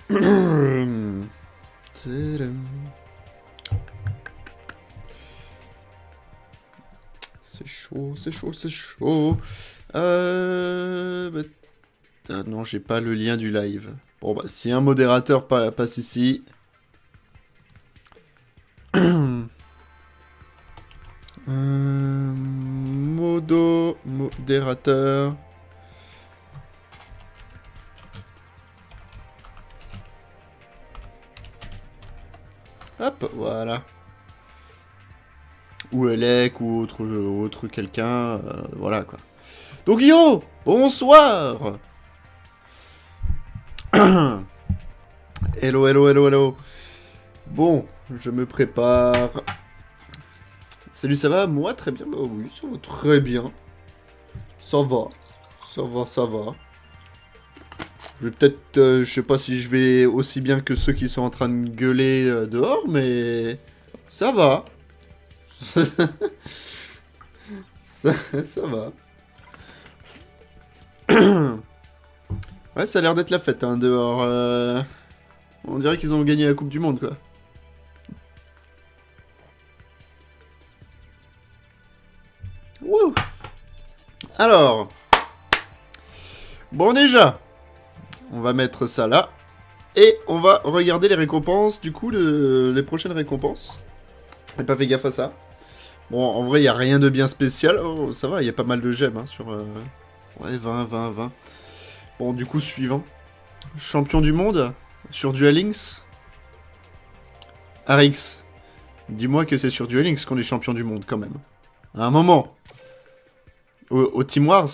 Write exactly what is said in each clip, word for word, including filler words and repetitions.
C'est chaud, c'est chaud, c'est chaud. Euh... bah, ah non, j'ai pas le lien du live. Bon, bah, si un modérateur pa passe ici... euh... Modo... Modérateur... Hop, voilà. Ou Elec, ou autre, autre quelqu'un, euh, voilà quoi. Donc yo, bonsoir. Hello, hello, hello, hello. Bon, je me prépare. Salut, ça va? Moi, très bien. Bah oui, ça va très bien. Ça va. Ça va, ça va. Je vais peut-être... Euh, je sais pas si je vais aussi bien que ceux qui sont en train de gueuler euh, dehors, mais... Ça va. ça, ça va. Ouais, ça a l'air d'être la fête, hein, dehors. Euh... On dirait qu'ils ont gagné la Coupe du Monde, quoi. Wouh! Alors... Bon, déjà, on va mettre ça là. Et on va regarder les récompenses, du coup, le... les prochaines récompenses. J'ai pas fait gaffe à ça. Bon, en vrai, il n'y a rien de bien spécial. Oh, ça va, il y a pas mal de gemmes, hein, sur... Euh... Ouais, vingt, vingt, vingt. Bon, du coup, suivant. Champion du monde sur Duel Links. Arix, dis-moi que c'est sur Duel Links qu'on est champion du monde, quand même. À un moment. Au, au Team Wars.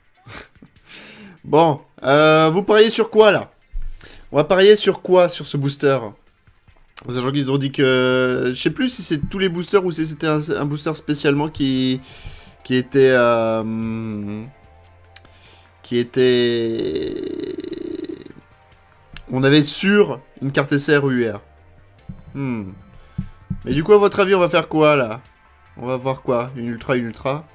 Bon, euh, vous pariez sur quoi, là? On va parier sur quoi, sur ce booster? Sachant qu'ils ont dit que... Je sais plus si c'est tous les boosters ou si c'était un, un booster spécialement qui... Qui était... Euh, qui était... On avait sur une carte S R U R. Hmm. Mais du coup, à votre avis, on va faire quoi, là? On va voir quoi? Une ultra, une ultra?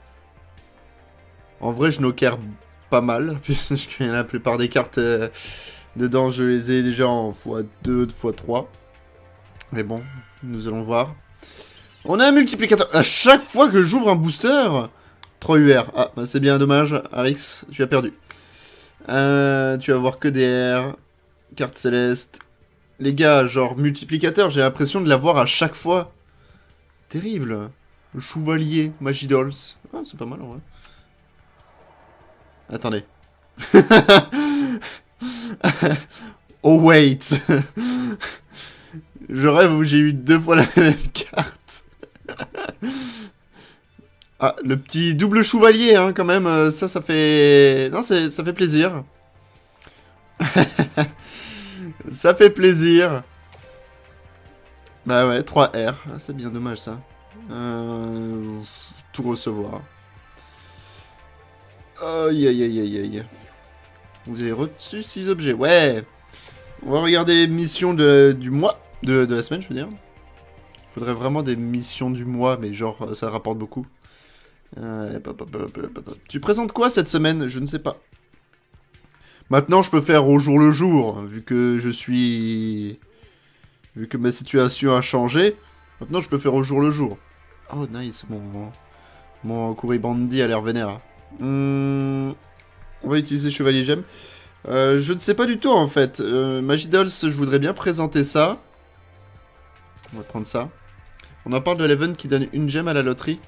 En vrai, je knocker pas mal, puisque la plupart des cartes euh, dedans, je les ai déjà en fois deux, fois trois. Mais bon, nous allons voir. On a un multiplicateur. À chaque fois que j'ouvre un booster... trois U R. Ah, bah c'est bien dommage. Arix, tu as perdu. Euh, tu vas voir que des R. Carte céleste. Les gars, genre multiplicateur, j'ai l'impression de l'avoir à chaque fois. Terrible. Le chevalier, Magidolls. Ah, c'est pas mal en vrai. Attendez. Oh wait. Je rêve où j'ai eu deux fois la même carte. Ah, le petit double chevalier, hein, quand même. Ça, ça fait... Non, ça fait plaisir. Ça fait plaisir. Bah ouais, trois R. Ah, c'est bien dommage, ça. Euh... Tout recevoir. Aïe, aïe, aïe, aïe, aïe. Vous avez reçu six objets. Ouais. On va regarder les missions de, du mois. De, de la semaine, je veux dire. Il faudrait vraiment des missions du mois, mais genre, ça rapporte beaucoup. Euh, pop, pop, pop, pop, pop. Tu présentes quoi cette semaine? Je ne sais pas. Maintenant, je peux faire au jour le jour, vu que je suis... Vu que ma situation a changé. Maintenant, je peux faire au jour le jour. Oh, nice, mon... Mon Kuribandi a l'air vénère. Hum... On va utiliser Chevalier Gemme. Euh, je ne sais pas du tout, en fait. Euh, Magidolls, je voudrais bien présenter ça. On va prendre ça. On en parle de l'event qui donne une gemme à la loterie.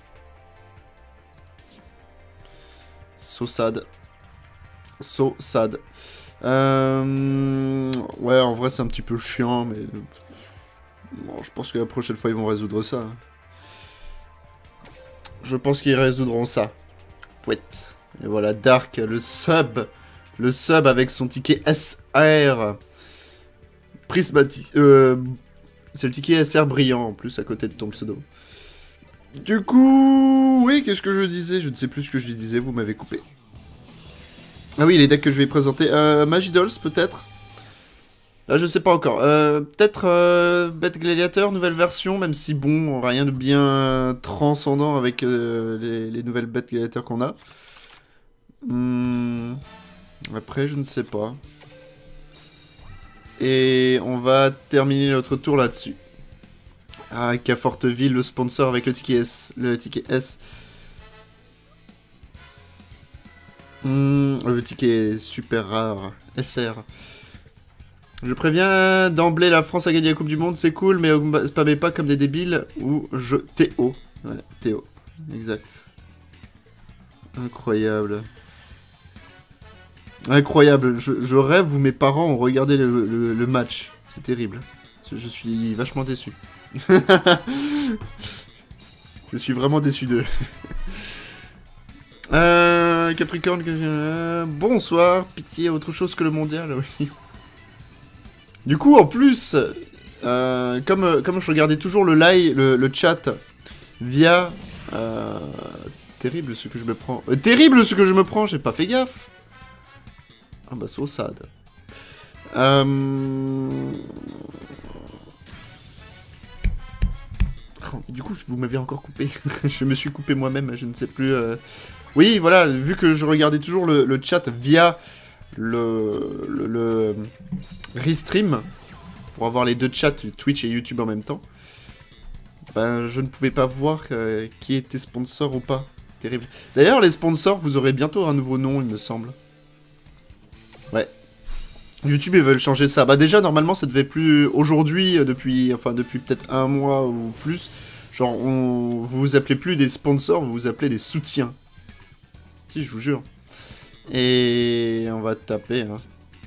So sad. So sad. Euh... Ouais, en vrai, c'est un petit peu chiant, mais... Bon, je pense que la prochaine fois, ils vont résoudre ça. Je pense qu'ils résoudront ça. Pouet. Et voilà, Dark, le sub. Le sub avec son ticket S R. Prismatique. Euh... C'est le ticket S R brillant, en plus, à côté de ton pseudo. Du coup... Oui, qu'est-ce que je disais? Je ne sais plus ce que je disais, vous m'avez coupé. Ah oui, les decks que je vais présenter. Euh, Magidolls, peut-être. Là, je sais pas encore. Euh, peut-être euh, Bête Gladiateur, nouvelle version, même si, bon, rien de bien transcendant avec euh, les, les nouvelles Bêtes Gladiateur qu'on a. Hum, après, je ne sais pas. Et on va terminer notre tour là-dessus. Ah, Caforteville, le sponsor avec le ticket S. Le ticket S. Mmh, le ticket est super rare. S R. Je préviens d'emblée, la France a gagné la Coupe du Monde, c'est cool, mais spammez pas comme des débiles. Ou je... Théo. Voilà, Théo. Exact. Incroyable. Incroyable. Je, je rêve où mes parents ont regardé le, le, le match. C'est terrible. Je suis vachement déçu. Je suis vraiment déçu d'eux. euh, Capricorne, euh, bonsoir. Pitié, autre chose que le mondial, oui. Du coup, en plus, euh, comme, comme je regardais toujours le live, le, le chat via... Euh, terrible ce que je me prends. Euh, terrible ce que je me prends, j'ai pas fait gaffe. Ah bah, so sad. Euh... Oh, du coup, vous m'avez encore coupé. Je me suis coupé moi-même, je ne sais plus... Euh... Oui, voilà, vu que je regardais toujours le, le chat via le... le, le... Restream, pour avoir les deux chats, Twitch et YouTube en même temps, ben, je ne pouvais pas voir euh, qui était sponsor ou pas. Terrible. D'ailleurs, les sponsors, vous aurez bientôt un nouveau nom, il me semble. Ouais. YouTube, ils veulent changer ça. Bah déjà, normalement, ça devait plus... Aujourd'hui, depuis enfin depuis peut-être un mois ou plus, genre, on... vous vous appelez plus des sponsors, vous vous appelez des soutiens. Si, je vous jure. Et on va taper, hein.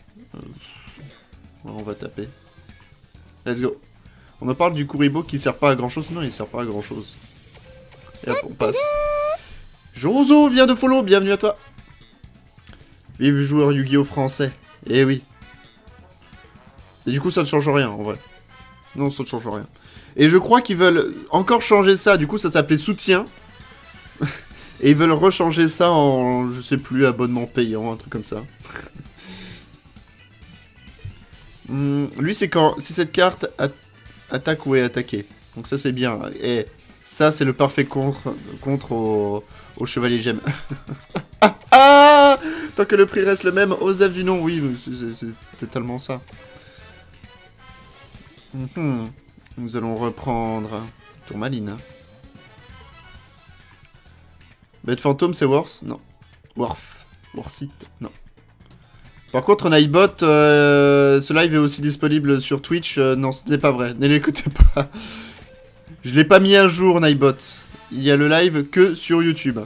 On va taper. Let's go. On en parle du Kuribo qui sert pas à grand chose. Non, il sert pas à grand chose. Et hop, on passe. Jozo vient de follow, bienvenue à toi. Vive joueur Yu-Gi-Oh français. Eh oui. Et du coup, ça ne change rien en vrai. Non, ça ne change rien. Et je crois qu'ils veulent encore changer ça. Du coup, ça s'appelait soutien. Et ils veulent rechanger ça en, je sais plus, abonnement payant, un truc comme ça. Mmh, lui, c'est quand si cette carte at attaque ou est attaquée. Donc ça, c'est bien. Et ça, c'est le parfait contre, contre au, au chevalier gemme. ah, ah Tant que le prix reste le même, Osef du nom, oui, c'est totalement ça. Mmh. Nous allons reprendre Tourmaline. Bête fantôme, c'est worth? Non. Worth. Worth it? Non. Par contre, Nightbot, euh, ce live est aussi disponible sur Twitch. Euh, non, ce n'est pas vrai. Ne l'écoutez pas. Je l'ai pas mis à jour, Nightbot. Il y a le live que sur YouTube.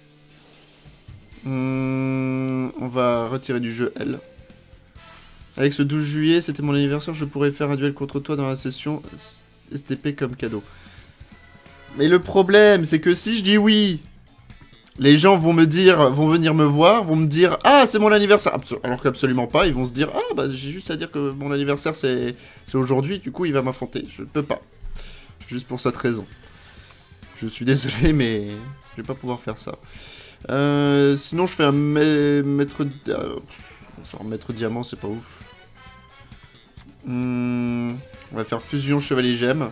Hum, on va retirer du jeu, L. Alex, le douze juillet, c'était mon anniversaire. Je pourrais faire un duel contre toi dans la session S T P comme cadeau. Mais le problème, c'est que si je dis oui... Les gens vont me dire, vont venir me voir, vont me dire « Ah, c'est mon anniversaire !» Alors qu'absolument pas, ils vont se dire « Ah, bah j'ai juste à dire que mon anniversaire c'est aujourd'hui, du coup il va m'affronter. » Je peux pas. Juste pour cette raison. Je suis désolé, mais je vais pas pouvoir faire ça. Euh, sinon, je fais un maître... Genre maître diamant, c'est pas ouf. Hum, on va faire fusion chevalier gemme.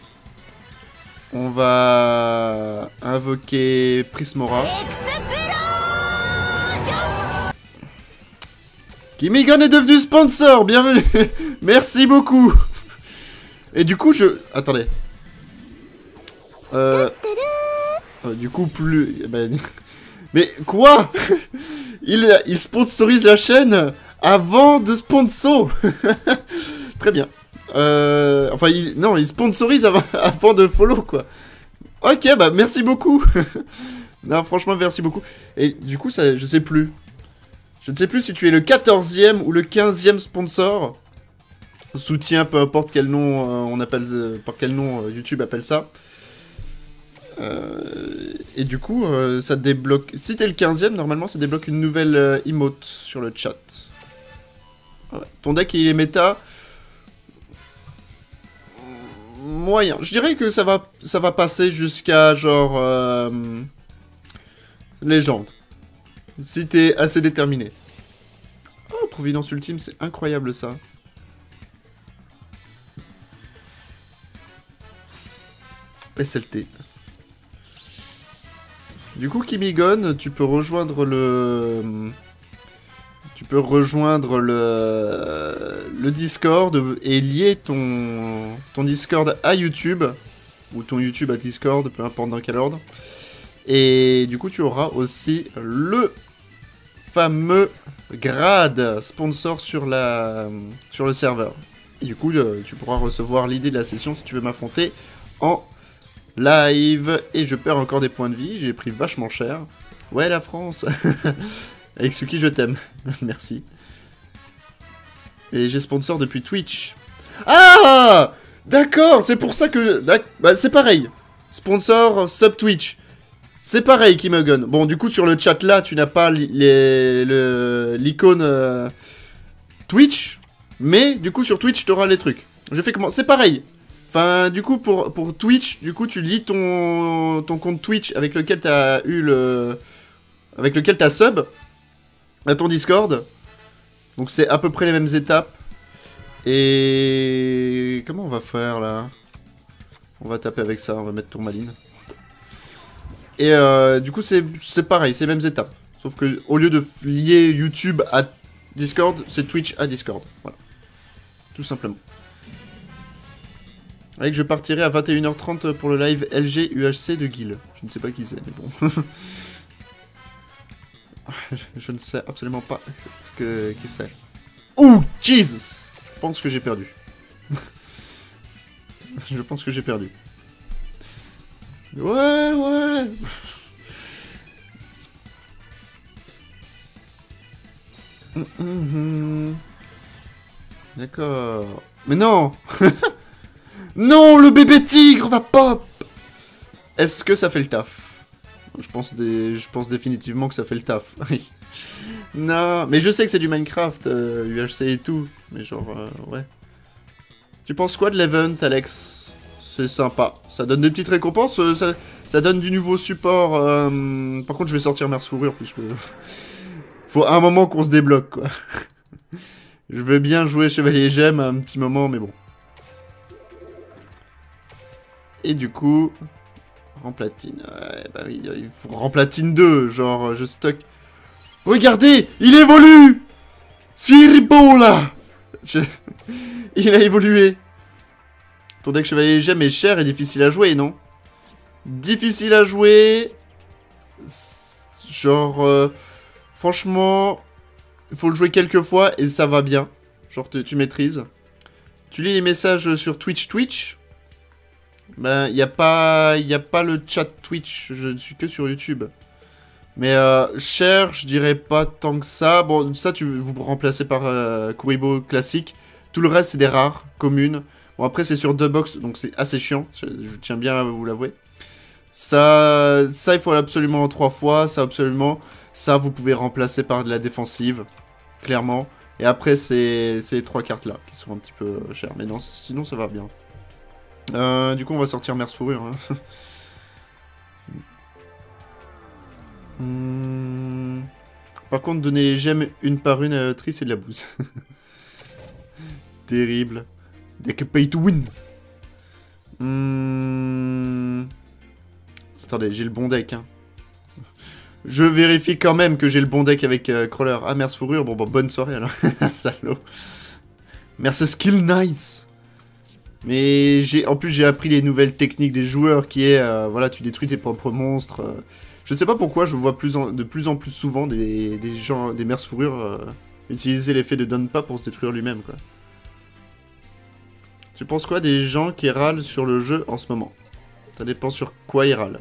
On va invoquer Prismora. Kimigon est devenu sponsor, bienvenue. Merci beaucoup. Et du coup, je... Attendez. Euh... euh du coup, plus... Ben... Mais quoi? il, il sponsorise la chaîne avant de sponsor. Très bien. Euh, enfin, il, non, il sponsorise avant, avant de follow, quoi. Ok, bah, merci beaucoup. Non, franchement, merci beaucoup. Et du coup, ça, je sais plus. Je ne sais plus si tu es le quatorzième ou le quinzième sponsor. Soutien, peu importe quel nom euh, on appelle, euh, par quel nom euh, YouTube appelle ça. Euh, et du coup, euh, ça débloque... Si t'es le quinzième, normalement, ça débloque une nouvelle euh, emote sur le chat. Ouais. Ton deck, il est méta... Moyen. Je dirais que ça va, ça va passer jusqu'à genre euh, légende. Si t'es assez déterminé. Oh, Providence Ultime, c'est incroyable ça. S L T. Du coup, Kimigon, tu peux rejoindre le... Tu peux rejoindre le, le Discord et lier ton, ton Discord à YouTube, ou ton YouTube à Discord, peu importe dans quel ordre. Et du coup, tu auras aussi le fameux grade sponsor sur, la, sur le serveur. Et du coup, tu pourras recevoir l'idée de la session si tu veux m'affronter en live. Et je perds encore des points de vie, j'ai pris vachement cher. Ouais, la France. Avec Suki, je t'aime. Merci. Et j'ai sponsor depuis Twitch. Ah, d'accord, c'est pour ça que... Bah, c'est pareil. Sponsor sub Twitch. C'est pareil, Kimogon. Bon, du coup, sur le chat, là, tu n'as pas l'icône euh, Twitch. Mais, du coup, sur Twitch, tu auras les trucs. Je fais comment? C'est pareil. Enfin, du coup, pour, pour Twitch, du coup, tu lis ton, ton compte Twitch avec lequel tu as eu le... Avec lequel tu as sub à ton Discord. Donc, c'est à peu près les mêmes étapes. Et... Comment on va faire, là? On va taper avec ça, on va mettre tourmaline. Et euh, du coup, c'est pareil, c'est les mêmes étapes. Sauf que au lieu de lier YouTube à Discord, c'est Twitch à Discord. Voilà. Tout simplement. Avec je partirai à vingt et une heures trente pour le live L G U H C de Guil. Je ne sais pas qui c'est, mais bon. Je ne sais absolument pas ce que qui c'est. Ouh, Jesus! Je pense que j'ai perdu. Je pense que j'ai perdu. Ouais, ouais. Mmh, mmh. D'accord. Mais non. Non, le bébé tigre va pop. Est-ce que ça fait le taf? Je pense, des... je pense définitivement que ça fait le taf. Non, mais je sais que c'est du Minecraft, euh, U H C et tout. Mais genre, euh, ouais. Tu penses quoi de l'event, Alex? C'est sympa. Ça donne des petites récompenses, euh, ça, ça donne du nouveau support. Euh... Par contre, je vais sortir Merce Fourrure, puisque... Faut un moment qu'on se débloque, quoi. Je veux bien jouer Chevalier Gemme un petit moment, mais bon. Et du coup... Remplatine. Ouais, bah oui, il faut Remplatine deux, genre, je stocke... Regardez, il évolue! Siribola! Je... Il a évolué. Ton deck Chevalier Gemme est cher et difficile à jouer, non? Difficile à jouer... Genre... Euh... Franchement... Il faut le jouer quelques fois et ça va bien. Genre, tu, tu maîtrises. Tu lis les messages sur Twitch Twitch. Ben, il n'y a pas... Il n'y a pas le chat Twitch. Je ne suis que sur YouTube. Mais euh, cher, je dirais pas tant que ça. Bon, ça, tu vous remplacez par euh, Kuribo classique. Tout le reste, c'est des rares, communes. Bon, après, c'est sur deux box, donc c'est assez chiant. Je, je tiens bien à vous l'avouer. Ça, ça, il faut absolument trois fois. Ça, absolument. Ça, vous pouvez remplacer par de la défensive. Clairement. Et après, c'est ces trois cartes-là qui sont un petit peu chères. Mais non, sinon, ça va bien. Euh, du coup, on va sortir Merce Fourrure. Hein. Hmm. Par contre, donner les gemmes une par une à la loterie, c'est de la bouse. Terrible. Deck pay to win. Hmm. Attendez, j'ai le bon deck. Hein. Je vérifie quand même que j'ai le bon deck avec euh, Crawler. Ah, Merce Fourrure. Bon, bon, bonne soirée alors. Salaud. Merce Skill Nice. Mais j'ai, en plus, j'ai appris les nouvelles techniques des joueurs qui est, euh, voilà, tu détruis tes propres monstres. Euh. Je sais pas pourquoi, je vois plus en, de plus en plus souvent des, des gens, des Merce Fourrure euh, utiliser l'effet de donne pas pour se détruire lui-même, quoi. Tu penses quoi des gens qui râlent sur le jeu en ce moment? Ça dépend sur quoi ils râlent.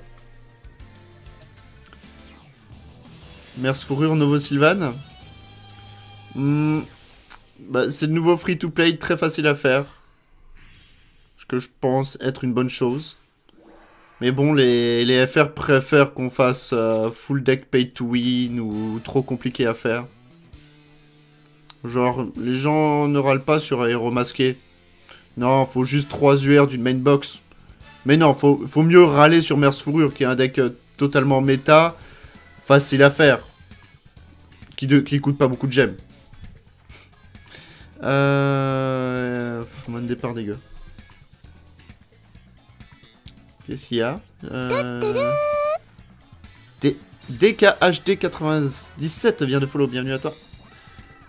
Merce Fourrure, Novo Sylvan. Hmm. Bah, c'est le nouveau free-to-play très facile à faire. Ce que je pense être une bonne chose. Mais bon, les, les F R préfèrent qu'on fasse euh, full deck pay to win ou trop compliqué à faire. Genre, les gens ne râlent pas sur un héros masqué. Non, faut juste trois U R d'une main box. Mais non, faut, faut mieux râler sur Merce Fourrure, qui est un deck euh, totalement méta, facile à faire. Qui, de, qui coûte pas beaucoup de gemmes. Euh... Mon départ dégueu. Qu'est-ce qu'il y a euh... D K H D quatre-vingt-dix-sept vient de follow, bienvenue à toi.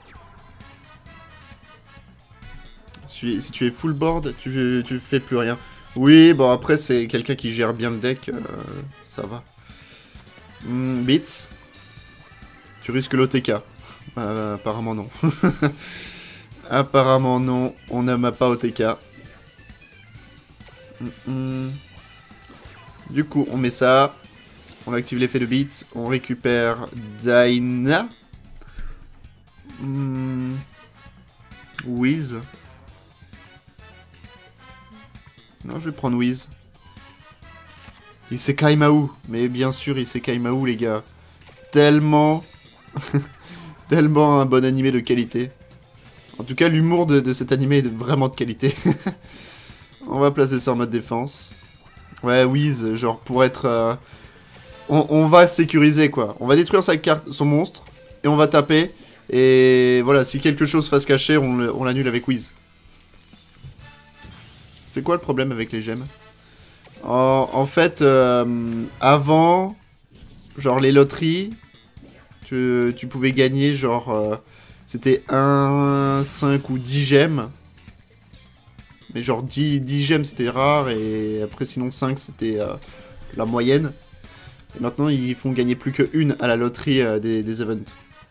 Si, si tu es full board, tu, tu fais plus rien. Oui, bon après c'est quelqu'un qui gère bien le deck, euh, ça va. Mm, Beats. Tu risques l'O T K. Euh, apparemment non. Apparemment non, on n'aime pas O T K. Mm -mm. Du coup, on met ça. On active l'effet de Beats. On récupère Dyna. Mm. Wiz. Non, je vais prendre Wiz. Isekai Mahou. Mais bien sûr, Isekai Mahou, les gars. Tellement... Tellement un bon animé de qualité. En tout cas, l'humour de, de cet animé est vraiment de qualité. On va placer ça en mode défense. Ouais, Wiz, genre pour être... Euh... On, on va sécuriser, quoi. On va détruire sa carte, son monstre, et on va taper. Et voilà, si quelque chose fasse cacher, on l'annule avec Wiz. C'est quoi le problème avec les gemmes? En, en fait, euh, avant, genre les loteries, tu, tu pouvais gagner genre... Euh, c'était un, cinq ou dix gemmes. Mais genre dix, dix gemmes c'était rare, et après sinon cinq c'était euh, la moyenne. Et maintenant ils font gagner plus qu'une à la loterie euh, des, des events.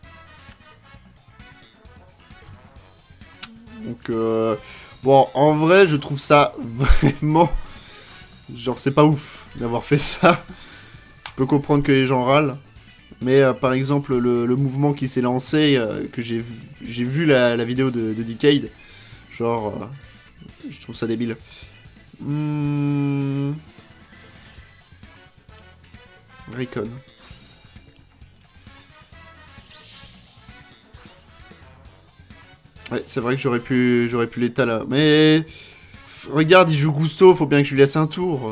Donc euh, bon, en vrai je trouve ça vraiment... Genre c'est pas ouf d'avoir fait ça. Je peux comprendre que les gens râlent. Mais euh, par exemple le, le mouvement qui s'est lancé, euh, que j'ai vu, j'ai vu la, la vidéo de, de Decade. Genre... Euh, je trouve ça débile. Mmh... Recon. Ouais, c'est vrai que j'aurais pu, j'aurais pu l'état là. Mais regarde, il joue Gusto, faut bien que je lui laisse un tour.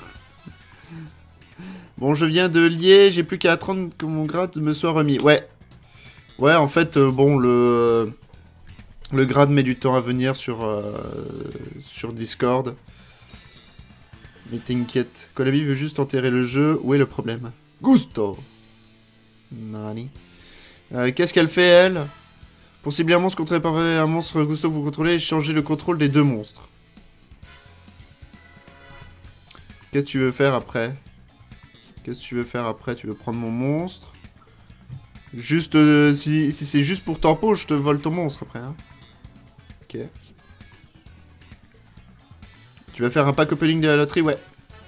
Bon, je viens de lier, j'ai plus qu'à attendre que mon grade me soit remis. Ouais. Ouais, en fait, euh, bon, le... Le grade met du temps à venir sur, euh, sur Discord. Mais t'inquiète. Kolabi veut juste enterrer le jeu. Où est le problème? Gusto. Nani. Euh, Qu'est-ce qu'elle fait, elle? Pour cibler un monstre contre réparer un monstre, Gusto, vous contrôlez et changer le contrôle des deux monstres. Qu'est-ce que tu veux faire après? Qu'est-ce que tu veux faire après? Tu veux prendre mon monstre? Juste, euh, si, si c'est juste pour tempo, je te vole ton monstre après, hein. Ok. Tu vas faire un pack opening de la loterie? Ouais.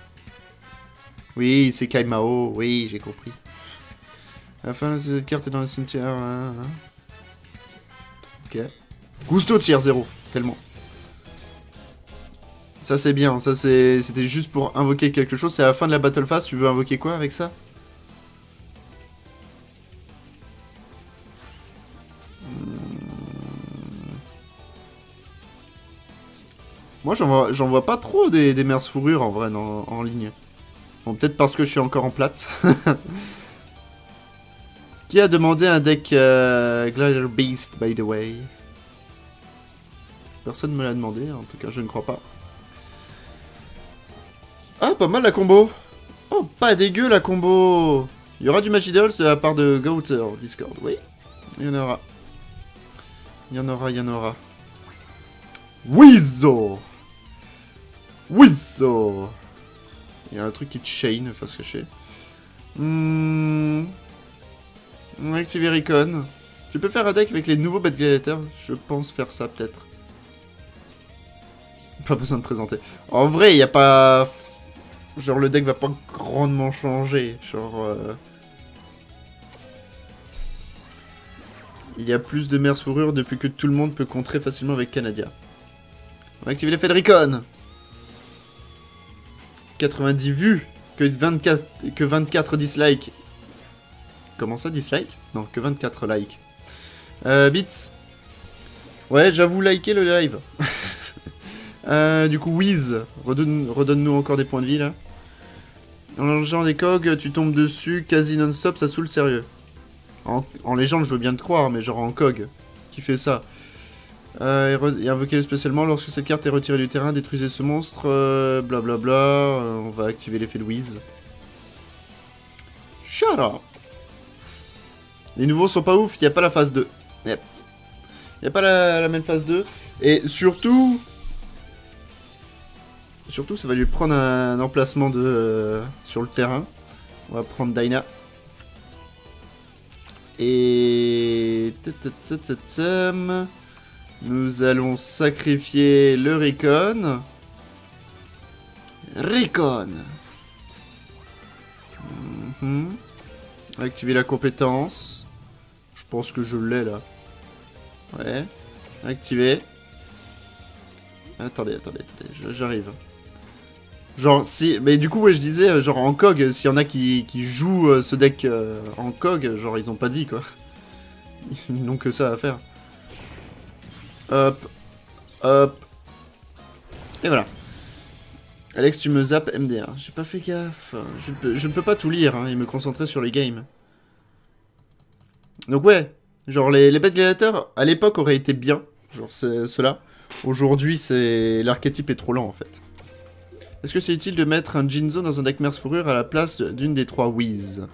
Oui, c'est Kaimao. Oui, j'ai compris. À la fin, cette carte est dans le cimetière. Hein, hein. Ok. Gusto tier zéro. Tellement. Ça, c'est bien. Ça, c'était juste pour invoquer quelque chose. C'est à la fin de la battle phase. Tu veux invoquer quoi avec ça? Moi, j'en vois, j'en vois pas trop des, des mers fourrures en vrai en, en ligne. Bon, peut-être parce que je suis encore en plate. Qui a demandé un deck euh, Glider Beast, by the way? Personne ne me l'a demandé, en tout cas, je ne crois pas. Ah, pas mal la combo. Oh, pas dégueu la combo. Il y aura du Magidolls de la part de Gouter Discord, oui. Il y en aura. Il y en aura, il y en aura. Wizzo. Wizzo. Il y a un truc qui te chain, face cachée. Hmm... On a activé Recon. Tu peux faire un deck avec les nouveaux Bad Gladiators? Je pense faire ça, peut-être. Pas besoin de présenter. En vrai, il n'y a pas... Genre, le deck va pas grandement changer. Genre... Euh... Il y a plus de mers fourrure depuis que tout le monde peut contrer facilement avec Canadia. On a activé l'effet de Recon. quatre-vingt-dix vues. Que vingt-quatre, que vingt-quatre dislikes. Comment ça, dislike? Non, que vingt-quatre likes. Euh, Beats. Ouais, j'avoue liker le live. euh, du coup, Wiz. Redonne-nous redonne encore des points de vie, là. En lançant des cogs, tu tombes dessus, quasi non-stop, ça saoule sérieux. En, en légende, je veux bien te croire, mais genre en cog. Qui fait ça? Euh, et, et invoquez-le spécialement lorsque cette carte est retirée du terrain, détruisez ce monstre, euh, blablabla. Euh, on va activer l'effet de Wiz. Shut up! Les nouveaux sont pas ouf, il n'y a pas la phase deux. Yep. Y a pas la, la même phase deux. Et surtout... Surtout, ça va lui prendre un, un emplacement de euh, sur le terrain. On va prendre Dyna. Et... Nous allons sacrifier le Recon. Recon. Mm-hmm. Activer la compétence. Je pense que je l'ai là. Ouais. Activer. Attendez, attendez, attendez, j'arrive. Genre, si... Mais du coup, ouais, je disais, genre en C O G, s'il y en a qui, qui jouent euh, ce deck euh, en C O G, genre ils ont pas de vie, quoi. Ils n'ont que ça à faire. Hop. Hop. Et voilà. Alex, tu me zappes M D R. J'ai pas fait gaffe. Je ne peux, je ne peux pas tout lire, hein, et me concentrer sur les games. Donc ouais, genre les, les bêtes gladiateurs, à l'époque, auraient été bien. Genre ceux-là. Aujourd'hui, c'est l'archétype est trop lent, en fait. Est-ce que c'est utile de mettre un Jinzo dans un deck Merce Fourrure à la place d'une des trois Whiz?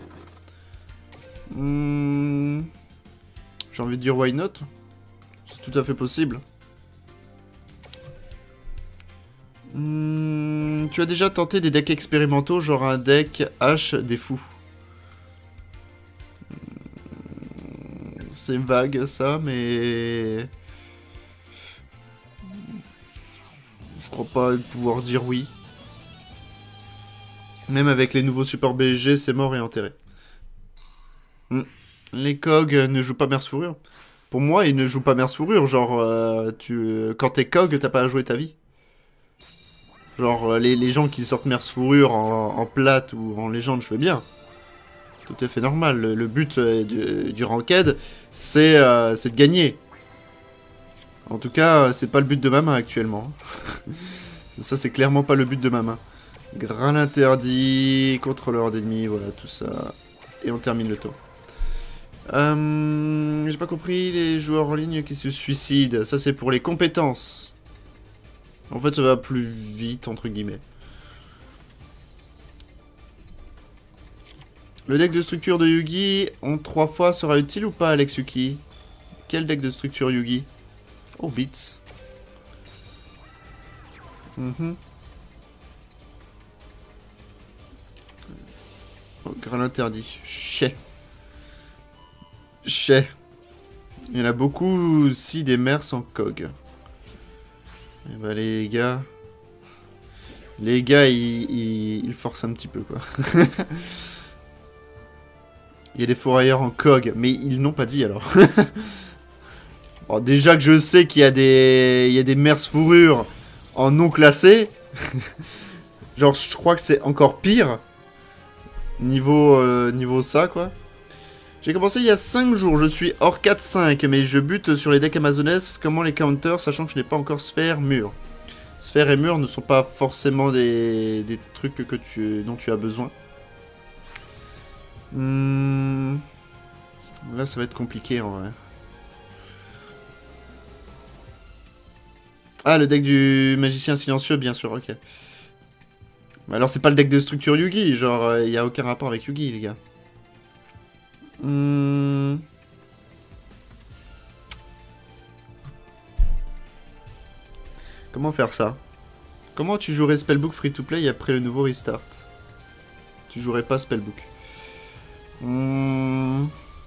hmm... J'ai envie de dire why not? C'est tout à fait possible. Hmm... Tu as déjà tenté des decks expérimentaux, genre un deck H des fous? C'est vague ça, mais... Je crois pas pouvoir dire oui. Même avec les nouveaux supports B S G, c'est mort et enterré. Hmm. Les C O G ne jouent pas Merce Fourrure. Pour moi, ils ne jouent pas Merce Fourrure. Genre, euh, tu... quand t'es C O G, t'as pas à jouer ta vie. Genre, les, les gens qui sortent Merce Fourrure en, en plate ou en légende, je veux bien. Tout à fait normal. Le, le but euh, du, du ranked, c'est euh, de gagner. En tout cas, c'est pas le but de ma main actuellement. Ça, c'est clairement pas le but de ma main. Graal interdit, contrôleur d'ennemis, voilà, tout ça. Et on termine le tour. Euh, J'ai pas compris les joueurs en ligne qui se suicident. Ça, c'est pour les compétences. En fait, ça va plus vite, entre guillemets. Le deck de structure de Yugi en trois fois sera utile ou pas, Alex Yuki? Quel deck de structure Yugi? Oh, bits. Mm-hmm. Oh, Graal interdit. Chais. Chais. Il y en a beaucoup aussi des Merce en C O G. Et bah les gars... Les gars, ils, ils, ils forcent un petit peu, quoi. Il y a des fourrailleurs en C O G, mais ils n'ont pas de vie, alors. Bon, déjà que je sais qu'il y a des... Il y a des Merce fourrures en non classé. Genre, je crois que c'est encore pire. Niveau, euh, niveau ça, quoi. J'ai commencé il y a cinq jours, je suis hors quatre cinq, mais je bute sur les decks Amazones. Comment les counters, sachant que je n'ai pas encore sphère, mur. Sphère et mur ne sont pas forcément des, des trucs que tu, dont tu as besoin. Hmm. Là, ça va être compliqué, en vrai. Ah, le deck du magicien silencieux, bien sûr, ok. Alors, c'est pas le deck de structure Yugi, genre, il euh, n'y a aucun rapport avec Yugi, les gars. Hmm. Comment faire ça? Comment tu jouerais Spellbook free-to-play après le nouveau restart? Tu jouerais pas Spellbook. Hmm.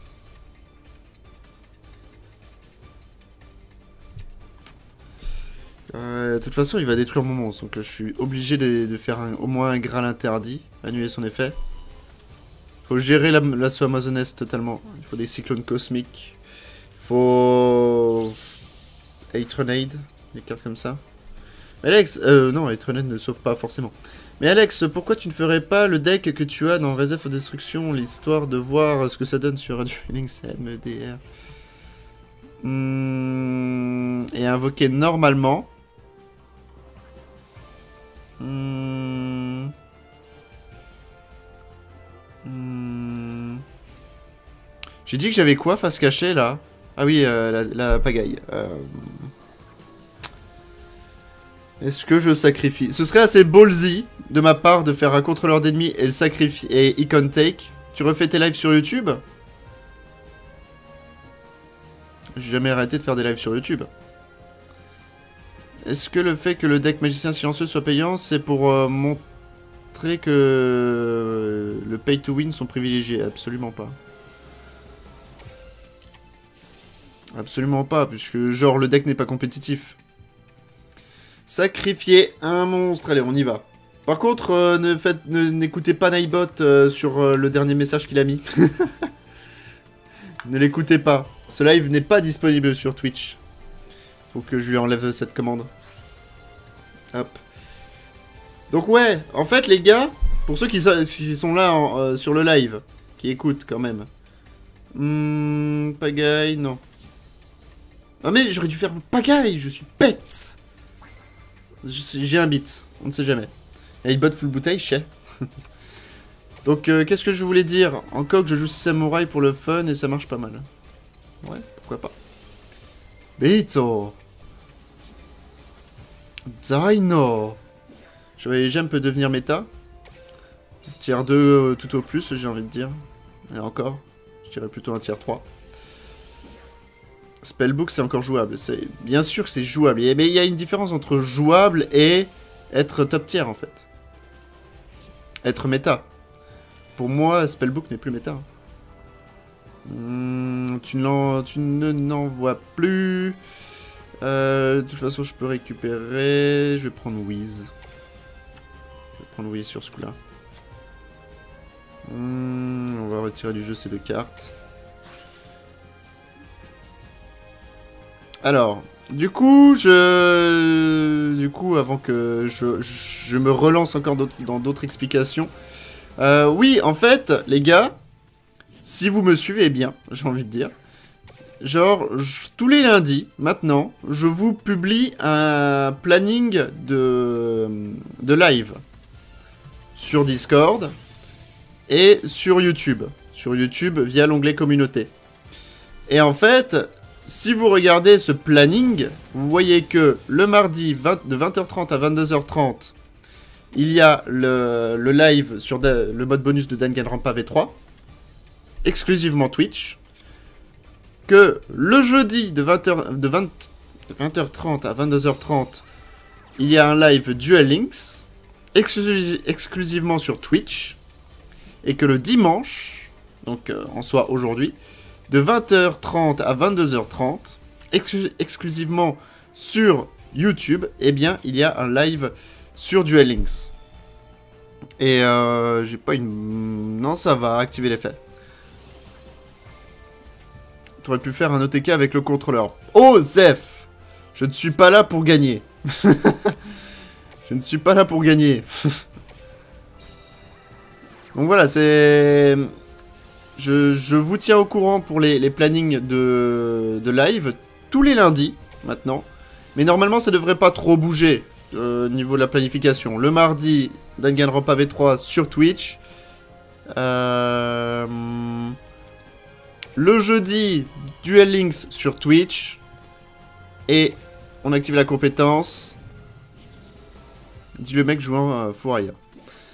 Euh, de toute façon, il va détruire mon monstre, donc je suis obligé de, de faire un, au moins un Graal interdit, annuler son effet. Faut gérer l'assaut amazonesse totalement. Il faut des cyclones cosmiques. Faut... Eitronade, des cartes comme ça. Mais Alex, euh, non, Eitronade ne sauve pas forcément. Mais Alex, pourquoi tu ne ferais pas le deck que tu as dans Réserve aux Destructions, l'histoire de voir ce que ça donne sur Dueling C M D R hmm, et invoquer normalement. Hmm. Hmm. J'ai dit que j'avais quoi face cachée là? Ah oui, euh, la, la pagaille. Euh... Est-ce que je sacrifie? Ce serait assez ballsy de ma part de faire un contrôleur d'ennemis et le sacrifier et Icon Take. Tu refais tes lives sur YouTube? J'ai jamais arrêté de faire des lives sur YouTube. Est-ce que le fait que le deck Magicien Silencieux soit payant, c'est pour euh, montrer que euh, le pay to win sont privilégiés? Absolument pas. Absolument pas, puisque genre le deck n'est pas compétitif. Sacrifier un monstre, allez on y va. Par contre, euh, ne faites, ne, n'écoutez pas Nightbot euh, sur euh, le dernier message qu'il a mis. Ne l'écoutez pas. Ce live n'est pas disponible sur Twitch. Faut que je lui enlève cette commande. Hop. Donc ouais, en fait les gars, pour ceux qui, so qui sont là en, euh, sur le live, qui écoutent quand même. Hmm, pagaille, non. Ah mais j'aurais dû faire pagaille, je suis bête. J'ai un bit, on ne sait jamais. Nightbot full bouteille, je sais. Donc euh, qu'est-ce que je voulais dire? En coq, je joue samouraï pour le fun et ça marche pas mal. Ouais, pourquoi pas. Bito. Dino. Les gemmes peut devenir méta. Tier deux euh, tout au plus, j'ai envie de dire. Et encore, je dirais plutôt un tier trois. Spellbook, c'est encore jouable. Bien sûr que c'est jouable. Mais il y a une différence entre jouable et être top tier, en fait. Être méta. Pour moi, Spellbook n'est plus méta. Mmh, tu ne n'envoies plus. Euh, de toute façon, je peux récupérer. Je vais prendre Wiz. Je vais prendre Wiz sur ce coup-là. Mmh, on va retirer du jeu ces deux cartes. Alors, du coup, je... Du coup, avant que je, je me relance encore dans d'autres explications. Euh, oui, en fait, les gars, si vous me suivez bien, j'ai envie de dire, genre, je, tous les lundis, maintenant, je vous publie un planning de, de live sur Discord et sur YouTube. Sur YouTube, via l'onglet communauté. Et en fait, si vous regardez ce planning, vous voyez que le mardi vingt, de vingt heures trente à vingt-deux heures trente, il y a le, le live sur de, le mode bonus de Danganronpa V trois, exclusivement Twitch. Que le jeudi de vingt heures, de vingt, de vingt heures trente à vingt-deux heures trente, il y a un live Duel Links, exclu, exclusivement sur Twitch. Et que le dimanche, donc euh, en soi aujourd'hui, de vingt heures trente à vingt-deux heures trente, ex exclusivement sur YouTube, eh bien, il y a un live sur Duel Links. Et euh, j'ai pas une... Non, ça va activer l'effet. Tu aurais pu faire un O T K avec le contrôleur. Oh, Zef! Je ne suis pas là pour gagner. Je ne suis pas là pour gagner. Donc voilà, c'est... Je, je vous tiens au courant pour les, les plannings de, de live tous les lundis, maintenant. Mais normalement, ça devrait pas trop bouger au euh, niveau de la planification. Le mardi, Danganronpa V trois sur Twitch. Euh... Le jeudi, Duel Links sur Twitch. Et on active la compétence. Dit le mec jouant euh, Fou Rire.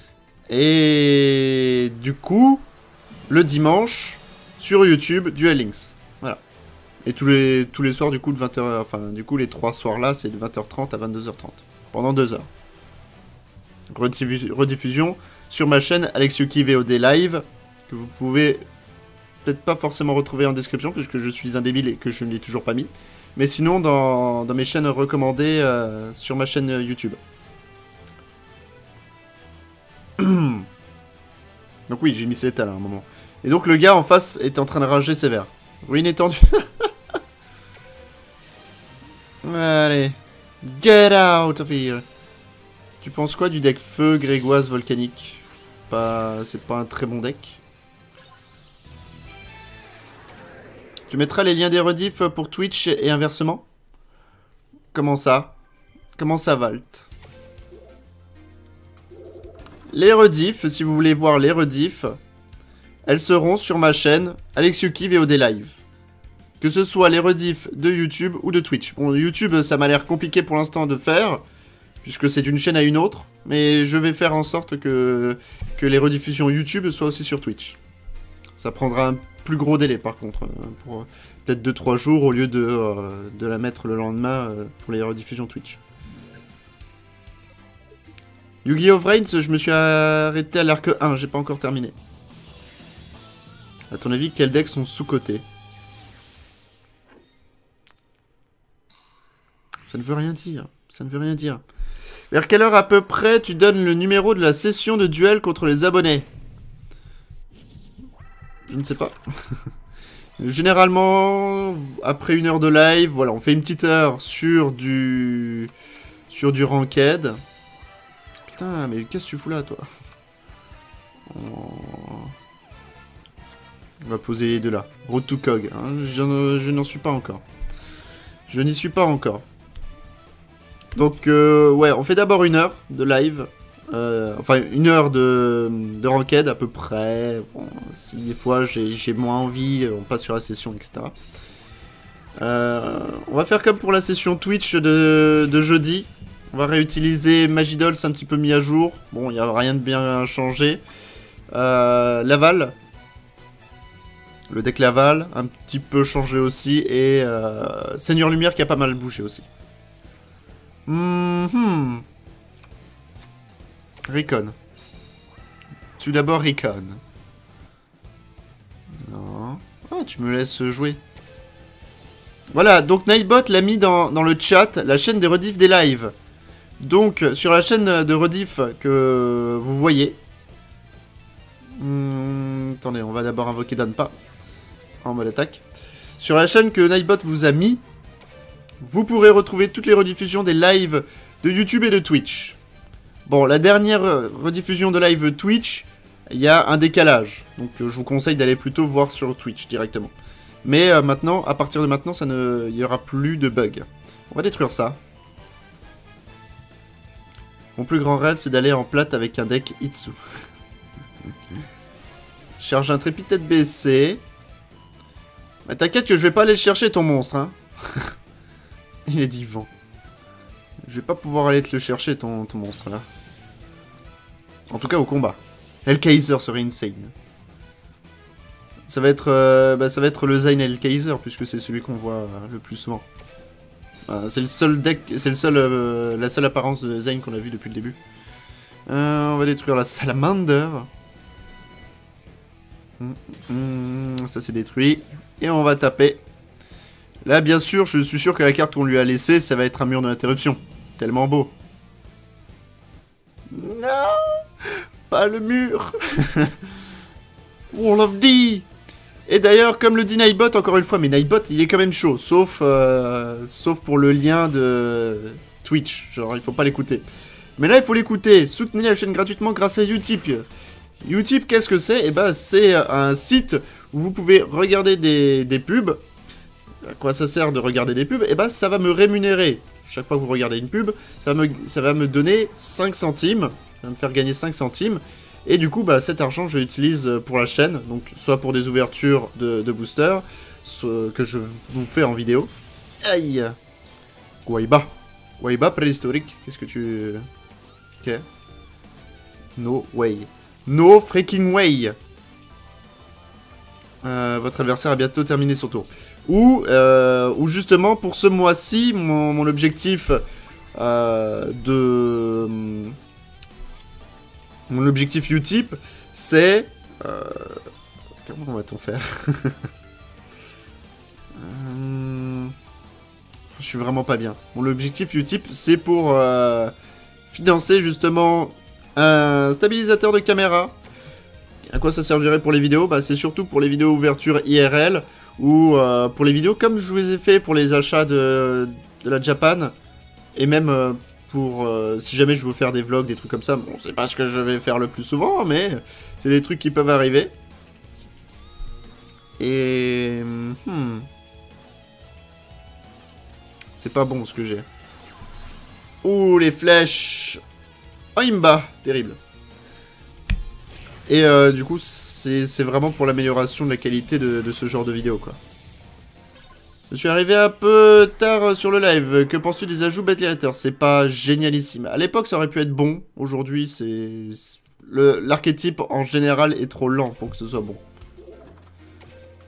Et du coup, le dimanche, sur YouTube, Duel Links. Voilà. Et tous les, tous les soirs, du coup, de vingt heures, enfin, du coup, les trois soirs là, c'est de vingt heures trente à vingt-deux heures trente. Pendant deux heures. Rediffusion, rediffusion sur ma chaîne Alexyuki V O D Live, que vous pouvez peut-être pas forcément retrouver en description, puisque je suis un débile et que je ne l'ai toujours pas mis. Mais sinon, dans, dans mes chaînes recommandées euh, sur ma chaîne YouTube. Donc oui, j'ai mis l'étal à un moment. Et donc le gars en face était en train de rager sévère. Ruine étendue. Allez. Get out of here. Tu penses quoi du deck feu grégoise volcanique? Pas... C'est pas un très bon deck. Tu mettras les liens des rediffs pour Twitch et inversement? Comment ça? Comment ça, Valt? Les rediffs, si vous voulez voir les rediffs, elles seront sur ma chaîne Alexyuki V O D Live. Que ce soit les rediffs de YouTube ou de Twitch. Bon, YouTube, ça m'a l'air compliqué pour l'instant de faire, puisque c'est d'une chaîne à une autre, mais je vais faire en sorte que, que les rediffusions YouTube soient aussi sur Twitch. Ça prendra un plus gros délai par contre. Euh, pour euh, peut-être deux trois jours au lieu de, euh, de la mettre le lendemain euh, pour les rediffusions Twitch. Yu-Gi-Oh! Vrains, je me suis arrêté à l'arc un, j'ai pas encore terminé. A ton avis, quels decks sont sous-cotés? Ça ne veut rien dire. Ça ne veut rien dire. Vers quelle heure à peu près tu donnes le numéro de la session de duel contre les abonnés? Je ne sais pas. Généralement, après une heure de live, voilà, on fait une petite heure sur du... sur du ranked. Putain, mais qu'est-ce que tu fous là, toi? On va poser les deux là. Road to Cog. Hein. Je n'en suis pas encore. Je n'y suis pas encore. Donc, euh, ouais, on fait d'abord une heure de live. Euh, enfin, une heure de, de ranked à peu près. Bon, si des fois j'ai moins envie, on passe sur la session, et cetera. Euh, on va faire comme pour la session Twitch de, de jeudi. On va réutiliser Magidoll, c'est un petit peu mis à jour. Bon, il n'y a rien de bien changé. Euh, Laval. Le deck Laval, un petit peu changé aussi. Et euh, Seigneur Lumière qui a pas mal bougé aussi. Mm-hmm. Recon. Tu d'abord Recon. Non. Oh, tu me laisses jouer. Voilà, donc Nightbot l'a mis dans, dans le chat, la chaîne des rediffs des lives. Donc, sur la chaîne de rediff que vous voyez... Hmm, attendez, on va d'abord invoquer Danpa. En mode attaque. Sur la chaîne que Nightbot vous a mis, vous pourrez retrouver toutes les rediffusions des lives de YouTube et de Twitch. Bon, la dernière rediffusion de live Twitch, il y a un décalage. Donc, je vous conseille d'aller plutôt voir sur Twitch directement. Mais euh, maintenant, à partir de maintenant, ça ne... il n'y aura plus de bugs. On va détruire ça. Mon plus grand rêve, c'est d'aller en plate avec un deck Itsu. Charge intrépide tête baissée. Bah, t'inquiète que je vais pas aller le chercher, ton monstre, hein. Il est divin. Je vais pas pouvoir aller te le chercher, ton, ton monstre, là. En tout cas, au combat. Hellkaiser serait insane. Ça va être, euh, bah, ça va être le Zayn Hellkaiser, puisque c'est celui qu'on voit euh, le plus souvent. Euh, c'est le seul deck, c'est le seul, euh, la seule apparence de Zayn qu'on a vu depuis le début. Euh, on va détruire la Salamander. Mmh, mmh, ça c'est détruit. Et on va taper. Là, bien sûr, je suis sûr que la carte qu'on lui a laissée, ça va être un mur de l'interruption. Tellement beau. Non, pas le mur. Wall of D. Et d'ailleurs, comme le dit Nightbot, encore une fois, mais Nightbot, il est quand même chaud, sauf, euh, sauf pour le lien de Twitch. Genre, il faut pas l'écouter. Mais là, il faut l'écouter. Soutenez la chaîne gratuitement grâce à Utip. Utip, qu'est-ce que c'est? Eh ben, c'est un site où vous pouvez regarder des, des pubs. À quoi ça sert de regarder des pubs? Eh ben, ça va me rémunérer. Chaque fois que vous regardez une pub, ça va me, ça va me donner cinq centimes. Ça va me faire gagner cinq centimes. Et du coup, bah, cet argent, je l'utilise pour la chaîne. Donc, soit pour des ouvertures de, de boosters, soit que je vous fais en vidéo. Aïe! Guayba. Guayba préhistorique. Qu'est-ce que tu... Ok. No way. No freaking way. Euh, votre adversaire a bientôt terminé son tour. Ou, euh, ou justement, pour ce mois-ci, mon, mon objectif euh, de... Mon objectif Utip, c'est... Euh, comment va-t-on faire? euh, Je suis vraiment pas bien. Mon objectif Utip, c'est pour euh, financer justement un stabilisateur de caméra. À quoi ça servirait pour les vidéos? Bah, c'est surtout pour les vidéos ouverture I R L ou euh, pour les vidéos comme je vous ai fait pour les achats de, de la Japan et même... Euh, pour euh, si jamais je veux faire des vlogs, des trucs comme ça. Bon, c'est pas ce que je vais faire le plus souvent, mais c'est des trucs qui peuvent arriver. Et... Hmm, c'est pas bon ce que j'ai. Ouh, les flèches. Oh, Imba, terrible. Et euh, du coup, c'est vraiment pour l'amélioration de la qualité de, de ce genre de vidéo, quoi. Je suis arrivé un peu tard sur le live. Que penses-tu des ajouts Battleator? C'est pas génialissime. À l'époque, ça aurait pu être bon. Aujourd'hui, c'est... L'archétype, en général, est trop lent pour que ce soit bon.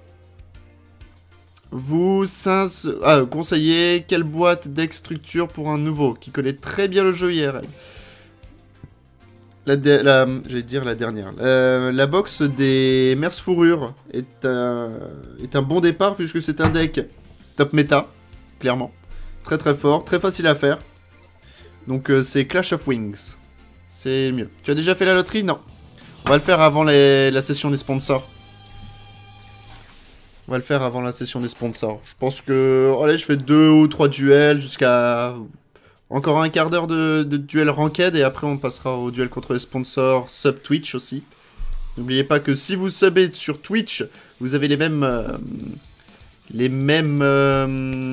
Vous ah, conseillez quelle boîte deck structure pour un nouveau qui connaît très bien le jeu I R L. La, la j'allais dire la dernière. Euh, la box des Mers Fourrure est un, est un bon départ puisque c'est un deck top méta, clairement. Très très fort, très facile à faire. Donc euh, c'est Clash of Wings. C'est mieux. Tu as déjà fait la loterie? Non. On va le faire avant les, la session des sponsors. On va le faire avant la session des sponsors. Je pense que... Allez, je fais deux ou trois duels jusqu'à... Encore un quart d'heure de, de duel ranked et après on passera au duel contre les sponsors sub Twitch aussi. N'oubliez pas que si vous subez sur Twitch, vous avez les mêmes... Euh, les mêmes... Euh,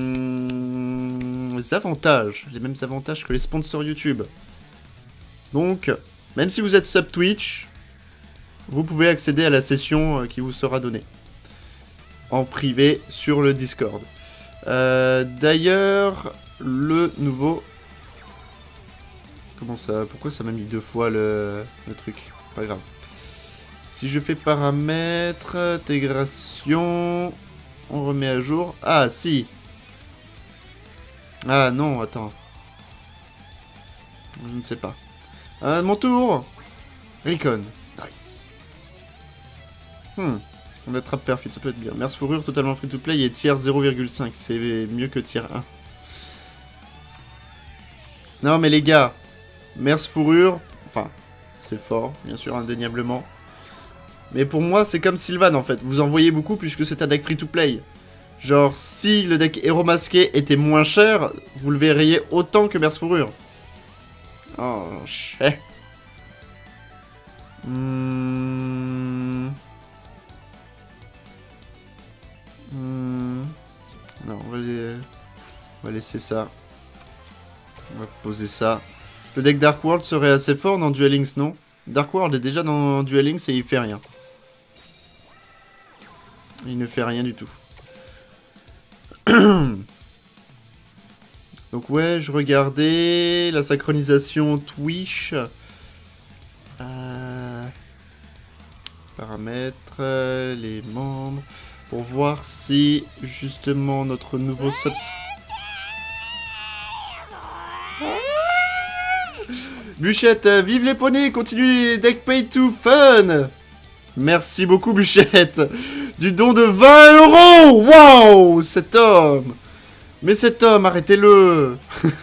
avantages. Les mêmes avantages que les sponsors YouTube. Donc, même si vous êtes sub Twitch, vous pouvez accéder à la session qui vous sera donnée. En privé sur le Discord. Euh, D'ailleurs, le nouveau... Comment ça? Pourquoi ça m'a mis deux fois le, le truc? Pas grave. Si je fais paramètres, intégration, on remet à jour. Ah, si. Ah non, attends. Je ne sais pas. Ah, mon tour. Recon. Nice. Hmm. On attrape perfide, ça peut être bien. Mers Fourrure totalement free to play et tiers zéro virgule cinq. C'est mieux que tiers un. Non mais les gars, Mers Fourrure, enfin, c'est fort, bien sûr, indéniablement. Mais pour moi, c'est comme Sylvan en fait. Vous en voyez beaucoup puisque c'est un deck free to play. Genre, si le deck héros masqué était moins cher, vous le verriez autant que Mers Fourrure. Oh, chais. Hmm... Hmm... Non, on va, les... on va laisser ça. On va poser ça. Le deck Dark World serait assez fort dans Duel Links, non? Dark World est déjà dans Duel Links et il fait rien. Il ne fait rien du tout. Donc ouais, je regardais la synchronisation Twitch. Euh... Paramètres, les membres. Pour voir si justement notre nouveau subs... Bûchette, vive les poneys, continue les deck pay to fun. Merci beaucoup Bûchette. Du don de vingt euros. Waouh, cet homme. Mais cet homme, arrêtez-le.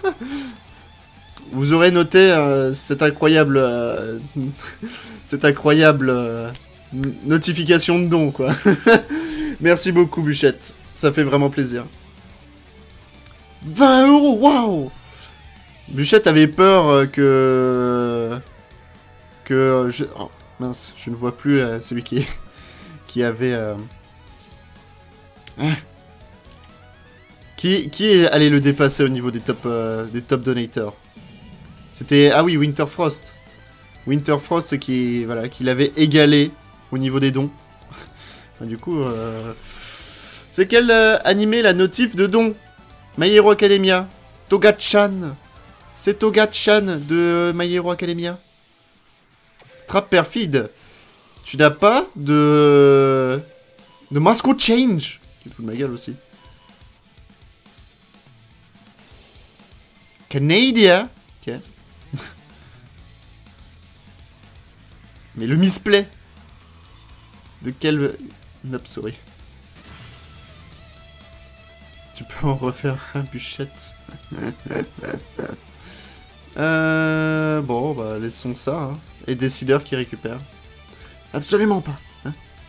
Vous aurez noté euh, cette incroyable... Euh, cette incroyable... Euh, notification de don, quoi. Merci beaucoup Bûchette. Ça fait vraiment plaisir. vingt euros, waouh. Bûchette avait peur que... Que... Je... Oh, mince, je ne vois plus euh, celui qui... qui avait... Euh... Qui... qui est allé le dépasser au niveau des top, euh, des top donators? C'était... Ah oui, Winterfrost. Winterfrost qui... Voilà, qui l'avait égalé au niveau des dons. Du coup... Euh... C'est quel euh, animé la notif de don? My Hero Academia. Toga-chan. C'est Toga-chan de My Hero Academia. Trappe perfide. Tu n'as pas de... De Masco Change. Tu te fous de ma gueule aussi. Canada. Ok. Mais le misplay. De quel... Nope, sorry. Tu peux en refaire un Bûchette. euh, bon, bah laissons ça. Hein. Et Décideur qui récupère. Absolument pas. Hein.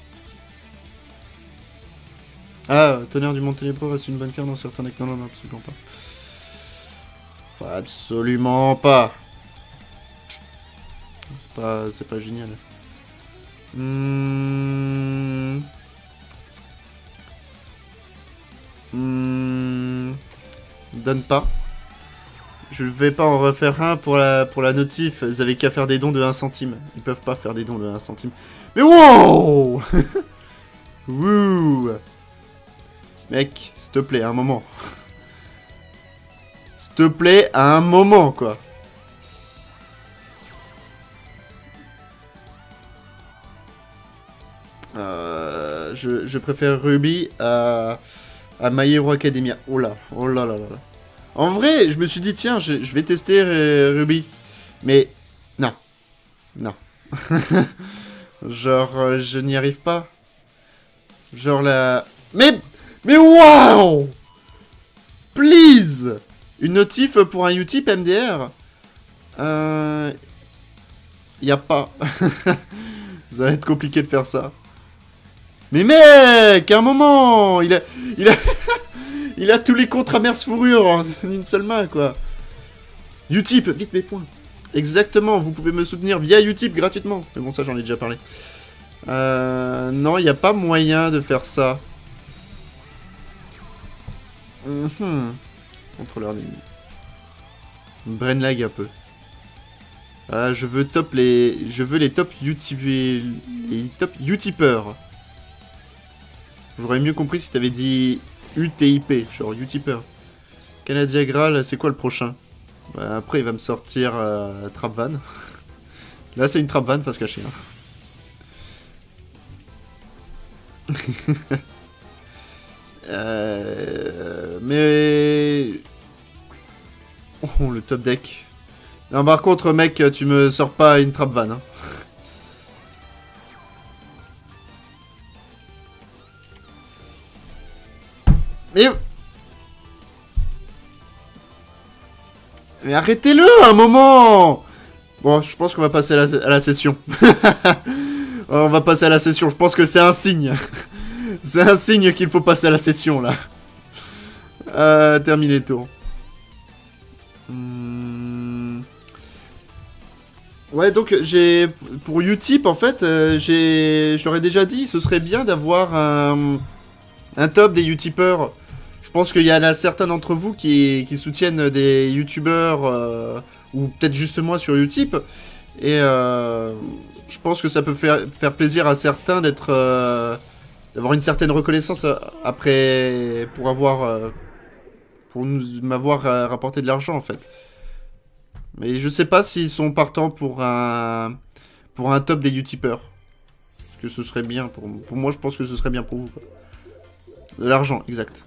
Ah, Tonnerre du Monténébro reste une bonne carte dans certains decks. Non, non, non, absolument pas. Enfin, absolument pas. C'est pas, c'est pas génial. Hmm... Hmm... Donne pas. Je vais pas en refaire un pour la, pour la notif. Ils avaient qu'à faire des dons de un centime. Ils peuvent pas faire des dons de un centime. Mais wow. Wouh. Mec, s'il te plaît, à un moment. S'il te plaît, à un moment, quoi. Euh, je, je préfère Ruby à... à My Hero Academia. Oh là, oh là là là là. En vrai, je me suis dit, tiens, je, je vais tester euh, Ruby. Mais, non. Non. Genre, euh, je n'y arrive pas. Genre la... Mais... Mais waouh! Please! Une notif pour un Utip M D R? Euh... Y a pas. Ça va être compliqué de faire ça. Mais mec, à un moment, il a... Il a... il a tous les contre-amers fourrures en une seule main, quoi. Utip, vite mes points. Exactement, vous pouvez me soutenir via Utip gratuitement. Mais bon, ça, j'en ai déjà parlé. Euh... Non, il n'y a pas moyen de faire ça. Mm-hmm. Contrôleur d'ennemi. Brain lag un peu. Ah, je veux top les... Je veux les top Utip... Les top Utipeurs. J'aurais mieux compris si t'avais dit U T I P, genre Utipeur. Canadia Graal, c'est quoi le prochain? Bah, après, il va me sortir euh, Trapvan. Là, c'est une Trapvan, face cachée. Hein. euh, mais... Oh, le top deck. Non, par contre, mec, tu me sors pas une Trapvan. Hein. Mais... Mais arrêtez-le un moment! Bon, je pense qu'on va passer à la, à la session. On va passer à la session. Je pense que c'est un signe. C'est un signe qu'il faut passer à la session, là. Euh, terminer le tour. Hmm... Ouais, donc, j'ai... Pour Utip, en fait, euh, j'ai... Je l'aurais déjà dit, ce serait bien d'avoir un... Un top des Utipeurs. Je pense qu'il y en a certains d'entre vous qui, qui soutiennent des youtubeurs, euh, ou peut-être juste moi sur Utip. Et euh, je pense que ça peut faire, faire plaisir à certains d'être, euh, d'avoir une certaine reconnaissance après, pour avoir, euh, pour m'avoir euh, rapporté de l'argent en fait. Mais je sais pas s'ils sont partants pour un, pour un top des Utipeurs. Parce que ce serait bien pour, pour moi, je pense que ce serait bien pour vous. Quoi. De l'argent, exact.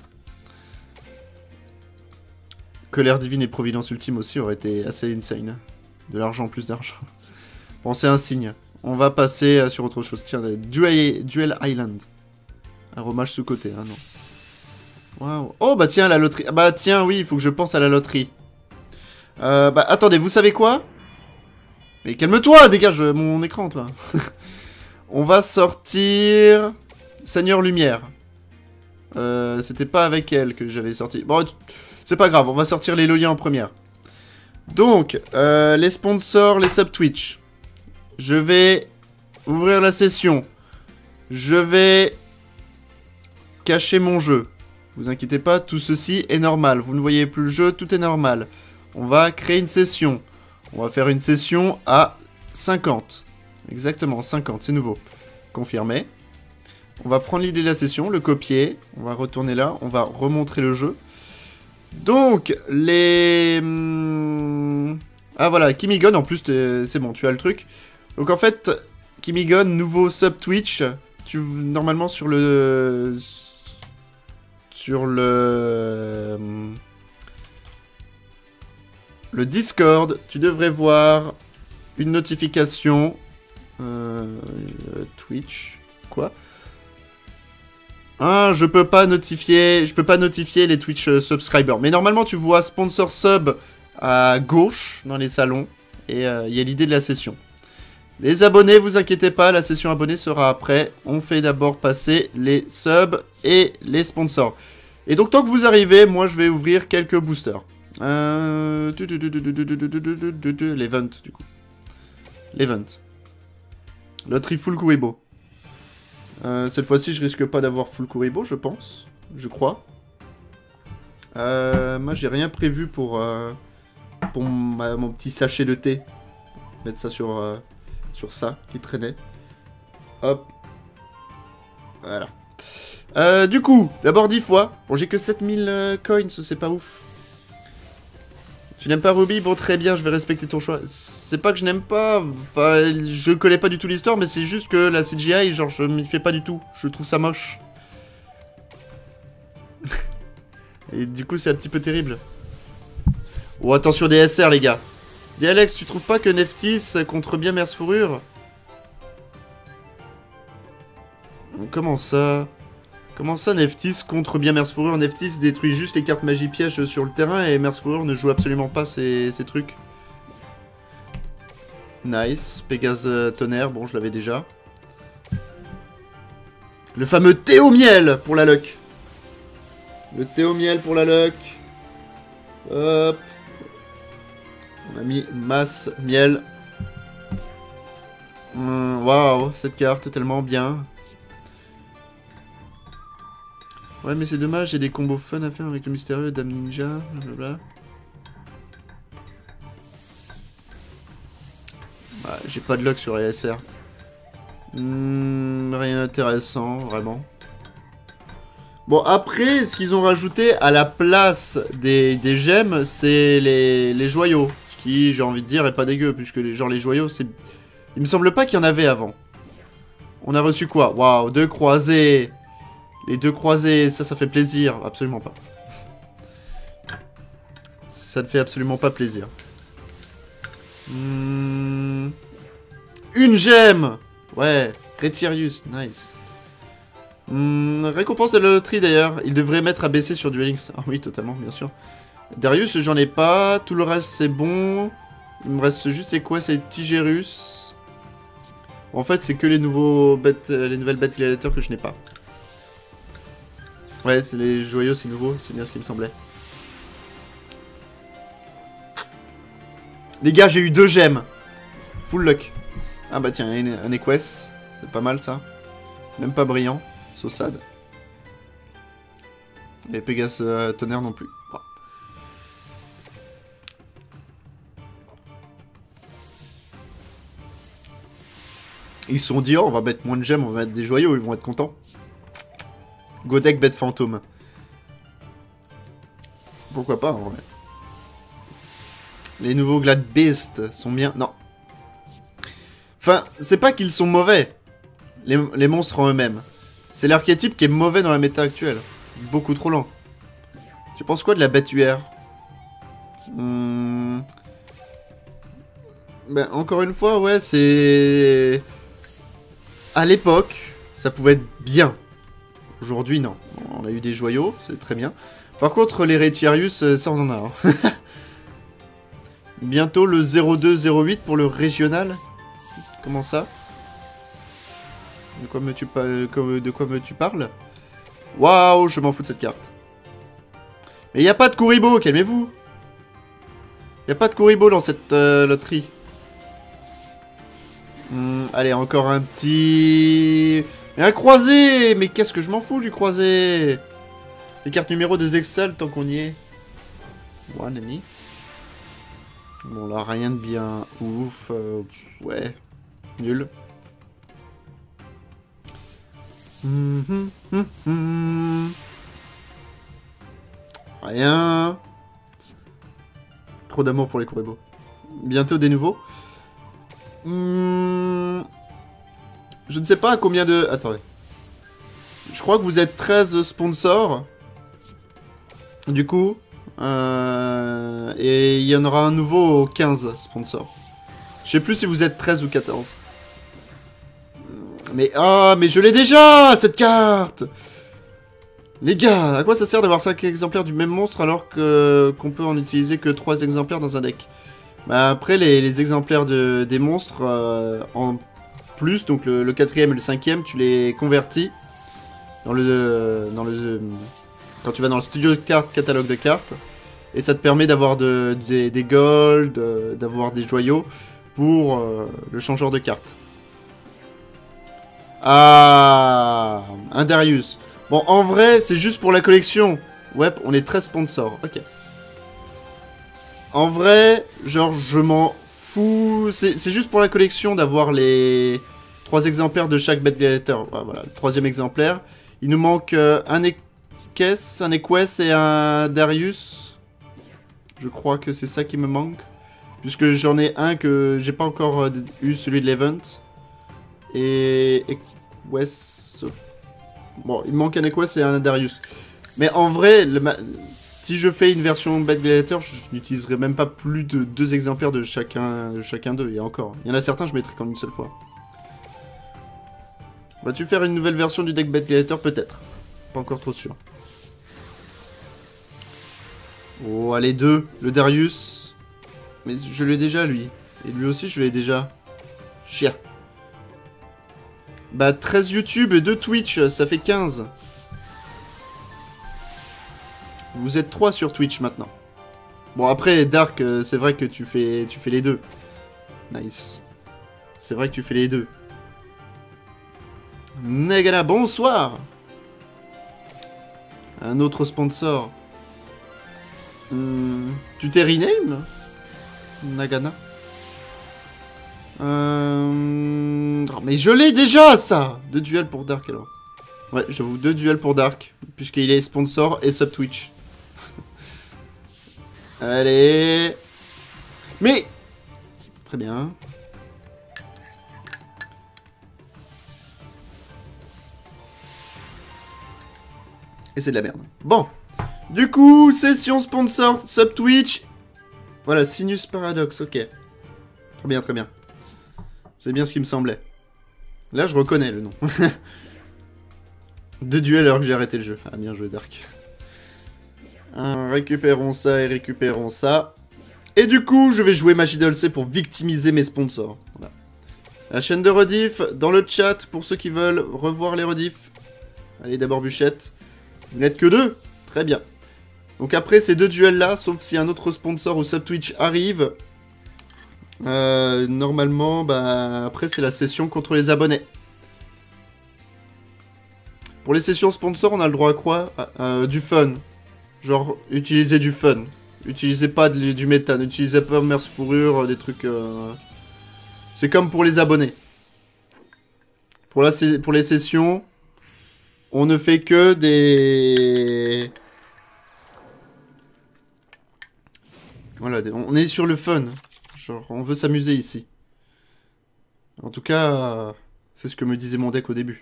Colère divine et providence ultime aussi aurait été assez insane. De l'argent, plus d'argent. Bon, c'est un signe. On va passer sur autre chose. Tiens, Duel, Duel Island. Un hommage sous-côté, hein, non. Waouh. Oh, bah tiens, la loterie. Bah tiens, oui, il faut que je pense à la loterie. Euh, bah attendez, vous savez quoi? Mais calme-toi, dégage mon écran, toi. On va sortir... Seigneur Lumière. Euh, c'était pas avec elle que j'avais sorti. Bon, c'est pas grave, on va sortir les Loliens en première. Donc, euh, les sponsors, les sub Twitch. Je vais ouvrir la session. Je vais cacher mon jeu. Vous inquiétez pas, tout ceci est normal. Vous ne voyez plus le jeu, tout est normal. On va créer une session. On va faire une session à cinquante. Exactement, cinquante, c'est nouveau. Confirmé. On va prendre l'idée de la session, le copier. On va retourner là, on va remontrer le jeu. Donc, les... Ah voilà, Kimigon, en plus, c'est bon, tu as le truc. Donc en fait, Kimigon, nouveau sub Twitch. Tu normalement sur le... Sur le... Le Discord, tu devrais voir une notification. Euh... Twitch... Quoi ? Ah, je peux pas notifier, je peux pas notifier les Twitch euh, subscribers. Mais normalement, tu vois sponsor sub à gauche dans les salons. Et il euh, y a l'idée de la session. Les abonnés, vous inquiétez pas, la session abonnés sera après. On fait d'abord passer les subs et les sponsors. Et donc, tant que vous arrivez, moi, je vais ouvrir quelques boosters. Euh... L'event, du coup. L'event. Loterie full Kuribo. Euh, cette fois-ci, je risque pas d'avoir full Kuribo, je pense. Je crois. Euh, moi, j'ai rien prévu pour, euh, pour ma, mon petit sachet de thé. Mettre ça sur, euh, sur ça, qui traînait. Hop. Voilà. Euh, du coup, d'abord dix fois. Bon, j'ai que sept mille euh, coins, c'est pas ouf. Tu n'aimes pas Ruby? Bon, très bien, je vais respecter ton choix. C'est pas que je n'aime pas, enfin, je connais pas du tout l'histoire, mais c'est juste que la C G I, genre, je m'y fais pas du tout. Je trouve ça moche. Et du coup, c'est un petit peu terrible. Oh, attention des S R, les gars. Dis Alex, tu trouves pas que Neftis contre bien Merce Fourrure? Comment ça? Comment ça, Neftis contre bien Merce Fourrure? Neftis détruit juste les cartes magie piège sur le terrain et Merce Fourrure ne joue absolument pas ces, ces trucs. Nice. Pégase euh, tonnerre, bon, je l'avais déjà. Le fameux thé au miel pour la luck. Le thé au miel pour la luck. Hop. On a mis masse miel. Waouh, wow, cette carte tellement bien. Ouais, mais c'est dommage, j'ai des combos fun à faire avec le mystérieux Dame Ninja, blablabla. Ah, j'ai pas de luck sur les S R. Mmh, rien d'intéressant, vraiment. Bon, après, ce qu'ils ont rajouté à la place des, des gemmes, c'est les, les joyaux. Ce qui, j'ai envie de dire, est pas dégueu, puisque les, genre les joyaux, c'est... Il me semble pas qu'il y en avait avant. On a reçu quoi? Waouh, deux croisés. Les deux croisés, ça, ça fait plaisir. Absolument pas. Ça ne fait absolument pas plaisir. Mmh... Une gemme. Ouais, Retirius, nice. Mmh, récompense de la loterie d'ailleurs. Il devrait mettre à baisser sur Duel Links. Ah oui, totalement, bien sûr. Darius, j'en ai pas. Tout le reste, c'est bon. Il me reste juste, c'est quoi? C'est Tigérus. En fait, c'est que les nouveaux bêtes, les nouvelles bêtes gladiateurs que je n'ai pas. Ouais, c'est les joyaux, c'est nouveau. C'est bien ce qui me semblait. Les gars, j'ai eu deux gemmes. Full luck. Ah bah tiens, il y a un Equest. C'est pas mal ça. Même pas brillant. So sad. Et Pégase euh, tonnerre non plus. Oh. Ils se sont dit, oh, on va mettre moins de gemmes, on va mettre des joyaux, ils vont être contents. Godek bête fantôme. Pourquoi pas en vrai. Les nouveaux Glad Beast sont bien. Non. Enfin, c'est pas qu'ils sont mauvais. Les, les monstres en eux-mêmes. C'est l'archétype qui est mauvais dans la méta actuelle. Beaucoup trop lent. Tu penses quoi de la bête U R? hmm... Ben, encore une fois, ouais, c'est... À l'époque, ça pouvait être bien. Aujourd'hui, non. On a eu des joyaux, c'est très bien. Par contre, les Retirius, ça on en a. Hein. Bientôt le zéro deux zéro huit pour le régional. Comment ça? De quoi me tu, de quoi me tu parles? Waouh, je m'en fous de cette carte. Mais il n'y a pas de Kuribo, calmez-vous. Il n'y a pas de Kuribo dans cette euh, loterie. Hum, allez, encore un petit... Mais un croisé. Mais qu'est-ce que je m'en fous du croisé? Les cartes numéro de Zexal, tant qu'on y est. One ennemi. Bon, là, rien de bien ouf. Euh, ouais. Nul. Mmh, mmh, mmh, mmh. Rien. Trop d'amour pour les Kuribo. Bientôt des nouveaux. Mmh. Je ne sais pas à combien de... Attendez. Je crois que vous êtes treize sponsors. Du coup. Euh... Et il y en aura un nouveau aux quinze sponsors. Je sais plus si vous êtes treize ou quatorze. Mais ah, mais je l'ai déjà, cette carte. Les gars, à quoi ça sert d'avoir cinq exemplaires du même monstre alors que qu'on peut en utiliser que trois exemplaires dans un deck? Bah après, les, les exemplaires de, des monstres euh, en plus, donc le, le quatrième et le cinquième, tu les convertis dans le, dans le... Quand tu vas dans le studio de cartes, catalogue de cartes, et ça te permet d'avoir de, de, des golds, d'avoir des joyaux pour euh, le changeur de cartes. Ah, un Darius. Bon, en vrai, c'est juste pour la collection. Ouais, on est treize sponsors. Ok. En vrai, genre, je m'en fous. C'est juste pour la collection d'avoir les trois exemplaires de chaque bête gladiateur. Voilà, le troisième exemplaire. Il nous manque euh, un Equest, un Equest et un Darius. Je crois que c'est ça qui me manque. Puisque j'en ai un que j'ai pas encore euh, eu, celui de l'event. Et... Equest... Bon, il me manque un Equest et un Darius. Mais en vrai, le ma... si je fais une version Bad Gladiator, je n'utiliserai même pas plus de deux exemplaires de chacun de chacun d'eux. Il y a encore. Il y en a certains, je mettrai qu'en une seule fois. Vas-tu faire une nouvelle version du deck Bad Gladiator? Peut-être. Pas encore trop sûr. Oh, allez, deux. Le Darius. Mais je l'ai déjà, lui. Et lui aussi, je l'ai déjà. Chia. Bah, treize YouTube et deux Twitch, ça fait quinze. Vous êtes trois sur Twitch maintenant. Bon, après, Dark, euh, c'est vrai que tu fais, tu fais les deux. Nice. C'est vrai que tu fais les deux. Negana, bonsoir. Un autre sponsor. Hum, tu t'es rename Nagana. Euh... Oh, mais je l'ai déjà, ça. Deux duels pour Dark, alors. Ouais, j'avoue, deux duels pour Dark. Puisqu'il est sponsor et sub Twitch. Allez. Mais... Très bien. Et c'est de la merde. Bon. Du coup, session sponsor sub Twitch. Voilà, Sinus Paradox, ok. Très bien, très bien. C'est bien ce qui me semblait. Là, je reconnais le nom. Deux duels alors que j'ai arrêté le jeu. Ah, bien joué, Dark. Euh, récupérons ça et récupérons ça. Et du coup, je vais jouer Magidolce pour victimiser mes sponsors. Voilà. La chaîne de rediff, dans le chat, pour ceux qui veulent revoir les rediffs. Allez, d'abord Bûchette. Vous n'êtes que deux. Très bien. Donc après ces deux duels-là, sauf si un autre sponsor ou sub Twitch arrive, euh, normalement, bah, après c'est la session contre les abonnés. Pour les sessions sponsors, on a le droit à quoi? euh, Du fun. Genre, utiliser du fun. Utilisez pas de, du méthane, utilisez pas Merce Fourrure, des trucs... Euh... C'est comme pour les abonnés. Pour, la, pour les sessions, on ne fait que des... Voilà, on est sur le fun. Genre, on veut s'amuser ici. En tout cas, c'est ce que me disait mon deck au début.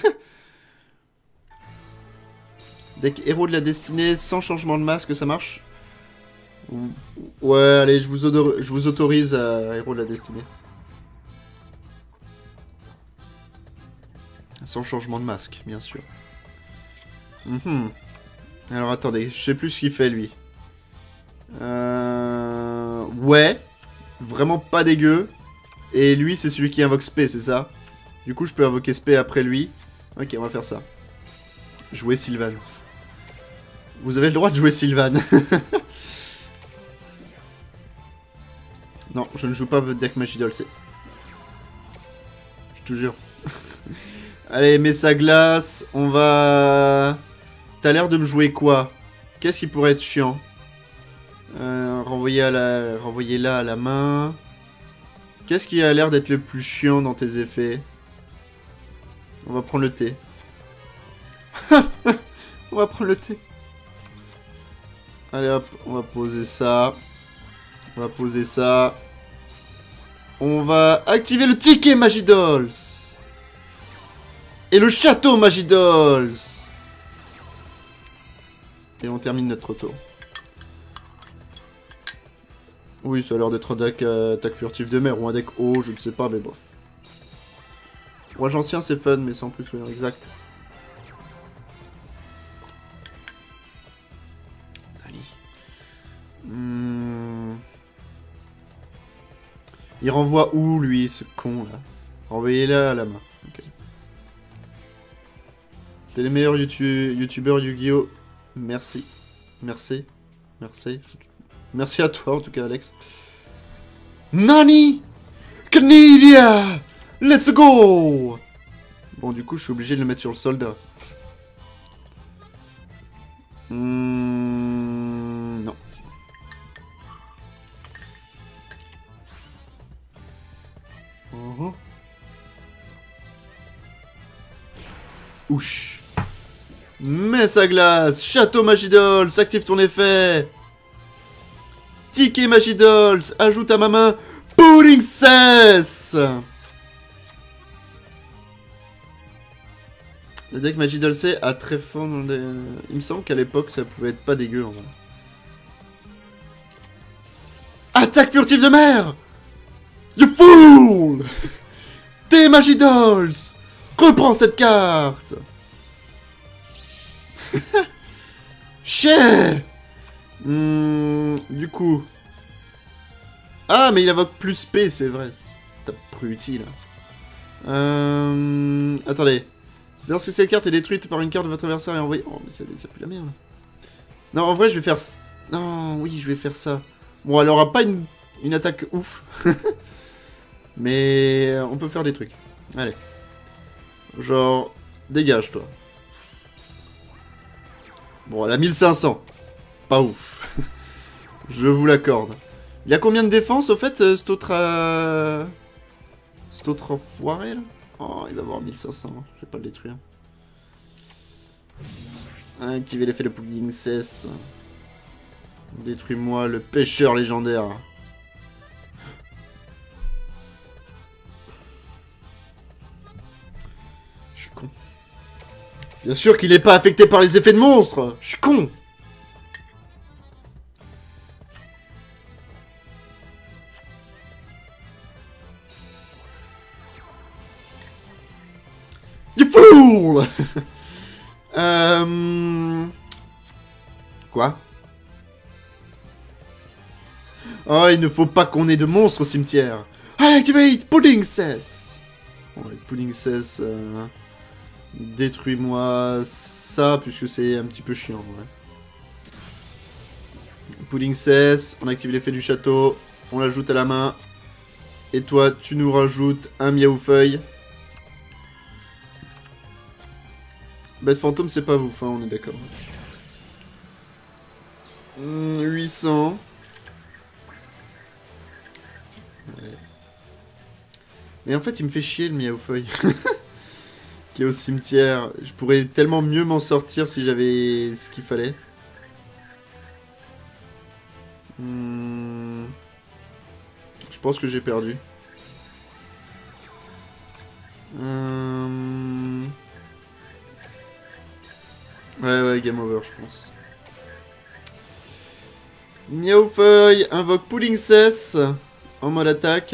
Deck héros de la destinée, sans changement de masque, ça marche? Ouais, allez, je vous, je vous autorise à héros de la destinée. Sans changement de masque, bien sûr. Mm-hmm. Alors, attendez, je sais plus ce qu'il fait, lui. Euh... Ouais. Vraiment pas dégueu. Et lui, c'est celui qui invoque Spé, c'est ça? Du coup, je peux invoquer Spé après lui. Ok, on va faire ça. Jouer Sylvan. Vous avez le droit de jouer Sylvan. Non, je ne joue pas votre deck Magidolce. Je te jure. Allez, Messa Glace. On va... T'as l'air de me jouer quoi? Qu'est-ce qui pourrait être chiant? Euh, renvoyer, à la... renvoyer là à la main. Qu'est-ce qui a l'air d'être le plus chiant dans tes effets? On va prendre le thé. On va prendre le thé. Allez hop, on va poser ça. On va poser ça. On va activer le ticket Magidols. Et le château Magidols. Et on termine notre tour. Oui, ça a l'air d'être un deck euh, attaque furtif de mer ou un deck haut, je ne sais pas, mais bof. Roi ancien, c'est fun, mais sans plus, oui, exact. Allez. Hmm. Il renvoie où, lui, ce con, là? Renvoyez-le à la main. Okay. T'es les meilleurs YouTube youtubeurs Yu-Gi-Oh! Merci. Merci. Merci. Merci à toi, en tout cas, Alex. Nani! Canidia! Let's go! Bon, du coup, je suis obligé de le mettre sur le soldat. Mmh, non. Uh-huh. Ouch. Messa Glace, Château Magidols, active ton effet. Ticket Magidols, ajoute à ma main Pudding Cess. Le deck Magidolce a très fort dans les... Il me semble qu'à l'époque, ça pouvait être pas dégueu, en vrai. Attaque furtive de mer! You fool! T'es Magidols! Reprends cette carte! Chais! hmm, Du coup... Ah, mais il invoque plus P, c'est vrai. C'est plus utile. Euh... Attendez. C'est lorsque cette carte est détruite par une carte de votre adversaire et envoyée... Oh, mais ça, ça pue la merde. Non, en vrai, je vais faire... Non, oui, je vais faire ça. Bon, elle aura pas une, une attaque ouf. Mais on peut faire des trucs. Allez. Genre, dégage, toi. Bon, elle a mille cinq cents. Pas ouf. Je vous l'accorde. Il a combien de défense, au fait, euh, cet autre... Euh... Cet autre enfoiré, là? Oh, il va avoir mille cinq cents. Je vais pas le détruire. Activer l'effet de pudding cesse. Détruis-moi le pêcheur légendaire. Je suis con. Bien sûr qu'il n'est pas affecté par les effets de monstres. Je suis con. You fool. euh... Quoi? Oh, il ne faut pas qu'on ait de monstres au cimetière. Allez, activate Pudding cesse. Bon, avec Pudding cesse, euh... détruis-moi ça, puisque c'est un petit peu chiant, ouais. Pudding cesse, on active l'effet du château, on l'ajoute à la main. Et toi, tu nous rajoutes un miaou-feuille. Bête fantôme, c'est pas vous, hein, on est d'accord. Mmh, huit cents. Ouais. Mais en fait, il me fait chier le miaou-feuille. Qui est au cimetière. Je pourrais tellement mieux m'en sortir si j'avais ce qu'il fallait. Mmh. Je pense que j'ai perdu. Euh... Ouais, ouais, game over, je pense. Miaou-feuille invoque Pudding cesse en mode attaque.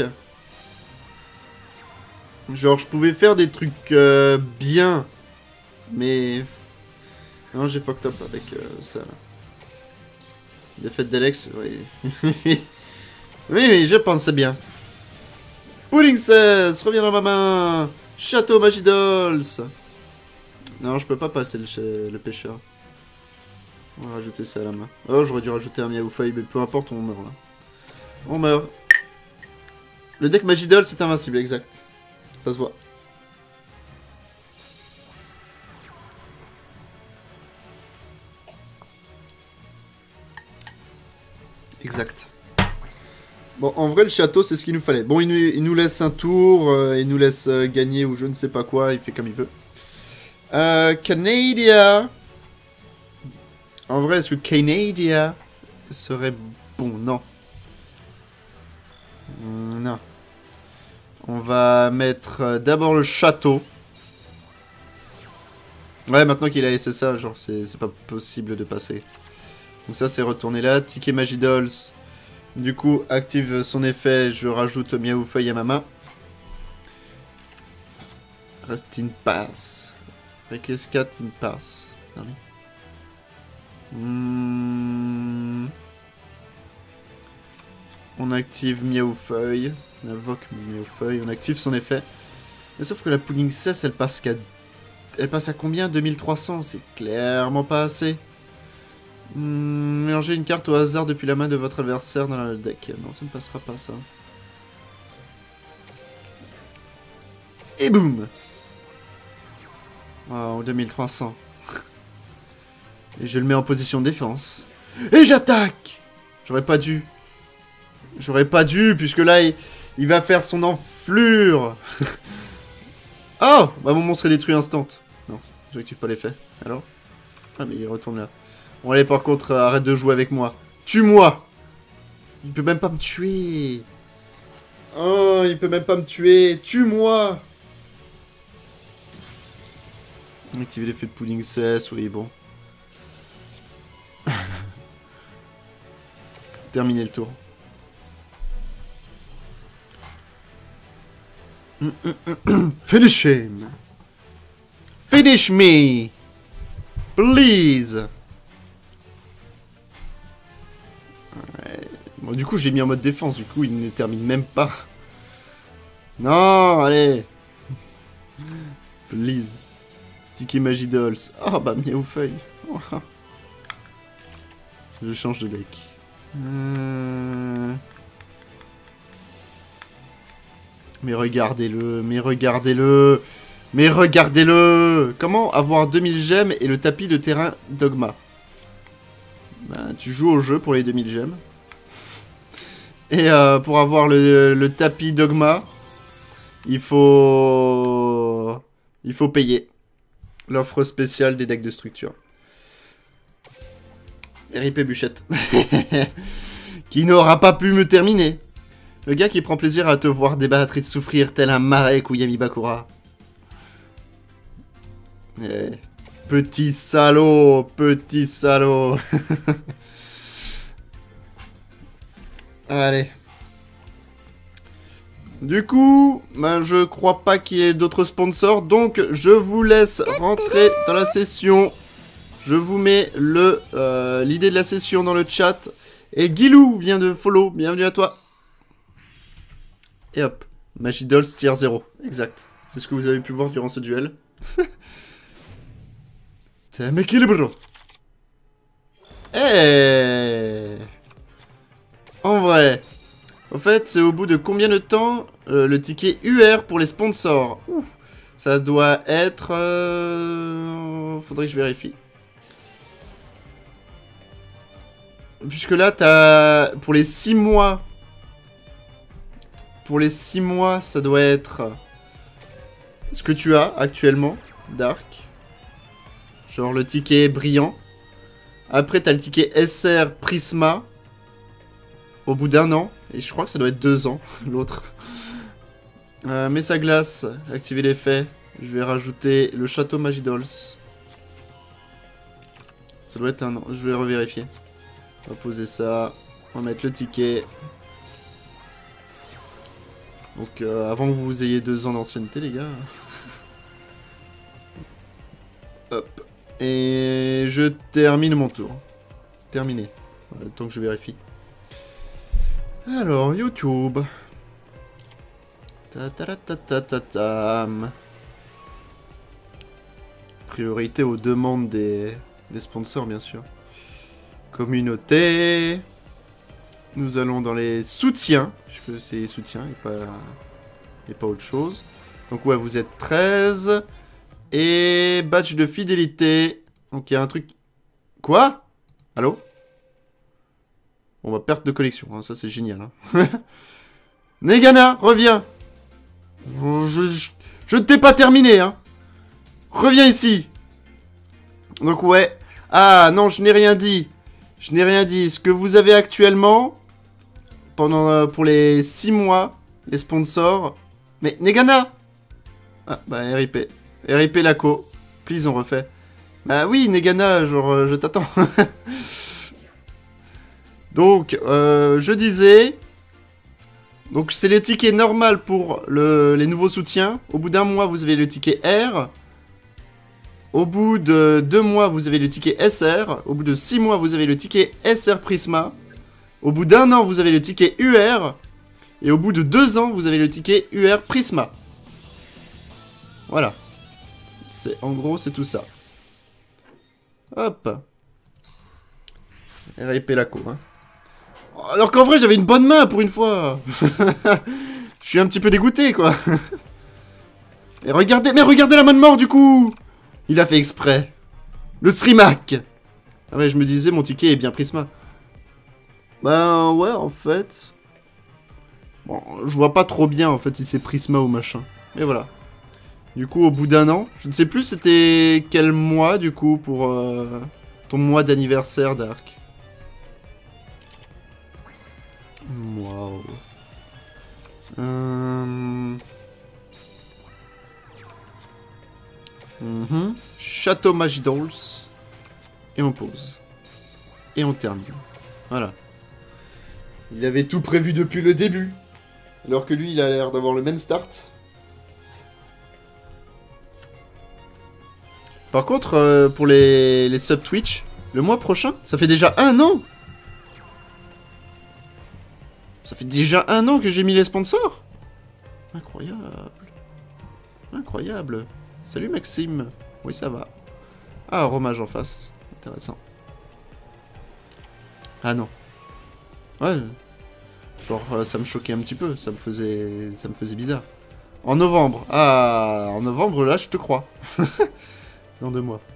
Genre, je pouvais faire des trucs euh, bien, mais... Non, j'ai fucked up avec euh, ça, là. Défaite d'Alex, oui. Oui, oui, je pensais bien. Pudding cesse, reviens dans ma main. Château Magidols. Non, je peux pas passer le, le pêcheur. On va rajouter ça à la main. Oh, j'aurais dû rajouter un miaou-feuille, mais peu importe, on meurt là. On meurt. Le deck Magidols, c'est invincible, exact. Ça se voit. Exact. Bon, en vrai, le château, c'est ce qu'il nous fallait. Bon, il nous, il nous laisse un tour, euh, il nous laisse euh, gagner ou je ne sais pas quoi, il fait comme il veut. Euh, Canadia. En vrai, est-ce que Canadia serait bon? Non. Mmh, non. On va mettre euh, d'abord le château. Ouais, maintenant qu'il a laissé ça, genre, c'est pas possible de passer. Donc ça, c'est retourné là. Ticket Magidols. Du coup, active son effet. Je rajoute miaou-feuille à ma main. Rest in pass. Requescat in pass. Mmh. On active miaou-feuille. On invoque miaou-feuille. On active son effet. Mais sauf que la Pudding cesse, elle passe qu'à... Elle passe à combien? deux mille trois cents. C'est clairement pas assez. Mmh, mélangez une carte au hasard depuis la main de votre adversaire dans le deck. Non, ça ne passera pas, ça. Et boum. Wow, deux mille trois cents. Et je le mets en position de défense. Et j'attaque. J'aurais pas dû. J'aurais pas dû, puisque là, il, il va faire son enflure. Oh, bah mon monstre est détruit instant. Non, j'active pas l'effet. Alors? Ah, mais il retourne là. Bon, allez, par contre, euh, arrête de jouer avec moi. Tue-moi. Il peut même pas me tuer. Oh, il peut même pas me tuer. Tue-moi. Activer l'effet de pudding cesse, oui, bon. Terminer le tour. Finish him. Finish me. Please. Ouais. Bon, du coup, je l'ai mis en mode défense. Du coup, il ne termine même pas. Non, allez. Please. Ticket Magie Dolls. Oh, bah, miaou feuille. Je change de deck. Euh... Mais regardez-le, mais regardez-le, mais regardez-le. Comment avoir deux mille gemmes et le tapis de terrain Dogma? Bah, tu joues au jeu pour les deux mille gemmes. Et euh, pour avoir le, le tapis Dogma, il faut... Il faut payer. L'offre spéciale des decks de structure. R I P Bûchette. Qui n'aura pas pu me terminer. Le gars qui prend plaisir à te voir débattre et de souffrir tel un Marek ou Yami Bakura. Eh, petit salaud, petit salaud. Allez. Du coup, ben, je crois pas qu'il y ait d'autres sponsors, donc je vous laisse rentrer dans la session. Je vous mets le euh, l'idée de la session dans le chat. Et Guilou vient de follow, bienvenue à toi. Et hop, Magie Dolls tier zéro, exact. C'est ce que vous avez pu voir durant ce duel. C'est un équilibre. Eh, en vrai, en fait, c'est au bout de combien de temps euh, le ticket U R pour les sponsors? Ouf, ça doit être... Euh... Faudrait que je vérifie. Puisque là, t'as... Pour les six mois... Pour les six mois, ça doit être... Ce que tu as actuellement, Dark. Genre le ticket brillant. Après, t'as le ticket S R Prisma. Au bout d'un an. Et je crois que ça doit être deux ans, l'autre. Euh, Mesa Glace, activer l'effet. Je vais rajouter le château Magie Dolls. Ça doit être un an. Je vais revérifier. On va poser ça. On va mettre le ticket. Donc, euh, avant que vous ayez deux ans d'ancienneté, les gars. Hop. Et je termine mon tour. Terminé. Voilà, le temps que je vérifie. Alors, YouTube. Ta ta ta ta ta tam. Priorité aux demandes des, des sponsors, bien sûr. Communauté. Nous allons dans les soutiens, puisque c'est les soutiens et pas, et pas autre chose. Donc ouais, vous êtes treize. Et badge de fidélité. Donc il y a un truc... Quoi? Allô? Bon bah perte de collection, hein, ça c'est génial. Hein. Negana, reviens. Je, je, je ne t'ai pas terminé, hein. Reviens ici. Donc ouais. Ah non, je n'ai rien dit. Je n'ai rien dit. Ce que vous avez actuellement... Pendant, euh, pour les six mois, les sponsors... Mais, Negana! Ah, bah, R I P. R I P Laco. Please, on refait. Bah oui, Negana, genre, euh, je t'attends. Donc, euh, je disais... Donc, c'est le ticket normal pour le, les nouveaux soutiens. Au bout d'un mois, vous avez le ticket R. Au bout de deux mois, vous avez le ticket S R. Au bout de six mois, vous avez le ticket S R Prisma. Au bout d'un an, vous avez le ticket U R. Et au bout de deux ans, vous avez le ticket U R Prisma. Voilà. C'est, en gros, c'est tout ça. Hop. R I P Laco, hein. Alors qu'en vrai, j'avais une bonne main pour une fois. Je suis un petit peu dégoûté, quoi. Et regardez, mais regardez la main de mort, du coup. Il a fait exprès. Le Srimac. Ah ouais, je me disais, mon ticket est bien Prisma. Bah ouais, en fait... Bon, je vois pas trop bien, en fait, si c'est Prisma ou machin. Et voilà. Du coup, au bout d'un an, je ne sais plus c'était quel mois, du coup, pour euh, ton mois d'anniversaire, Dark. Waouh. Euh... Mm-hmm. Château Magidolls. Et on pose. Et on termine. Voilà. Il avait tout prévu depuis le début. Alors que lui, il a l'air d'avoir le même start. Par contre, euh, pour les, les sub Twitch, le mois prochain, ça fait déjà un an. Ça fait déjà un an que j'ai mis les sponsors. Incroyable. Incroyable. Salut Maxime. Oui, ça va. Ah, Romage en face. Intéressant. Ah non. Ouais. Genre, euh, ça me choquait un petit peu. Ça me faisait, ça me faisait bizarre. En novembre. Ah, en novembre, là, je te crois. Dans deux mois.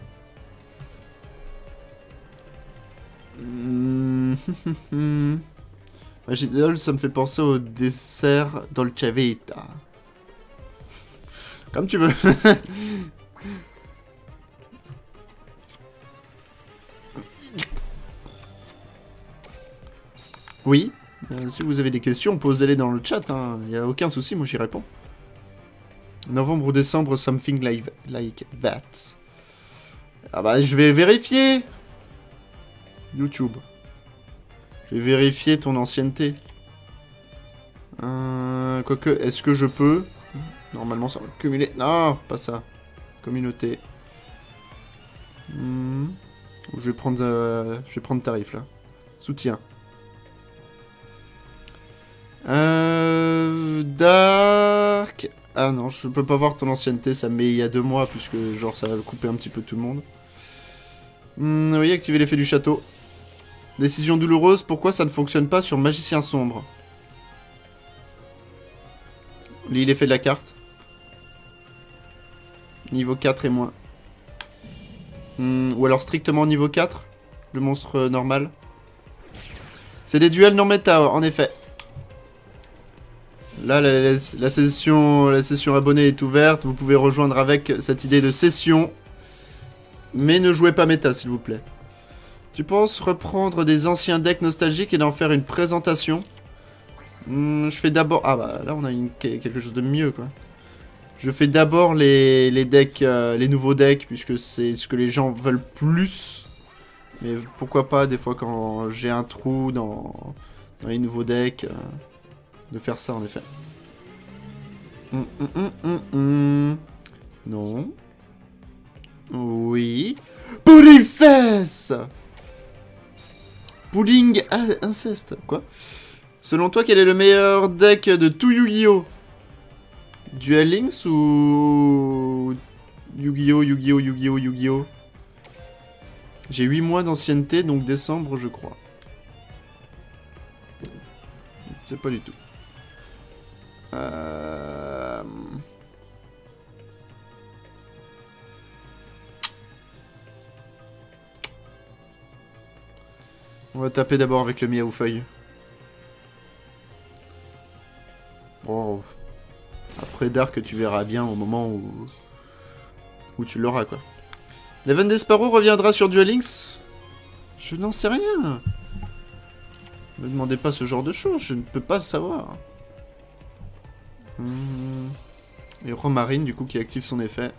Magidol, ça me fait penser au dessert Dolce Vita. Comme tu veux. Oui. Euh, si vous avez des questions, posez-les dans le chat. Il hein. n'y a aucun souci, moi j'y réponds. Novembre ou décembre, something like, like that. Ah bah, je vais vérifier. YouTube. Je vais vérifier ton ancienneté. Euh, Quoique, est-ce que je peux... Normalement, ça va cumuler... Non, pas ça. Communauté. Hmm. Je vais prendre... Euh... Je vais prendre tarif, là. Soutien. Euh... Dark... Ah non, je peux pas voir ton ancienneté, ça me met il y a deux mois, puisque genre ça va couper un petit peu tout le monde. Hmm, oui, activer l'effet du château. Décision douloureuse, pourquoi ça ne fonctionne pas sur Magicien Sombre? Lis l'effet de la carte. Niveau quatre et moins. Hmm, ou alors strictement niveau quatre, le monstre euh, normal. C'est des duels non méta, en effet. Là, la, la, la, session, la session abonnée est ouverte. Vous pouvez rejoindre avec cette idée de session. Mais ne jouez pas méta, s'il vous plaît. Tu penses reprendre des anciens decks nostalgiques et d'en faire une présentation? hmm, Je fais d'abord... Ah bah là, on a une, quelque chose de mieux, quoi. Je fais d'abord les, les decks, euh, les nouveaux decks, puisque c'est ce que les gens veulent plus. Mais pourquoi pas, des fois, quand j'ai un trou dans, dans les nouveaux decks... Euh... de faire ça en effet. Hum, hum, hum, hum, hum. Non. Oui. Pudding cesse. Pudding inceste. Quoi? Selon toi, quel est le meilleur deck de tout Yu-Gi-Oh? Duel Links ou... Yu-Gi-Oh, Yu-Gi-Oh, Yu-Gi-Oh, Yu-Gi-Oh? J'ai huit mois d'ancienneté, donc décembre, je crois. C'est pas du tout. Euh... On va taper d'abord avec le Miaou Feuille. Bon. Après Dark, tu verras bien au moment où, où tu l'auras, quoi. L'Even Desparo reviendra sur Duel Links? Je n'en sais rien. Ne me demandez pas ce genre de choses, je ne peux pas le savoir. Mmh. Et Romarine, du coup, qui active son effet.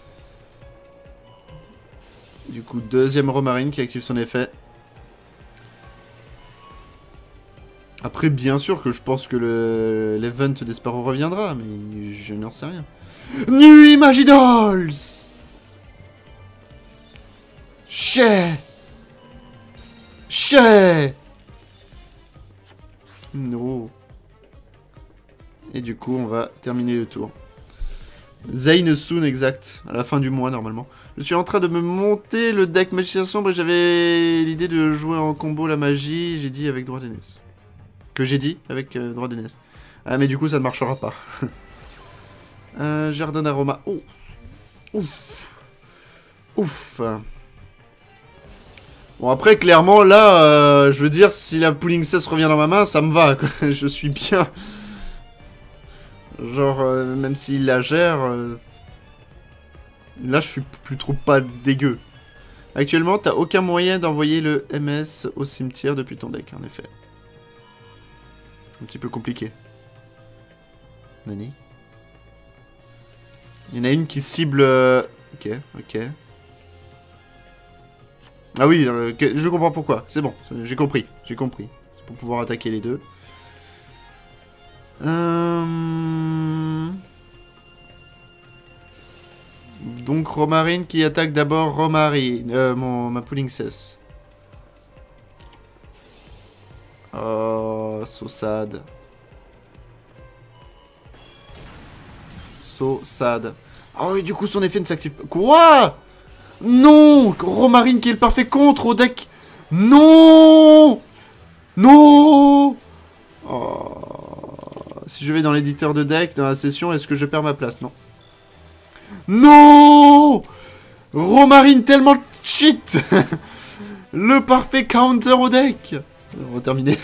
Du coup, deuxième Romarine qui active son effet. Après, bien sûr que je pense que le l'event d'Esparo reviendra, mais je n'en sais rien. Nuit Magidolls! Chais! Chais! No. Et du coup, on va terminer le tour. Zayn soon, exact. À la fin du mois, normalement. Je suis en train de me monter le deck Magicien Sombre et j'avais l'idée de jouer en combo la magie. J'ai dit avec droit d'aînesse. Que j'ai dit avec euh, droit d'aînesse. Ah, mais du coup, ça ne marchera pas. euh, Jardin d'aroma. Oh. Ouf. Ouf. Bon, après, clairement, là, euh, je veux dire, si la Pulling cesse revient dans ma main, ça me va, quoi. Je suis bien... Genre, euh, même s'il la gère... Euh... Là, je suis plus trop pas dégueu. Actuellement, t'as aucun moyen d'envoyer le M S au cimetière depuis ton deck, en effet. Un petit peu compliqué. Nani? Il y en a une qui cible... Euh... Ok, ok. Ah oui, euh, que- je comprends pourquoi. C'est bon, j'ai compris. J'ai compris. C'est pour pouvoir attaquer les deux. Euh... Donc Romarine qui attaque d'abord Romarine. Euh, mon, ma Pulling-Cess. Oh, so sad. So sad. Ah oui, du coup, son effet ne s'active pas. Quoi? Non! Romarine qui est le parfait contre au deck. Non! Non! Oh. Si je vais dans l'éditeur de deck, dans la session, est-ce que je perds ma place? Non. Non! Romarine tellement cheat. Le parfait counter au deck. On va terminer.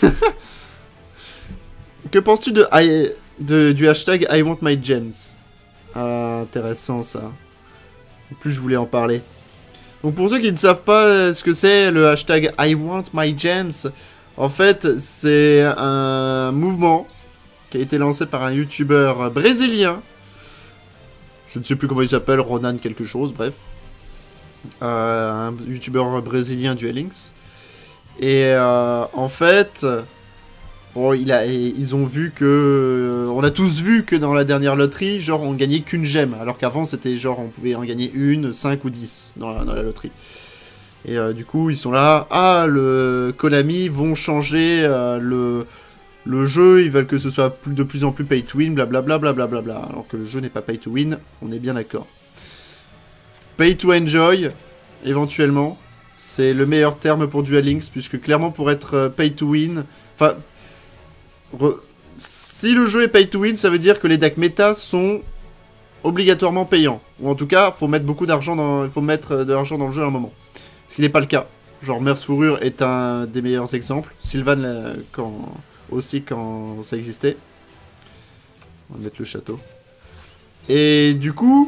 Que penses-tu de, I... de du hashtag I want my gems? Ah, intéressant ça. En plus, je voulais en parler. Donc pour ceux qui ne savent pas ce que c'est le hashtag I want my gems, en fait, c'est un mouvement qui a été lancé par un youtubeur brésilien. Je ne sais plus comment il s'appelle, Ronan quelque chose, bref. Euh, un youtubeur brésilien Duel Links. Et euh, en fait, bon, il a, ils ont vu que... On a tous vu que dans la dernière loterie, genre, on gagnait qu'une gemme. Alors qu'avant, c'était genre, on pouvait en gagner une, cinq ou dix dans la, dans la loterie. Et euh, du coup, ils sont là. Ah, le Konami vont changer euh, le, le jeu. Ils veulent que ce soit plus, de plus en plus pay to win, blablabla, blablabla. Bla, bla. Alors que le jeu n'est pas pay to win, on est bien d'accord. Pay to enjoy, éventuellement. C'est le meilleur terme pour Duel Links, puisque clairement, pour être euh, pay to win... Enfin... Re... Si le jeu est pay to win, ça veut dire que les decks méta sont obligatoirement payants. Ou en tout cas, faut mettre beaucoup d'argent dans... il faut mettre de l'argent dans le jeu à un moment. Ce qui n'est pas le cas. Genre, Merce Fourrure est un des meilleurs exemples. Sylvan, euh, quand... aussi quand ça existait. On va mettre le château. Et du coup...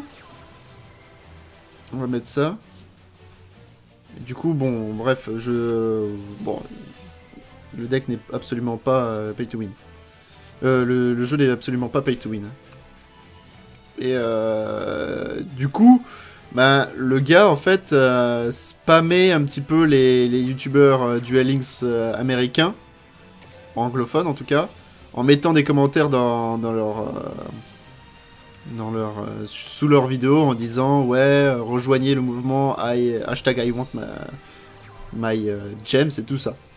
On va mettre ça. Et du coup, bon, bref, je... Bon... Le deck n'est absolument pas euh, pay to win. Euh, le, le jeu n'est absolument pas pay to win. Et euh, du coup, bah, le gars, en fait, euh, spammait un petit peu les, les youtubeurs euh, Duel Links euh, américains, anglophones en tout cas, en mettant des commentaires dans, dans leur... Euh, dans leur euh, sous leurs vidéos en disant « Ouais, rejoignez le mouvement I, hashtag I want my, my uh, gems » et tout ça.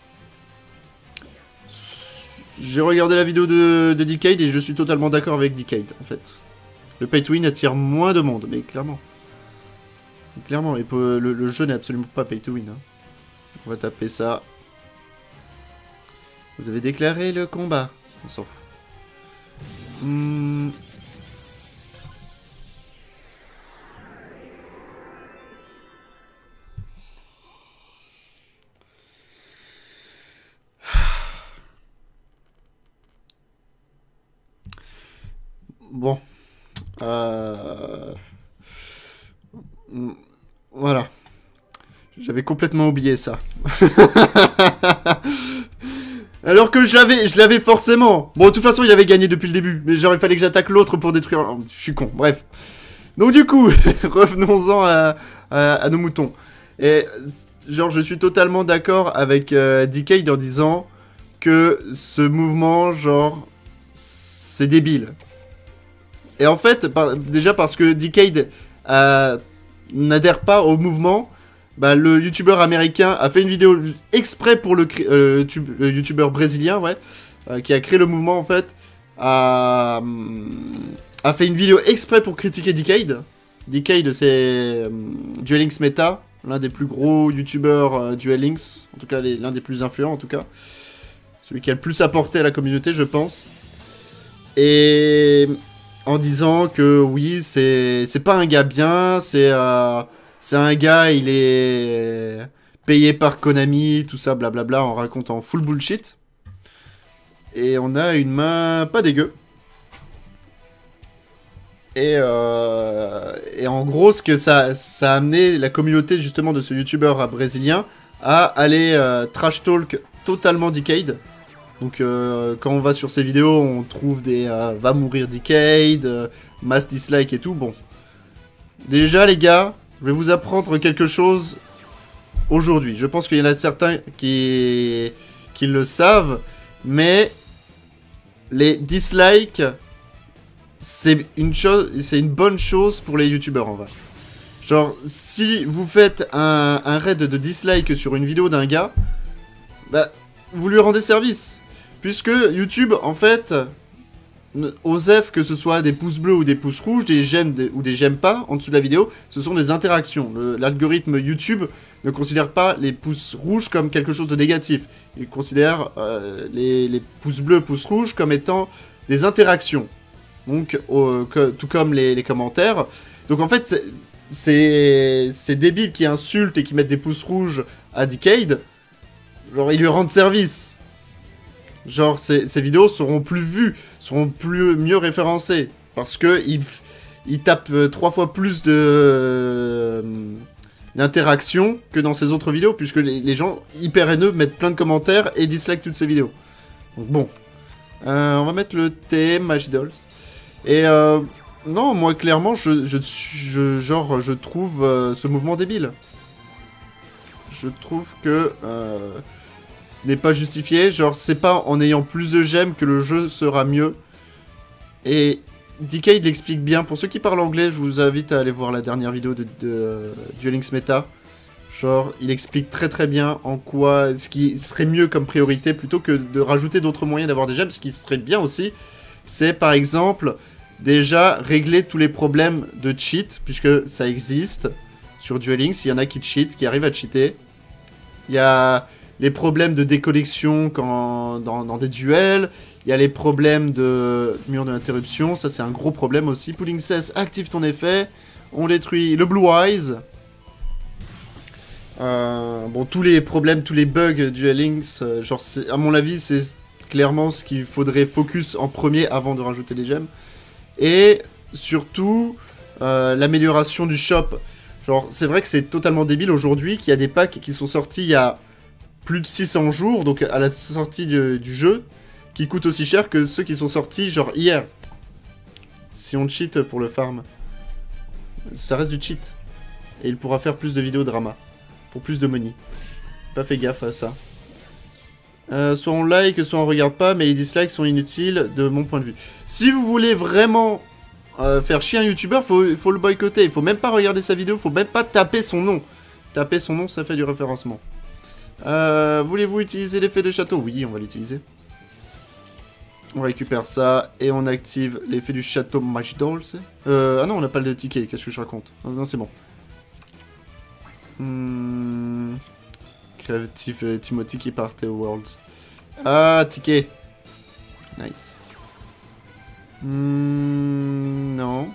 J'ai regardé la vidéo de, de Decade et je suis totalement d'accord avec Decade, en fait. Le pay to win attire moins de monde, mais clairement. Clairement, et pour, le, le jeu n'est absolument pas pay to win. Hein. On va taper ça. Vous avez déclaré le combat. On s'en fout. Hmm. Bon. Euh... Voilà. J'avais complètement oublié ça. Alors que je l'avais je l'avais forcément. Bon, de toute façon, il avait gagné depuis le début. Mais genre, il fallait que j'attaque l'autre pour détruire... Je suis con, bref. Donc du coup, revenons-en à, à, à nos moutons. Et genre, je suis totalement d'accord avec euh, Decade en disant que ce mouvement, genre, c'est débile. Et en fait, par, déjà parce que Decade euh, n'adhère pas au mouvement, bah, le youtubeur américain a fait une vidéo exprès pour le, euh, le youtubeur brésilien, ouais, euh, qui a créé le mouvement en fait, a, a fait une vidéo exprès pour critiquer Decade. Decade, c'est euh, Duel Links Meta, l'un des plus gros youtubeurs euh, Duel Links, en tout cas l'un des plus influents en tout cas. Celui qui a le plus apporté à la communauté, je pense. Et... en disant que oui, c'est c'est pas un gars bien, c'est euh, c'est un gars, il est payé par Konami, tout ça, blablabla, en racontant full bullshit. Et on a une main pas dégueu. Et, euh, et en gros, ce que ça, ça a amené la communauté justement de ce youtubeur brésilien à aller euh, trash talk totalement Decade. Donc euh, quand on va sur ces vidéos, on trouve des euh, va mourir Decade, euh, mass dislike et tout. Bon, déjà les gars, je vais vous apprendre quelque chose aujourd'hui. Je pense qu'il y en a certains qui, qui le savent, mais les dislikes, c'est une chose, c'est une bonne chose pour les youtubeurs en vrai. Genre, si vous faites un, un raid de dislikes sur une vidéo d'un gars, bah, vous lui rendez service. Puisque YouTube, en fait, osef que ce soit des pouces bleus ou des pouces rouges, des j'aime des, ou des j'aime pas en dessous de la vidéo, ce sont des interactions. L'algorithme YouTube ne considère pas les pouces rouges comme quelque chose de négatif. Il considère euh, les, les pouces bleus, pouces rouges comme étant des interactions. Donc, euh, que, tout comme les, les commentaires. Donc en fait, c'est c'est débile qui insultent et qui mettent des pouces rouges à Decade. Genre, ils lui rendent service. Genre, ces, ces vidéos seront plus vues, seront plus mieux référencées. Parce que ils, ils tapent euh, trois fois plus de euh, d'interactions que dans ces autres vidéos, puisque les, les gens hyper haineux mettent plein de commentaires et dislikent toutes ces vidéos. Donc bon. Euh, on va mettre le T M Magidolls. Et euh, non, moi clairement, je, je, je, genre, je trouve euh, ce mouvement débile. Je trouve que euh, ce n'est pas justifié. Genre, c'est pas en ayant plus de gemmes que le jeu sera mieux. Et Decade l'explique bien. Pour ceux qui parlent anglais, je vous invite à aller voir la dernière vidéo de, de euh, Duel Links Meta. Genre, il explique très très bien en quoi ce qui serait mieux comme priorité plutôt que de rajouter d'autres moyens d'avoir des gemmes. Ce qui serait bien aussi, c'est par exemple déjà régler tous les problèmes de cheat, puisque ça existe sur Duel Links. Il y en a qui cheat, qui arrivent à cheater. Il y a les problèmes de déconnexion quand, dans, dans des duels. Il y a les problèmes de mur de l'interruption. Ça, c'est un gros problème aussi. Pulling-Cess, active ton effet. On détruit le Blue Eyes. Euh, bon, tous les problèmes, tous les bugs Duel Links, euh, genre, à mon avis, c'est clairement ce qu'il faudrait focus en premier avant de rajouter des gemmes. Et surtout, euh, l'amélioration du shop. Genre, c'est vrai que c'est totalement débile aujourd'hui qu'il y a des packs qui sont sortis il y a plus de six cents jours, donc à la sortie du, du jeu, qui coûtent aussi cher que ceux qui sont sortis genre hier. Si on cheat pour le farm, ça reste du cheat. Et il pourra faire plus de vidéos drama, pour plus de money. Pas fait gaffe à ça. Euh, soit on like, soit on regarde pas, mais les dislikes sont inutiles de mon point de vue. Si vous voulez vraiment euh, faire chier un youtubeur, faut, faut le boycotter. Il faut même pas regarder sa vidéo, faut même pas taper son nom. Taper son nom, ça fait du référencement. Euh, Voulez-vous utiliser l'effet de château? Oui, on va l'utiliser. On récupère ça et on active l'effet du château Magidolls. Euh, ah non, on n'a pas le ticket, qu'est-ce que je raconte? Non, non c'est bon. Hmm... Creative Timothy qui partait au Worlds. Ah, ticket. Nice. Hmm, non.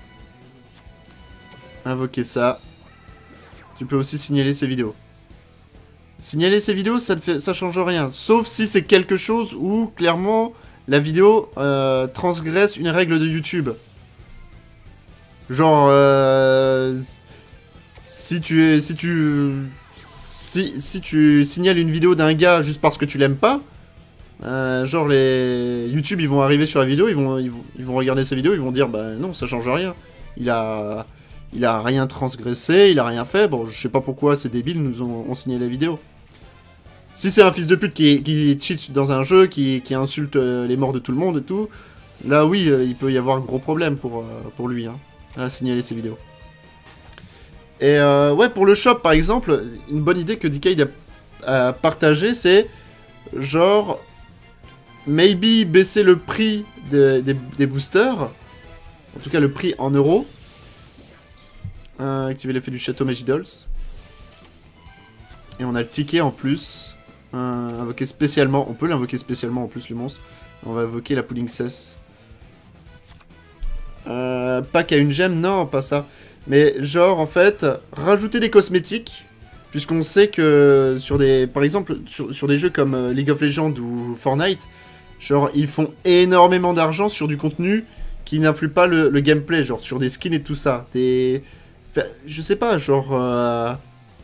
Invoquer ça. Tu peux aussi signaler ces vidéos. Signaler ces vidéos, ça ne fait, ça change rien. Sauf si c'est quelque chose où, clairement, la vidéo euh, transgresse une règle de YouTube. Genre, euh, si tu es, si tu, si, si tu signales une vidéo d'un gars juste parce que tu l'aimes pas, euh, genre les YouTube, ils vont arriver sur la vidéo, ils vont, ils vont, ils vont regarder sa vidéo, ils vont dire, bah non, ça change rien. Il a, il a rien transgressé, il a rien fait. Bon, je sais pas pourquoi ces débiles nous ont, ont signé la vidéo. Si c'est un fils de pute qui, qui cheat dans un jeu, qui, qui insulte les morts de tout le monde et tout, là oui, il peut y avoir gros problème pour, pour lui, hein, à signaler ses vidéos. Et euh, ouais, pour le shop par exemple, une bonne idée que Decade a, a partagé, c'est genre, maybe baisser le prix de, des, des boosters, en tout cas le prix en euros. Euh, activer l'effet du château Magidolls. Et on a le ticket en plus. Euh, invoquer spécialement. On peut l'invoquer spécialement en plus, le monstre. On va invoquer la Pulling-Cess. Euh, pack à une gemme, non, pas ça. Mais genre, en fait, rajouter des cosmétiques. Puisqu'on sait que sur des... Par exemple, sur, sur des jeux comme League of Legends ou Fortnite, genre, ils font énormément d'argent sur du contenu qui n'influe pas le, le gameplay. Genre, sur des skins et tout ça. Des... Je sais pas, genre... Euh...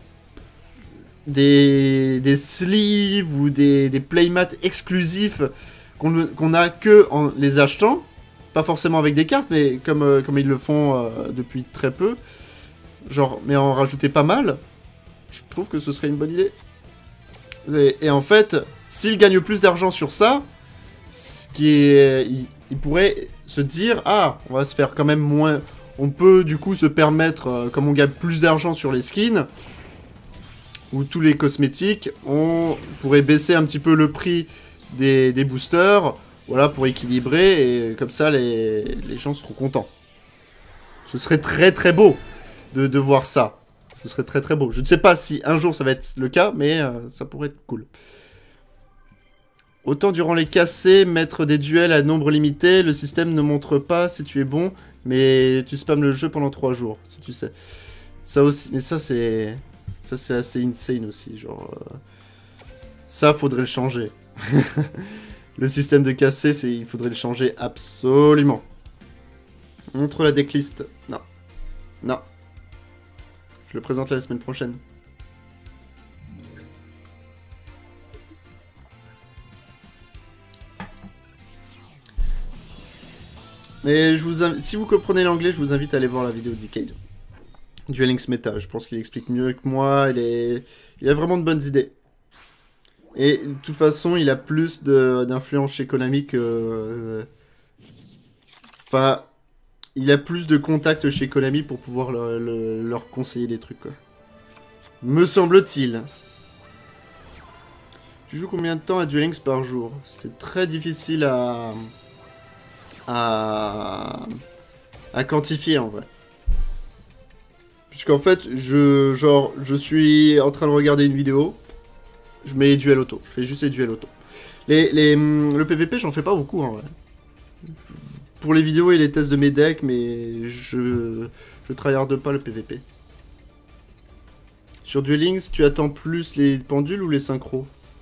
Des, des sleeves ou des, des playmats exclusifs qu'on qu'on a que en les achetant, pas forcément avec des cartes, mais comme, euh, comme ils le font euh, depuis très peu, genre, mais en rajouter pas mal, Je trouve que ce serait une bonne idée. Et, et en fait, s'il gagne plus d'argent sur ça, ce qui est, il, il pourrait se dire, ah, on va se faire quand même moins... On peut du coup se permettre, euh, comme on gagne plus d'argent sur les skins, ou tous les cosmétiques, on pourrait baisser un petit peu le prix des, des boosters, voilà, pour équilibrer, et comme ça, les, les gens seront contents. Ce serait très très beau de, de voir ça. Ce serait très très beau. Je ne sais pas si un jour ça va être le cas, mais euh, ça pourrait être cool. Autant durant les cassés, mettre des duels à nombre limité, le système ne montre pas si tu es bon, mais tu spammes le jeu pendant trois jours, si tu sais. Ça aussi, mais ça c'est... Ça c'est assez insane aussi, genre... Euh... Ça, faudrait le changer. Le système de cassé, c'est il faudrait le changer absolument. Montre la decklist. Non. Non. Je le présente la semaine prochaine. Mais je vous invite, si vous comprenez l'anglais, je vous invite à aller voir la vidéo de Decade. Duel Links Meta, je pense qu'il explique mieux que moi, il, est... il a vraiment de bonnes idées. Et de toute façon, il a plus d'influence chez Konami que... Enfin, il a plus de contacts chez Konami pour pouvoir leur, leur, leur conseiller des trucs, quoi. Me semble-t-il. Tu joues combien de temps à Duel Links par jour? C'est très difficile à... à... à quantifier, en vrai. Puisqu'en fait, je, genre, je suis en train de regarder une vidéo, je mets les duels auto, je fais juste les duels auto. Les, les, le P V P, j'en fais pas beaucoup, en vrai. Pour les vidéos et les tests de mes decks, mais je, je tryharde pas le P V P. Sur Duel Links, tu attends plus les pendules ou les synchros?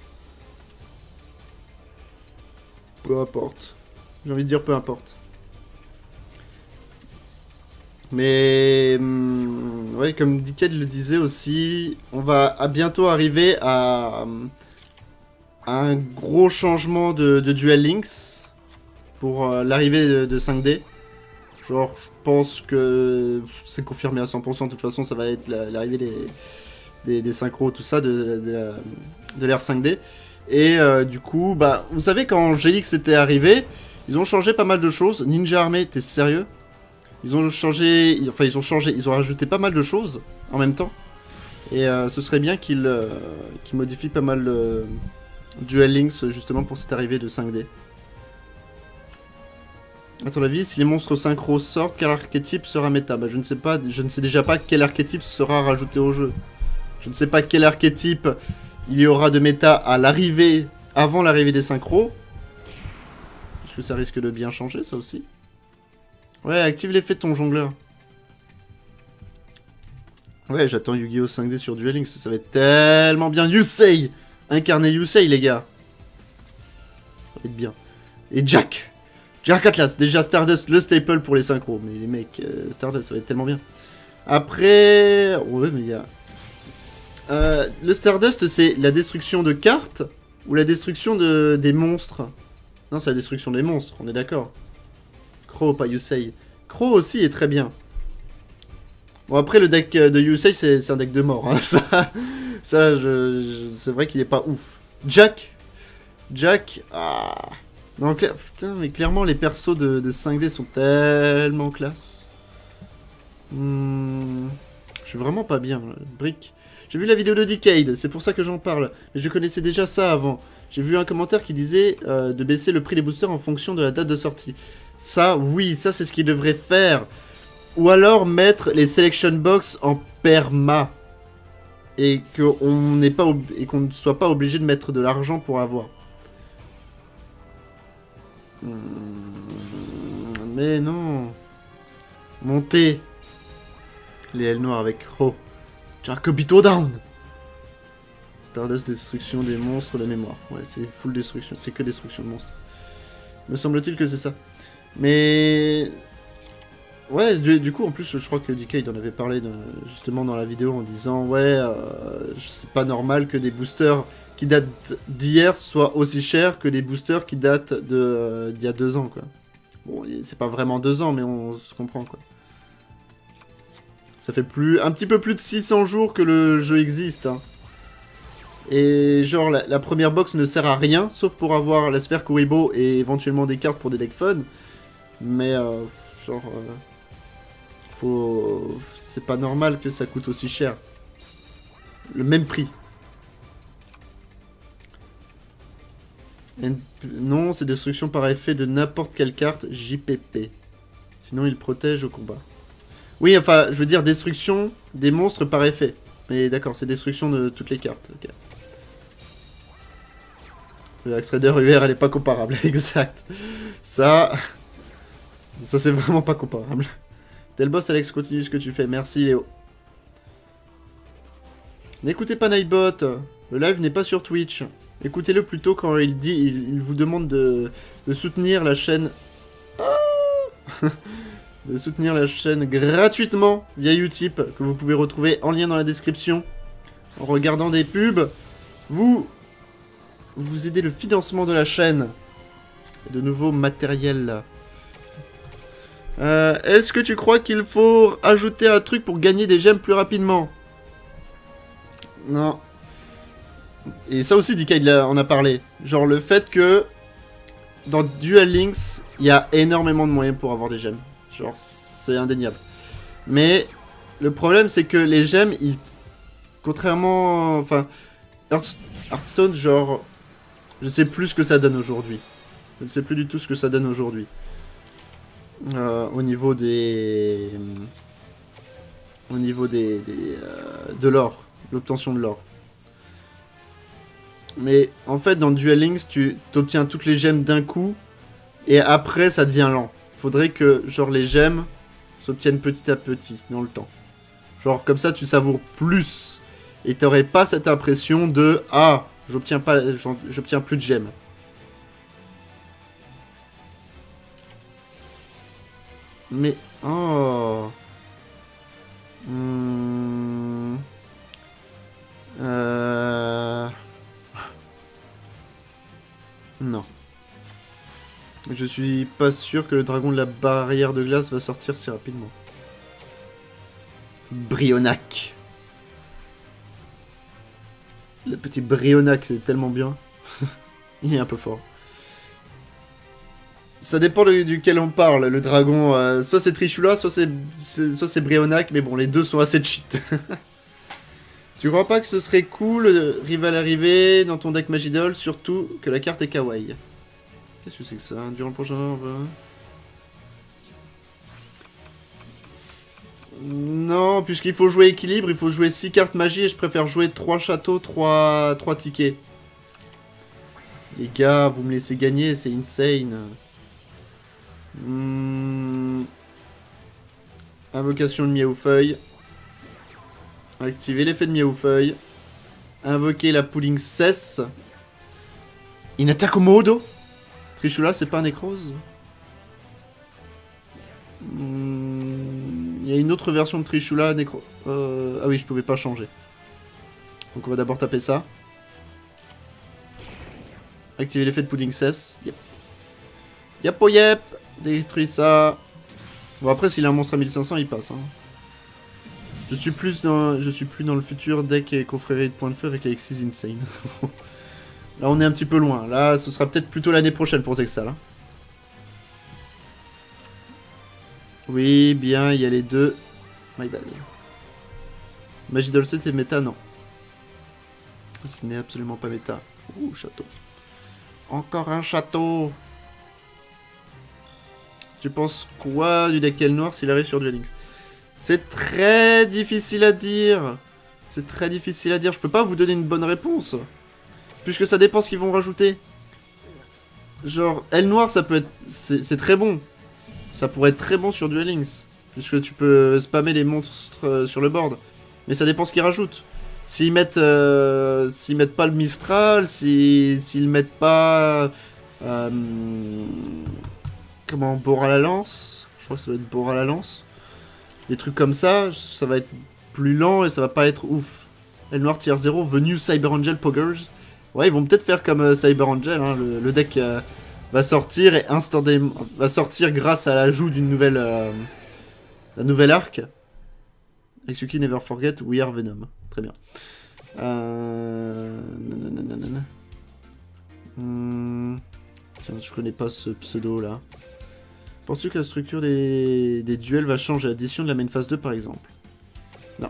Peu importe. J'ai envie de dire peu importe. Mais, hum, ouais, comme Decade le disait aussi, on va à bientôt arriver à, à un gros changement de, de Duel Links pour euh, l'arrivée de, de cinq D. Genre, je pense que c'est confirmé à cent pour cent, de toute façon, ça va être l'arrivée des, des, des synchros, tout ça, de, de, de l'ère cinq D. Et euh, du coup, bah, vous savez, quand G X était arrivé, ils ont changé pas mal de choses. Ninja Army, t'es sérieux? Ils ont changé, enfin ils ont changé, ils ont rajouté pas mal de choses en même temps. Et euh, ce serait bien qu'ils euh, qu'ils modifient pas mal euh, Duel Links justement pour cette arrivée de cinq D. À ton avis, si les monstres synchro sortent, quel archétype sera méta? Bah je ne sais pas, je ne sais déjà pas quel archétype sera rajouté au jeu. Je ne sais pas quel archétype il y aura de méta à l'arrivée, avant l'arrivée des synchros. Est-ce que ça risque de bien changer ça aussi? Ouais, active l'effet de ton jongleur. Ouais, j'attends Yu-Gi-Oh! cinq D sur Duel Links, ça va être tellement bien. Yusei! Incarner Yusei, les gars. Ça va être bien. Et Jack! Jack Atlas! Déjà Stardust, le staple pour les synchros. Mais les mecs, euh, Stardust, ça va être tellement bien. Après... Ouais, mais il y a... Euh, le Stardust, c'est la destruction de cartes ou la destruction de... des monstres? Non, c'est la destruction des monstres, on est d'accord. Crow, pas Yusei. Crow aussi est très bien. Bon, après, le deck de Yusei, c'est un deck de mort. Hein. Ça, ça je, je, c'est vrai qu'il est pas ouf. Jack. Jack. Ah. Non, putain, mais clairement, les persos de, de cinq D sont tellement classe. Hmm, je suis vraiment pas bien. Brick. J'ai vu la vidéo de Decade, c'est pour ça que j'en parle. Mais je connaissais déjà ça avant. J'ai vu un commentaire qui disait euh, de baisser le prix des boosters en fonction de la date de sortie. Ça, oui, ça c'est ce qu'il devrait faire. Ou alors mettre les selection box en perma. Et qu'on n'est pas et qu'on ne soit pas obligé de mettre de l'argent pour avoir. Hmm, mais non. Montez. Les ailes noires avec Ho. Jacobito down. Stardust, destruction des monstres de mémoire. Ouais, c'est full destruction. C'est que destruction de monstres. Me semble-t-il que c'est ça. Mais... Ouais, du, du coup, en plus, je crois que Decade en avait parlé de, justement dans la vidéo en disant « Ouais, euh, c'est pas normal que des boosters qui datent d'hier soient aussi chers que des boosters qui datent d'il de, euh, y a deux ans, quoi. » Bon, c'est pas vraiment deux ans, mais on se comprend, quoi. Ça fait plus, un petit peu plus de six cents jours que le jeu existe. Hein. Et genre, la, la première box ne sert à rien, sauf pour avoir la sphère Kuribo et éventuellement des cartes pour des decks fun. Mais, euh, genre... Euh, faut... C'est pas normal que ça coûte aussi cher. Le même prix. N non, c'est destruction par effet de n'importe quelle carte J P P. Sinon, il protège au combat. Oui, enfin, je veux dire destruction des monstres par effet. Mais d'accord, c'est destruction de toutes les cartes. Okay. Le Axe Raider U R, elle est pas comparable. Exact. Ça... Ça, c'est vraiment pas comparable. Tel boss, Alex, continue ce que tu fais. Merci, Léo. N'écoutez pas Nightbot. Le live n'est pas sur Twitch. Écoutez-le plutôt quand il dit, il, il vous demande de, de soutenir la chaîne... Ah de soutenir la chaîne gratuitement via Utip, que vous pouvez retrouver en lien dans la description. En regardant des pubs, vous... Vous aidez le financement de la chaîne. Et de nouveaux matériels. Euh, Est-ce que tu crois qu'il faut ajouter un truc pour gagner des gemmes plus rapidement? Non. Et ça aussi, D K, il en a parlé. Genre le fait que dans Duel Links, il y a énormément de moyens pour avoir des gemmes. Genre, c'est indéniable. Mais le problème, c'est que les gemmes, ils... Contrairement... Enfin, Hearthstone, genre... Je sais plus ce que ça donne aujourd'hui. Je ne sais plus du tout ce que ça donne aujourd'hui. Euh, au niveau des... Au niveau des... des euh, de l'or. L'obtention de l'or. Mais en fait, dans Duel Links, tu obtiens toutes les gemmes d'un coup. Et après, ça devient lent. Faudrait que, genre, les gemmes s'obtiennent petit à petit, dans le temps. Genre, comme ça, tu savoures plus. Et t'aurais pas cette impression de... Ah, j'obtiens pas, j'obtiens plus de gemmes. Mais... Oh... Hmm... Euh... Non. Je suis pas sûr que le dragon de la barrière de glace va sortir si rapidement. Brionac. Le petit Brionac, c'est tellement bien. Il est un peu fort. Ça dépend de, duquel on parle, le dragon. Euh, soit c'est Trishula, soit c'est soit c'est Brionac, mais bon, les deux sont assez cheat. Tu crois pas que ce serait cool, euh, rival arrivé dans ton deck Magidol, surtout que la carte est kawaii? Qu'est-ce que c'est que ça? Durant le prochain... Euh... Non, puisqu'il faut jouer équilibre, il faut jouer six cartes magie et je préfère jouer trois châteaux, trois, trois tickets. Les gars, vous me laissez gagner, c'est insane. Hmm... Invocation de Miaoufeuille. Activer l'effet de Miaoufeuille. Invoquer la Pooling Cesse. Inatakomodo. Trishula, c'est pas un nécrose. Il y a une autre version de Trishula, nécro... Euh... Ah oui, je pouvais pas changer. Donc on va d'abord taper ça. Activer l'effet de Pudding Cesse. Yep. Yep, oh yep. Détruis ça. Bon, après, s'il a un monstre à mille cinq cents, il passe. Hein. Je suis plus dans, je suis plus dans le futur deck et confrérie de points de feu avec Alexis Insane. Là, on est un petit peu loin. Là, ce sera peut-être plutôt l'année prochaine pour Zexal. Hein. Oui, bien, il y a les deux. My bad. Magidol sept est méta, non. Ce n'est absolument pas méta. Ouh, château. Encore un château. Tu penses quoi du deck L noir s'il arrive sur Duel Links? C'est très difficile à dire. C'est très difficile à dire. Je peux pas vous donner une bonne réponse. Puisque ça dépend ce qu'ils vont rajouter. Genre, L noir, ça peut être... C'est très bon. Ça pourrait être très bon sur Duel Links. Puisque tu peux spammer les monstres sur le board. Mais ça dépend ce qu'ils rajoutent. S'ils mettent... Euh, s'ils mettent pas le Mistral, s'ils s'ils mettent pas... Euh, comment, Bord à la lance. Je crois que ça doit être Bord à la lance. Des trucs comme ça, ça va être plus lent et ça va pas être ouf. L noir tier zéro, venu Cyber Angel Poggers. Ouais, ils vont peut-être faire comme euh, Cyber Angel. Hein, le, le deck euh, va sortir et instantanément va sortir grâce à l'ajout d'une nouvelle, euh, d'un nouvel arc. Exuki Never Forget, We Are Venom. Très bien. Euh... nanana. Hmm... Tiens, je connais pas ce pseudo là. Penses-tu que la structure des... des duels va changer à l'addition de la main phase deux par exemple? Non.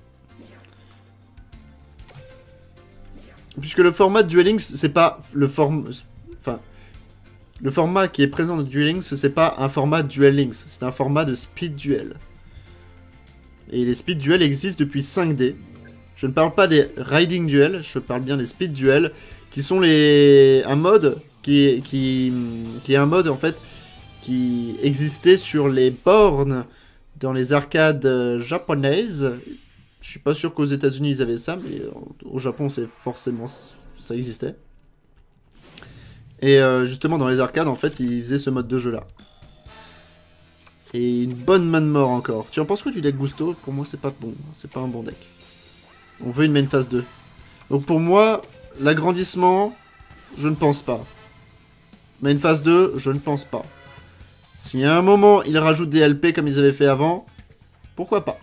Puisque le format de Duel Links, c'est pas le format... Enfin... Le format qui est présent dans Duel Links, c'est pas un format Duel Links, c'est un format de speed duel. Et les speed duels existent depuis cinq D. Je ne parle pas des riding duels, je parle bien des speed duels, qui sont les un mode qui qui qui est un mode en fait qui existait sur les bornes dans les arcades japonaises. Je suis pas sûr qu'aux États-Unis ils avaient ça, mais au Japon c'est forcément ça existait. Et euh, justement dans les arcades en fait ils faisaient ce mode de jeu là. Et une bonne main de mort encore. Tu en penses quoi du deck Gusto? Pour moi c'est pas bon, c'est pas un bon deck. On veut une main phase deux. Donc pour moi, l'agrandissement, je ne pense pas. Main phase deux, je ne pense pas. Si à un moment, ils rajoutent des L P comme ils avaient fait avant, pourquoi pas.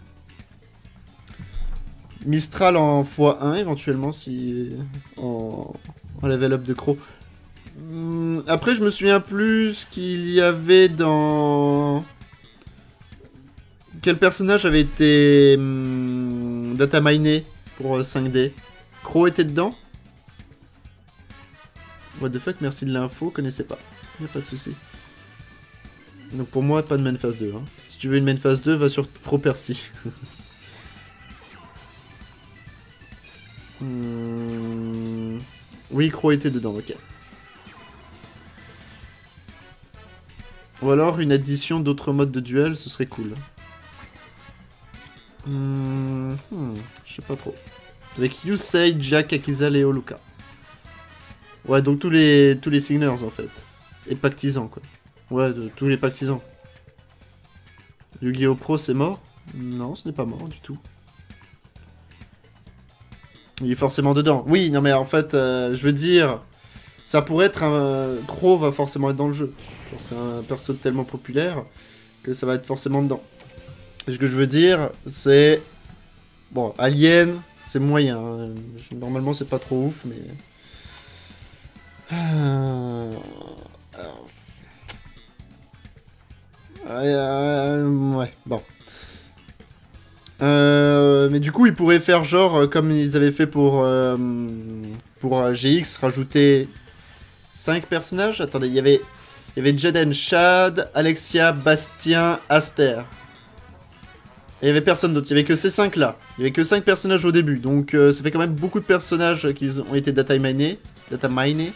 Mistral en fois un éventuellement, si en, en level up de Crow. Après, je me souviens plus ce qu'il y avait dans... Quel personnage avait été hum, data miné pour euh, cinq D? Crow était dedans? What the fuck, merci de l'info, connaissais pas. Y'a pas de souci. Donc pour moi, pas de main phase deux. Hein. Si tu veux une main phase deux, va sur Pro Percy. hum... Oui, Crow était dedans, ok. Ou alors une addition d'autres modes de duel, ce serait cool. Hmm, hmm, je sais pas trop. Avec Yusei, Jack, Akiza, Léo, Luca. Ouais, donc tous les tous les signers en fait. Et pactisans quoi. Ouais, de, tous les pactisans. Yu-Gi-Oh! Pro c'est mort? Non, ce n'est pas mort du tout. Il est forcément dedans. Oui, non mais en fait, euh, je veux dire, ça pourrait être un... Crow va forcément être dans le jeu. C'est un perso tellement populaire que ça va être forcément dedans. Et ce que je veux dire, c'est... Bon, Alien, c'est moyen. Hein. Je... Normalement, c'est pas trop ouf, mais... Euh... Alors... Euh... Ouais, bon. Euh... Mais du coup, ils pourraient faire genre, comme ils avaient fait pour... Euh... Pour G X, rajouter cinq personnages. Attendez, il y avait... Il y avait Jaden, Chad, Alexia, Bastien, Aster. Et il y avait personne d'autre, il y avait que ces cinq là. Il y avait que cinq personnages au début, donc euh, ça fait quand même beaucoup de personnages qui ont été data minés. Data minés.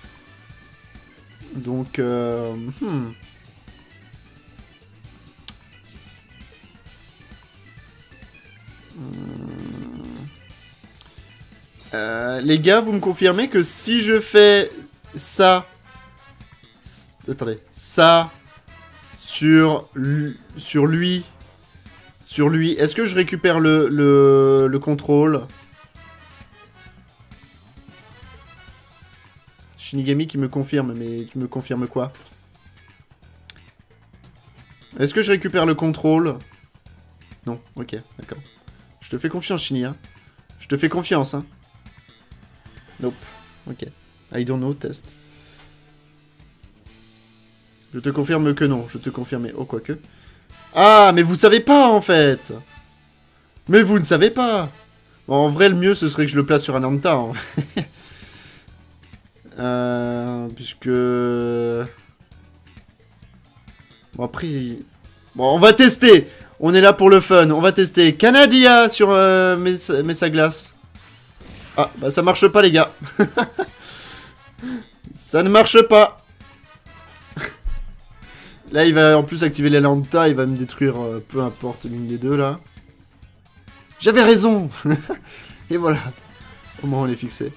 Donc, euh, hmm. Euh, les gars, vous me confirmez que si je fais ça... Attendez, ça sur lui... Sur lui... Sur lui, est-ce que je récupère le, le, le contrôle? Shinigami qui me confirme, mais tu me confirmes quoi? Est-ce que je récupère le contrôle? Non, ok, d'accord. Je te fais confiance, Shini, hein. Je te fais confiance, hein. Nope, ok. I don't know, test. Je te confirme que non, je te confirme, oh, quoique. Ah, mais vous savez pas, en fait. Mais vous ne savez pas. Bon, en vrai, le mieux, ce serait que je le place sur un Anta. Hein. euh, puisque... Bon, après... Bon, on va tester. On est là pour le fun. On va tester. Canadia sur euh, Messa, Messa Glace. Ah, bah ça marche pas, les gars. Ça ne marche pas. Là, il va en plus activer l'Alanta, il va me détruire euh, peu importe l'une des deux, là. J'avais raison. Et voilà. Au moins, on est fixé.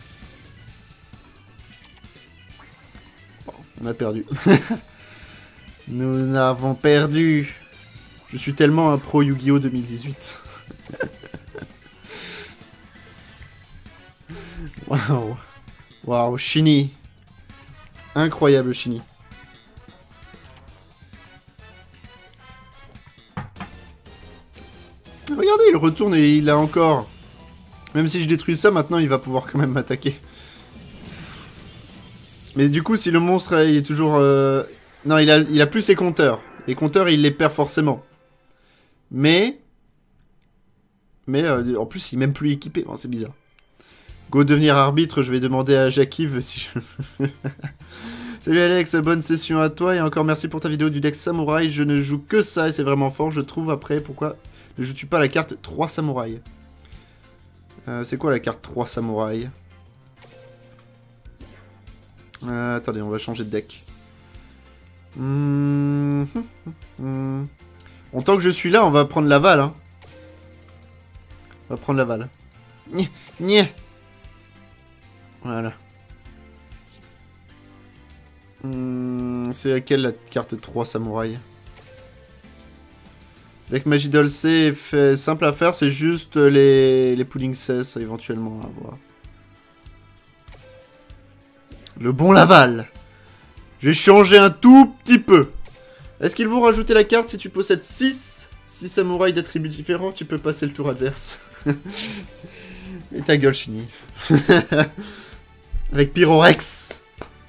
Bon, on a perdu. Nous avons perdu. Je suis tellement un pro Yu-Gi-Oh! deux mille dix-huit. Waouh. Waouh, Shini. Incroyable, Shini. regardez, il retourne et il a encore... Même si je détruis ça, maintenant il va pouvoir quand même m'attaquer. Mais du coup, si le monstre, il est toujours... Euh... Non, il a, il a plus ses compteurs. Les compteurs, il les perd forcément. Mais... Mais euh, en plus, il est même plus équipé. Bon, c'est bizarre. Go devenir arbitre, je vais demander à Jacquive si je... Salut Alex, bonne session à toi et encore merci pour ta vidéo du deck samouraï. Je ne joue que ça et c'est vraiment fort, je trouve. Après, pourquoi ne joues-tu pas la carte trois samouraïs? euh, C'est quoi la carte trois samouraïs? euh, Attendez, on va changer de deck. Mmh, mmh, mmh. Bon, tant que je suis là, on va prendre l'aval. Hein. On va prendre l'aval. Voilà. Hum, c'est laquelle la carte trois samouraï? Deck magie dolcé fait simple à faire, c'est juste les, les pudding cess éventuellement à voir. Le bon Laval. J'ai changé un tout petit peu. Est-ce qu'ils vont rajouter la carte si tu possèdes six six samouraïs d'attributs différents, tu peux passer le tour adverse. Et ta gueule, Shini. Avec Pyrorex.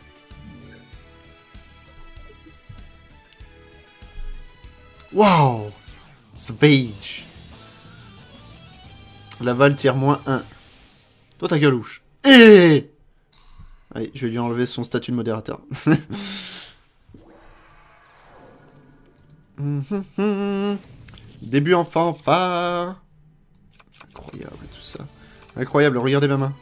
Wow. Savage. Laval tire moins un. Toi, ta gueule, louche. Eh. Allez, je vais lui enlever son statut de modérateur. Début en fanfare. Incroyable tout ça. Incroyable, regardez ma main.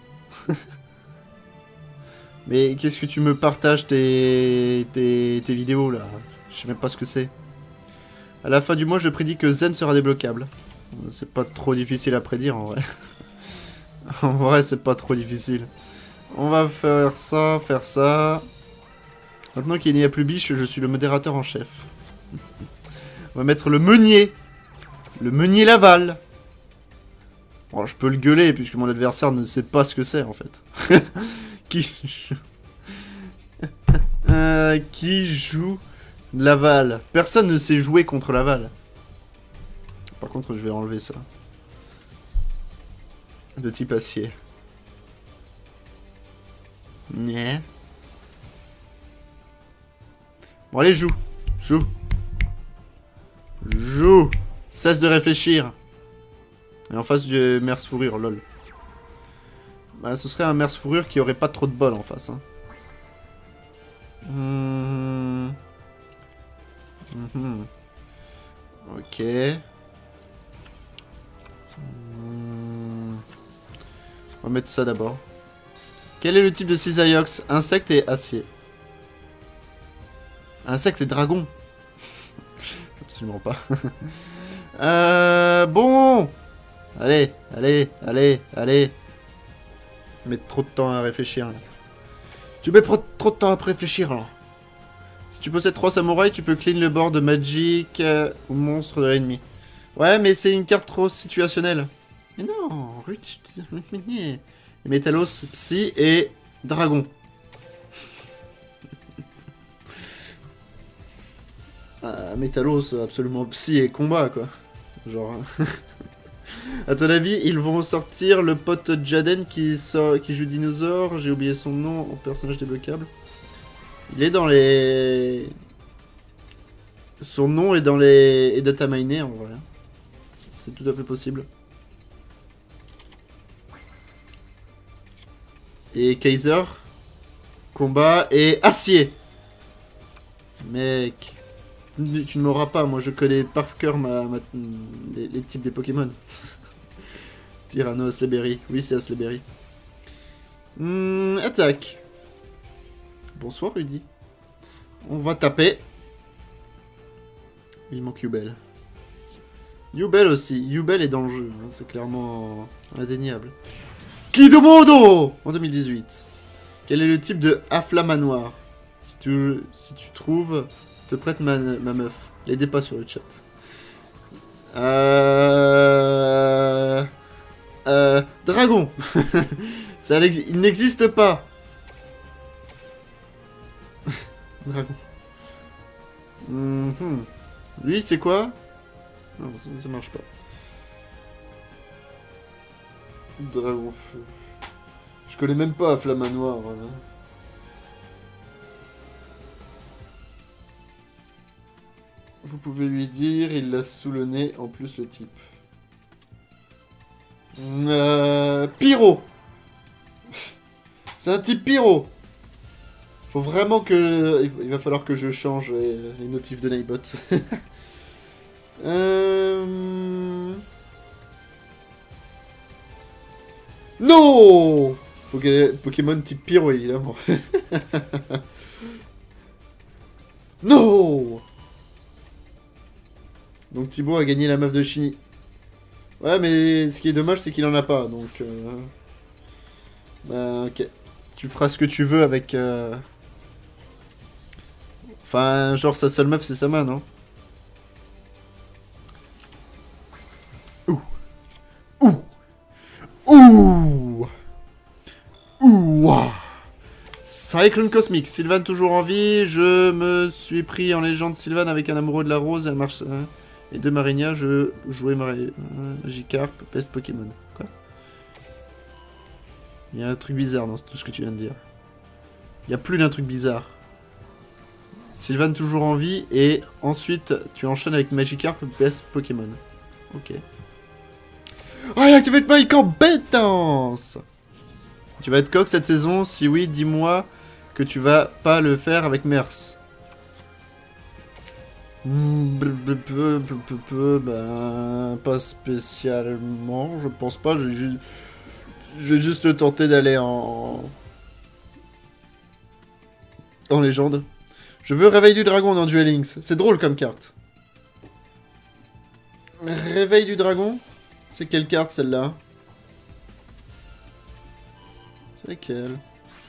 Mais qu'est-ce que tu me partages tes, tes, tes vidéos là? Je sais même pas ce que c'est. À la fin du mois, je prédis que Zen sera débloquable. C'est pas trop difficile à prédire en vrai. En vrai, c'est pas trop difficile. On va faire ça, faire ça. Maintenant qu'il n'y a plus biche, je suis le modérateur en chef. On va mettre le meunier. Le meunier Laval. Bon, je peux le gueuler puisque mon adversaire ne sait pas ce que c'est en fait. Qui joue... euh, Qui joue Laval? Personne ne sait jouer contre Laval. Par contre, je vais enlever ça. De type acier. Né. Bon, allez, joue. Joue. Joue. Cesse de réfléchir. Et en face du Merce Fourrure, lol. Bah, ce serait un Merce Fourrure qui aurait pas trop de bol en face. Hein. Mmh. Mmh. Ok. Mmh. On va mettre ça d'abord. Quel est le type de Cisaiox? Insecte et acier. Insecte et dragon. Absolument pas. euh, bon. Allez, allez, allez, allez. Tu mets trop de temps à réfléchir là. Tu mets trop, trop de temps à réfléchir là. Si tu possèdes trois samouraïs, tu peux clean le board de Magic euh, ou monstre de l'ennemi. Ouais, mais c'est une carte trop situationnelle. Mais non, Métalos, Psy et Dragon. Ah, Métalos, absolument Psy et combat quoi. Genre. A ton avis, ils vont sortir le pote Jaden qui, sort, qui joue dinosaure. J'ai oublié son nom en personnage débloquable. Il est dans les... Son nom est dans les... Et data miné en vrai. C'est tout à fait possible. Et Kaiser. Combat et acier. Mec. Tu ne m'auras pas, moi je connais par cœur ma, ma, les, les types des Pokémon. Tyranno, Asleberry. Oui, c'est Asleberry. Mmh, attaque. Bonsoir, Rudy. On va taper. Il manque Yubel. Yubel aussi. Yubel est dans le jeu. Hein, c'est clairement indéniable. Kidomodo en deux mille dix-huit. Quel est le type de Afla Manoir? Si tu, si tu trouves... Te prête ma, ma meuf. L'aidez pas sur le chat. Euh... Euh... Dragon. Ça, il n'existe pas. Dragon. Mm-hmm. Lui, c'est quoi? Non, ça, ça marche pas. Dragon feu. Je connais même pas Flamme Noire. Hein. Vous pouvez lui dire, il l'a sous le nez, en plus le type. Euh, pyro. C'est un type pyro. Faut vraiment que... Il va falloir que je change les, les notifs de Nightbot. euh... Non. Faut qu'il y ait Pokémon type pyro, évidemment. Non. Donc Thibaut a gagné la meuf de Chini. Ouais, mais ce qui est dommage, c'est qu'il en a pas, donc... Euh... Bah, ok. Tu feras ce que tu veux avec... Euh... Enfin, genre, sa seule meuf, c'est sa main, non? Ouh. Ouh. Ouh. Ouh. Cyclone Cosmique. Sylvan toujours en vie. Je me suis pris en légende Sylvan avec un amoureux de la rose. Elle marche... Euh... Et de Marinia, je jouais Mari... euh, Magikarp, peste Pokémon. Quoi? Il y a un truc bizarre dans tout ce que tu viens de dire. Il y a plus d'un truc bizarre. Sylvan toujours en vie, et ensuite tu enchaînes avec Magikarp, peste Pokémon. Ok. Oh, il a activé le mic en bétance! Tu vas être coq cette saison? Si oui, dis-moi que tu vas pas le faire avec Mers. Ben, pas spécialement, je pense pas, je, ju je vais juste tenter d'aller en... en légende. Je veux Réveil du Dragon dans Duel Links, c'est drôle comme carte. Réveil du Dragon? C'est quelle carte celle-là? C'est laquelle?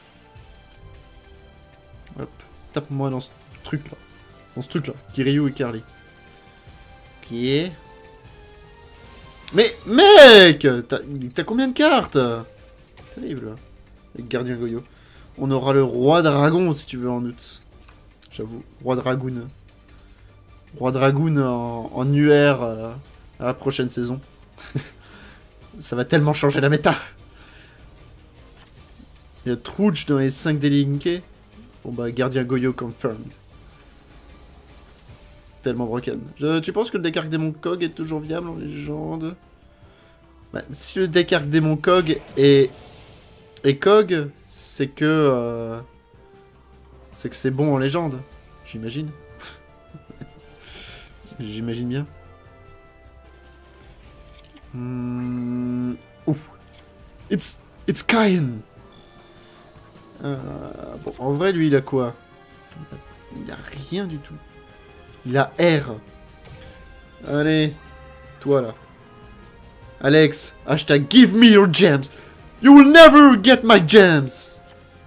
Hop, tape-moi dans ce truc-là. Dans ce truc-là, Kiryu et Carly. Qui est... Mais, mec, t'as combien de cartes? Terrible. Avec Gardien Goyo. On aura le Roi Dragon, si tu veux, en août. J'avoue, Roi Dragoon. Roi Dragoon en, en U R euh, à la prochaine saison. Ça va tellement changer la méta. Il y a Trouch dans les cinq délinkés. Bon bah, Gardien Goyo confirmed. Tellement broken. Je, tu penses que le deck Arc Démon Cog est toujours viable en légende? Bah, si le deck Arc Démon Cog est, est Cog, c'est que... Euh... c'est que c'est bon en légende. J'imagine. J'imagine bien. Hmm... Ouf. It's... It's Kain. Euh... Bon, en vrai, lui, il a quoi? Il a rien du tout. Il a R. Allez. Toi, là. Alex. Hashtag give me your gems. You will never get my gems.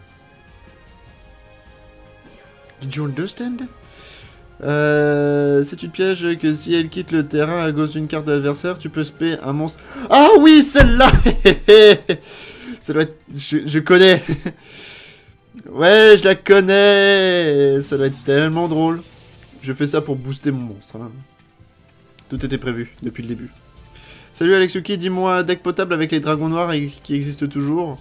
Did you understand? Euh, c'est une piège que si elle quitte le terrain à cause d'une carte de l'adversaire, tu peux spé un monstre. Ah oui, celle-là. Ça doit être... Je, je connais. Ouais, je la connais. Ça doit être tellement drôle. Je fais ça pour booster mon monstre. Hein. Tout était prévu depuis le début. Salut Alexuki, dis-moi un deck potable avec les dragons noirs et qui existe toujours.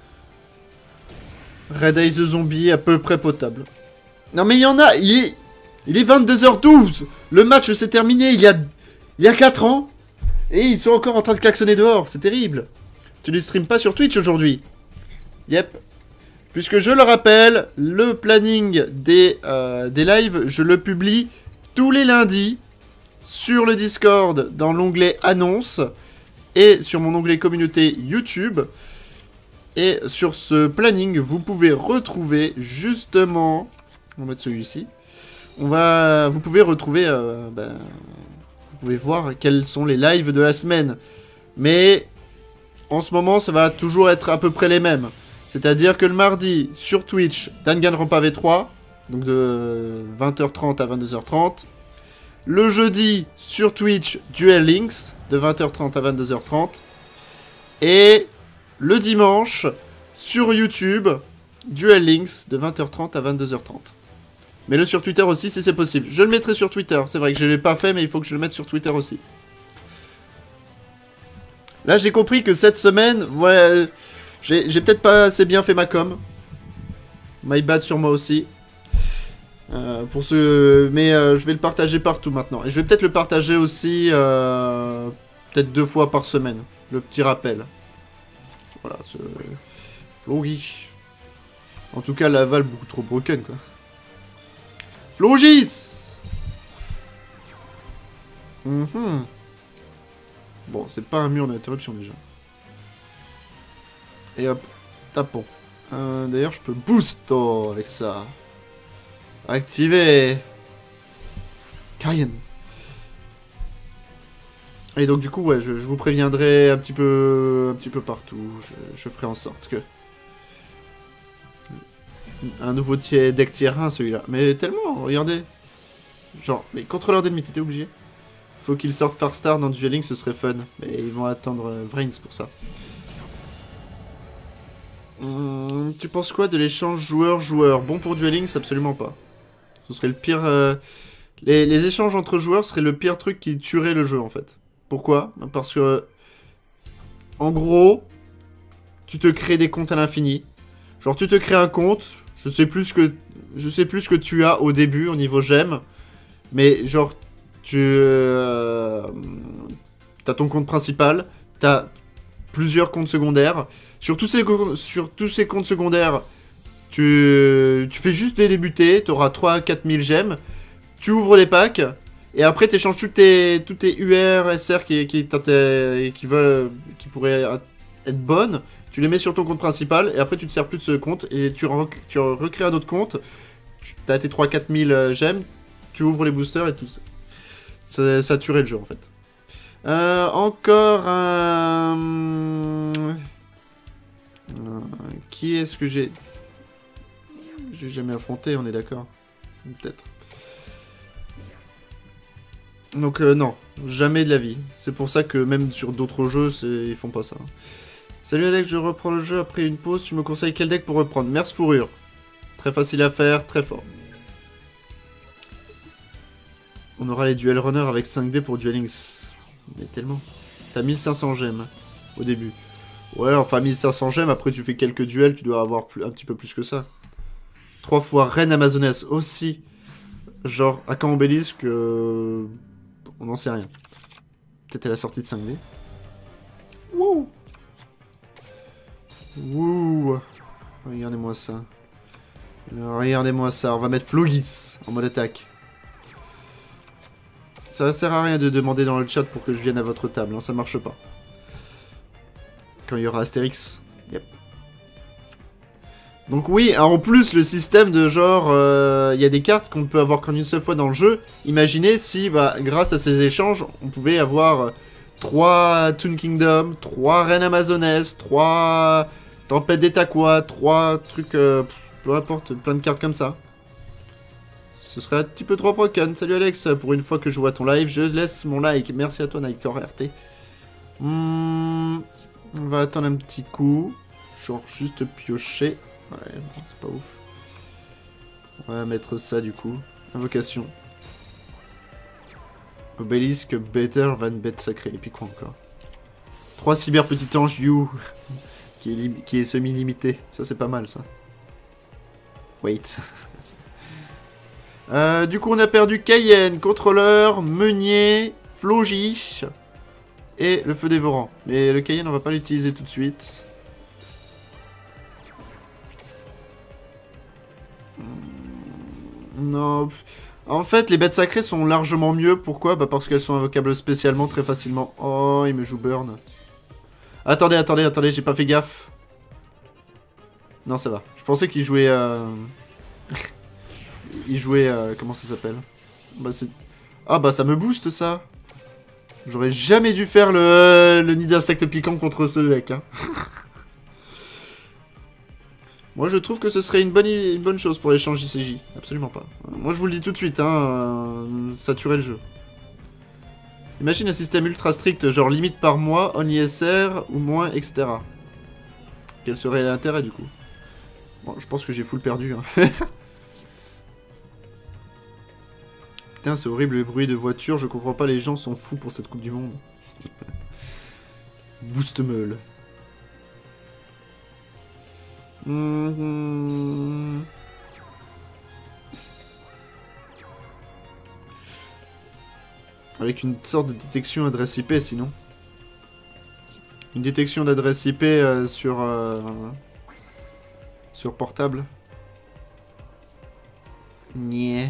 Red Eyes the Zombie, à peu près potable. Non mais il y en a, il est, il est vingt-deux heures douze. Le match s'est terminé il y a, il y a quatre ans. Et ils sont encore en train de klaxonner dehors, c'est terrible. Tu ne streams pas sur Twitch aujourd'hui? Yep. Puisque je le rappelle, le planning des, euh, des lives, je le publie tous les lundis sur le Discord dans l'onglet Annonces et sur mon onglet Communauté YouTube. Et sur ce planning, vous pouvez retrouver justement... On va mettre celui-ci. On va... Vous pouvez retrouver... Euh, ben, vous pouvez voir quels sont les lives de la semaine. Mais en ce moment, ça va toujours être à peu près les mêmes. C'est-à-dire que le mardi, sur Twitch, Danganronpa V trois, donc de vingt heures trente à vingt-deux heures trente. Le jeudi, sur Twitch, Duel Links, de vingt heures trente à vingt-deux heures trente. Et le dimanche, sur YouTube, Duel Links, de vingt heures trente à vingt-deux heures trente. Mets-le sur Twitter aussi si c'est possible. Je le mettrai sur Twitter, c'est vrai que je ne l'ai pas fait, mais il faut que je le mette sur Twitter aussi. Là, j'ai compris que cette semaine, voilà, j'ai peut-être pas assez bien fait ma com. My bad sur moi aussi. Euh, pour ce... Mais euh, je vais le partager partout maintenant. Et je vais peut-être le partager aussi, euh, peut-être deux fois par semaine. Le petit rappel. Voilà, ce... Florigis. En tout cas, l'aval beaucoup trop broken, quoi. Florigis. Mm-hmm. Bon, c'est pas un mur d'interruption déjà. Et hop, tapons. Euh, D'ailleurs, je peux boost oh, avec ça. Activer. Cayenne. Et donc du coup, ouais, je, je vous préviendrai un petit peu, un petit peu partout. Je, je ferai en sorte que un nouveau tier, deck tier un, celui-là. Mais tellement, regardez. Genre, mais contrôleur d'ennemis, t'étais obligé. Faut qu'ils sortent Farstar dans Dueling, ce serait fun. Mais ils vont attendre euh, Vrains pour ça. Hum, tu penses quoi de l'échange joueur-joueur? Bon pour Dueling, c'est absolument pas. Ce serait le pire... Euh... Les, les échanges entre joueurs seraient le pire truc qui tuerait le jeu, en fait. Pourquoi? Parce que... En gros, tu te crées des comptes à l'infini. Genre, tu te crées un compte, je sais plus ce que... Je sais plus ce que tu as au début, au niveau gemme. Mais genre, tu... Euh... T'as ton compte principal, t'as plusieurs comptes secondaires. Sur tous ces, sur tous ces comptes secondaires, tu, tu fais juste les débuter, t'auras trois à quatre mille gemmes. Tu ouvres les packs, et après tu échanges tous tes, tous tes U R, S R qui, qui, qui, veulent, qui pourraient être bonnes. Tu les mets sur ton compte principal, et après tu te sers plus de ce compte, et tu, re, tu recrées un autre compte. Tu as tes trois à quatre mille gemmes, tu ouvres les boosters et tout ça. Ça, ça tuerait le jeu en fait. Euh, encore un... Euh, qui est-ce que j'ai... J'ai jamais affronté, on est d'accord? Peut-être. Donc euh, non, jamais de la vie. C'est pour ça que même sur d'autres jeux, ils font pas ça. Salut Alex, je reprends le jeu après une pause. Tu me conseilles quel deck pour reprendre? Merce Fourrure. Très facile à faire, très fort. On aura les duel runners avec cinq D pour duelings. Mais tellement. T'as mille cinq cents gemmes au début. Ouais, enfin mille cinq cents gemmes, après tu fais quelques duels, tu dois avoir plus, un petit peu plus que ça. Trois fois Reine Amazonesse aussi. Genre, à quand Obélisque, euh... on n'en sait rien. Peut-être à la sortie de cinq D. Wouh! Wouh! Regardez-moi ça. Regardez-moi ça. On va mettre Flogis en mode attaque. Ça sert à rien de demander dans le chat pour que je vienne à votre table, hein, ça marche pas. Quand il y aura Astérix. Yep. Donc oui, en plus le système de genre, il euh, y a des cartes qu'on ne peut avoir qu'en une seule fois dans le jeu. Imaginez si, bah, grâce à ces échanges, on pouvait avoir trois Toon Kingdom, trois Reines Amazonesse, trois Tempête des Taquois, trois trucs, euh, peu importe, plein de cartes comme ça. Ce serait un petit peu trop broken. Salut Alex, pour une fois que je vois ton live, je laisse mon like. Merci à toi Nightcore R T. Hmm, on va attendre un petit coup. Genre juste piocher. Ouais, bon, c'est pas ouf. On va mettre ça du coup. Invocation. Obélisque, Better, Van Bête Sacré. Et puis quoi encore? trois cyber petit ange You. qui est, qui est semi-limité. Ça c'est pas mal ça. Wait. Euh, du coup, on a perdu Cayenne, Contrôleur, Meunier, Flogis et le Feu Dévorant. Mais le Cayenne, on va pas l'utiliser tout de suite. Non. En fait, les bêtes sacrées sont largement mieux. Pourquoi? Bah parce qu'elles sont invocables spécialement très facilement. Oh, il me joue burn. Attendez, attendez, attendez, j'ai pas fait gaffe. Non, ça va. Je pensais qu'il jouait... Euh... Il jouait... Euh, comment ça s'appelle? Bah c'est... Ah bah ça me booste ça. J'aurais jamais dû faire le, le nid d'insectes piquant contre ce deck. Hein. Moi je trouve que ce serait une bonne, une bonne chose pour l'échange I C J. Absolument pas. Moi je vous le dis tout de suite, hein, euh, ça tuerait le jeu. Imagine un système ultra strict, genre limite par mois, only S R ou moins, et cetera. Quel serait l'intérêt du coup? Bon, je pense que j'ai full perdu. Hein. Putain, c'est horrible le bruit de voiture, je comprends pas, les gens sont fous pour cette Coupe du Monde. boost meule. Mmh. Avec une sorte de détection adresse I P sinon. Une détection d'adresse I P euh, sur... Euh, sur portable. Nyeh.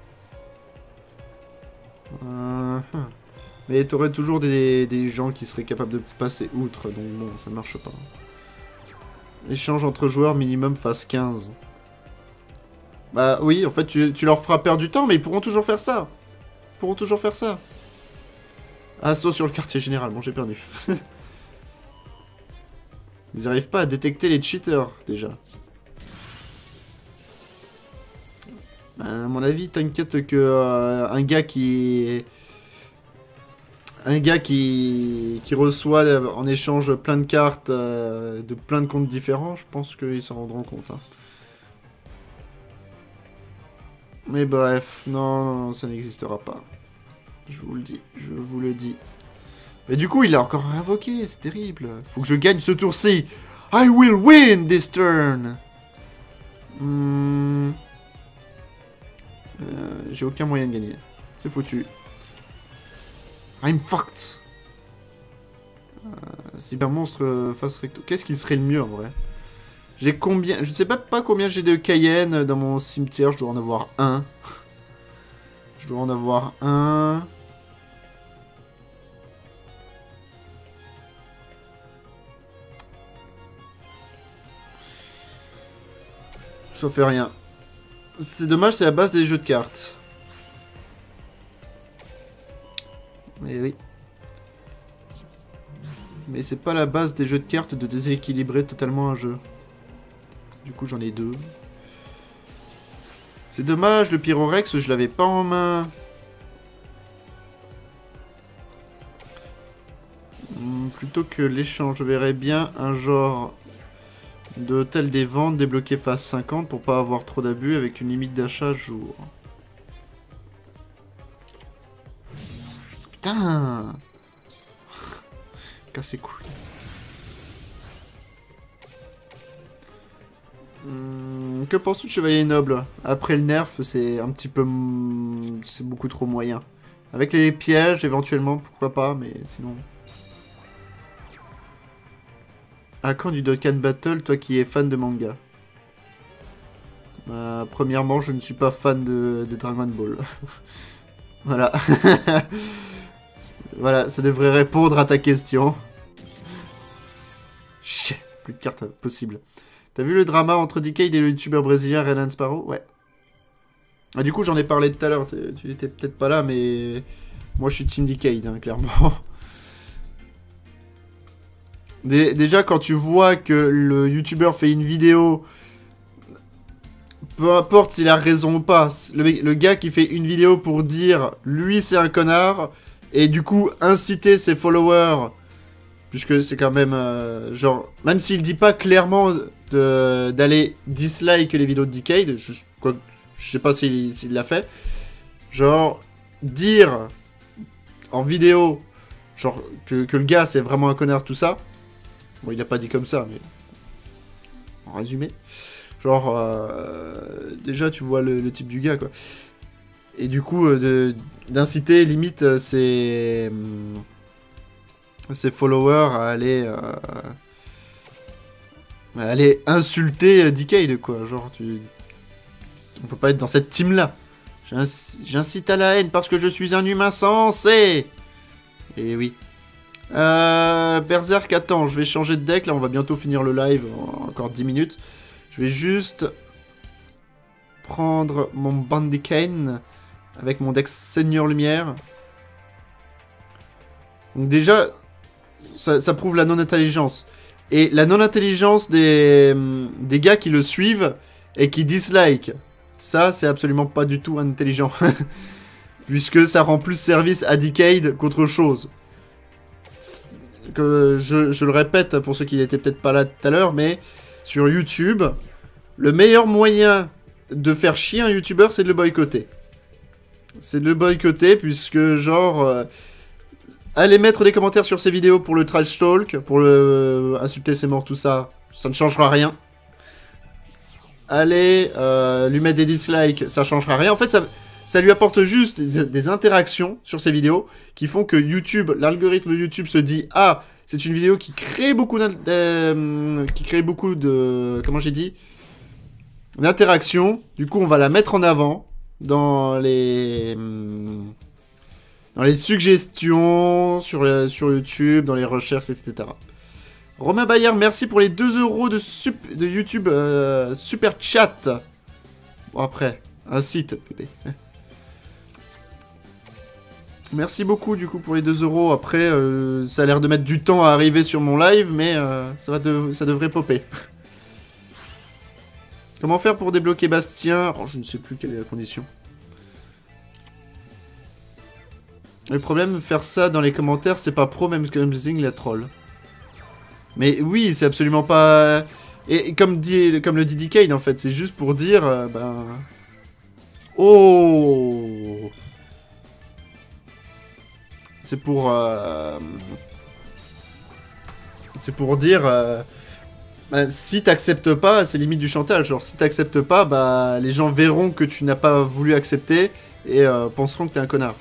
Euh, mais t'aurais toujours des, des gens qui seraient capables de passer outre, donc bon, ça ne marche pas. Échange entre joueurs minimum phase quinze. Bah oui, en fait, tu, tu leur feras perdre du temps, mais ils pourront toujours faire ça. Ils pourront toujours faire ça. Assaut sur le quartier général, bon j'ai perdu. Ils n'arrivent pas à détecter les cheaters, déjà. À mon avis, t'inquiète que euh, un gars qui... Un gars qui... qui reçoit en échange plein de cartes euh, de plein de comptes différents, je pense qu'ils s'en rendront compte. Hein. Mais bref, non, non, non ça n'existera pas. Je vous le dis, je vous le dis. Mais du coup, il a encore invoqué, c'est terrible. Faut que je gagne ce tour-ci. I will win this turn. Hmm... Euh, J'ai aucun moyen de gagner. C'est foutu. I'm fucked. Euh, Cyber monstre face recto. Qu'est-ce qui serait le mieux en vrai? J'ai combien... Je ne sais pas, pas combien j'ai de Cayenne dans mon cimetière. Je dois en avoir un. Je dois en avoir un. Ça fait rien. C'est dommage, c'est la base des jeux de cartes. Mais oui. Mais c'est pas la base des jeux de cartes de déséquilibrer totalement un jeu. Du coup, j'en ai deux. C'est dommage, le Pyrorex, je l'avais pas en main. Hmm, plutôt que l'échange, je verrais bien un genre d'hôtel des ventes débloqué phase cinquante pour pas avoir trop d'abus avec une limite d'achat jour. Putain! Cassez couilles. Hum, que penses-tu de Chevalier Noble? Après le nerf, c'est un petit peu... C'est beaucoup trop moyen. Avec les pièges, éventuellement, pourquoi pas, mais sinon... À quand du Dokkan Battle, toi qui es fan de manga? euh, Premièrement, je ne suis pas fan de, de Dragon Ball. Voilà. Voilà, ça devrait répondre à ta question. Chut, plus de cartes possibles. T'as vu le drama entre Decade et le youtubeur brésilien Renan Sparrow? Ouais. Ah, du coup, j'en ai parlé tout à l'heure. Tu étais peut-être pas là, mais... Moi, je suis Team Decade, hein, clairement. Déjà, quand tu vois que le youtubeur fait une vidéo, peu importe s'il a raison ou pas, le, le gars qui fait une vidéo pour dire « lui, c'est un connard », et du coup, inciter ses followers, puisque c'est quand même, euh, genre, même s'il dit pas clairement d'aller dislike les vidéos de Decade, je, quoi, je sais pas s'il s'il l'a fait, genre, dire en vidéo, genre, que, que le gars, c'est vraiment un connard, tout ça. Bon, il a pas dit comme ça, mais... En résumé. Genre, euh... déjà, tu vois le, le type du gars, quoi. Et du coup, euh, d'inciter, limite, euh, ses... ses followers à aller... Euh... à aller insulter Decade, quoi. Genre, tu... On peut pas être dans cette team-là. J'incite à la haine parce que je suis un humain sensé. Et oui. Euh, Berserk, attends, je vais changer de deck, là on va bientôt finir le live, encore dix minutes. Je vais juste prendre mon Bandicane avec mon deck Seigneur Lumière. Donc déjà, ça, ça prouve la non-intelligence. Et la non-intelligence des, des gars qui le suivent et qui dislike. Ça, c'est absolument pas du tout intelligent. Puisque ça rend plus service à Decade qu'autre chose. Que je, je le répète pour ceux qui n'étaient peut-être pas là tout à l'heure, mais sur YouTube, le meilleur moyen de faire chier un YouTuber, c'est de le boycotter. C'est de le boycotter, puisque genre, euh, Allez mettre des commentaires sur ces vidéos pour le trash talk, pour le insulter c'est mort, tout ça. Ça ne changera rien. Allez euh, lui mettre des dislikes, ça changera rien. En fait, ça, ça lui apporte juste des, des interactions sur ces vidéos qui font que YouTube, l'algorithme YouTube se dit « Ah, c'est une vidéo qui crée beaucoup euh, qui crée beaucoup de... Comment j'ai dit d'interactions. Du coup, on va la mettre en avant dans les... Dans les suggestions, sur, le, sur YouTube, dans les recherches, et cetera. Romain Bayard, merci pour les deux euros de, sup, de YouTube euh, Super Chat. Bon, après, un site, bébé. Merci beaucoup, du coup, pour les deux euros. Après, euh, ça a l'air de mettre du temps à arriver sur mon live, mais euh, ça, va de, ça devrait popper. Comment faire pour débloquer Bastien? Oh, je ne sais plus quelle est la condition. Le problème, faire ça dans les commentaires, c'est pas pro, même comme Zing la troll. Mais oui, c'est absolument pas... Et comme, dit, comme le dit Decade, en fait, c'est juste pour dire... Euh, ben... Oh! C'est pour... Euh... C'est pour dire... Euh... Ben, si t'acceptes pas, c'est limite du chantage. Genre, si t'acceptes pas, bah, les gens verront que tu n'as pas voulu accepter et euh, penseront que t'es un connard.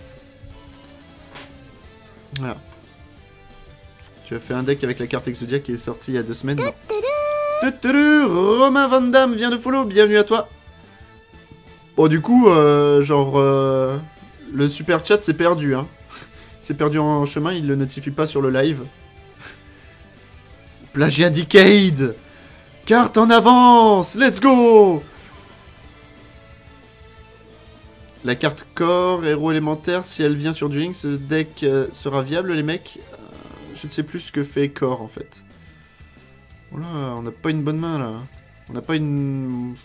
Voilà. Tu as fait un deck avec la carte Exodia qui est sortie il y a deux semaines. Non. Romain Van Damme vient de follow, bienvenue à toi. Bon, du coup, euh, genre, euh, le super chat c'est perdu, hein. C'est perdu en chemin, il le notifie pas sur le live. Plagiat Decade. Carte en avance, let's go. La carte corps, héros élémentaire, si elle vient sur du link, ce deck euh, sera viable, les mecs. euh, Je ne sais plus ce que fait corps, en fait. Voilà, on n'a pas une bonne main, là. On n'a pas une...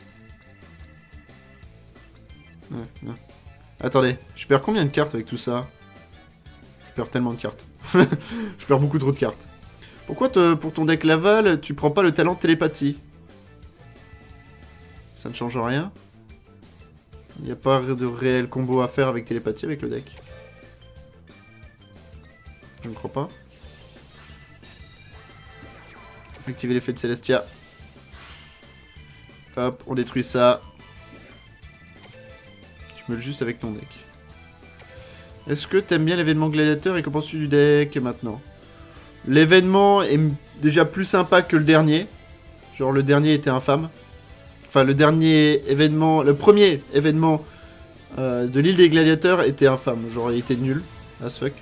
Ouais, non. Attendez, je perds combien de cartes avec tout ça? Je perds tellement de cartes. Je perds beaucoup trop de cartes. Pourquoi te, pour ton deck Laval, tu prends pas le talent de télépathie? Ça ne change rien. Il n'y a pas de réel combo à faire avec télépathie avec le deck. Je ne crois pas. Activer l'effet de Celestia. Hop, on détruit ça. Tu me le juste avec ton deck. Est-ce que t'aimes bien l'événement gladiateur et qu'en penses-tu du deck maintenant? L'événement est déjà plus sympa que le dernier. Genre le dernier était infâme. Enfin le dernier événement, le premier événement euh, de l'île des gladiateurs était infâme. Genre il était nul, as fuck.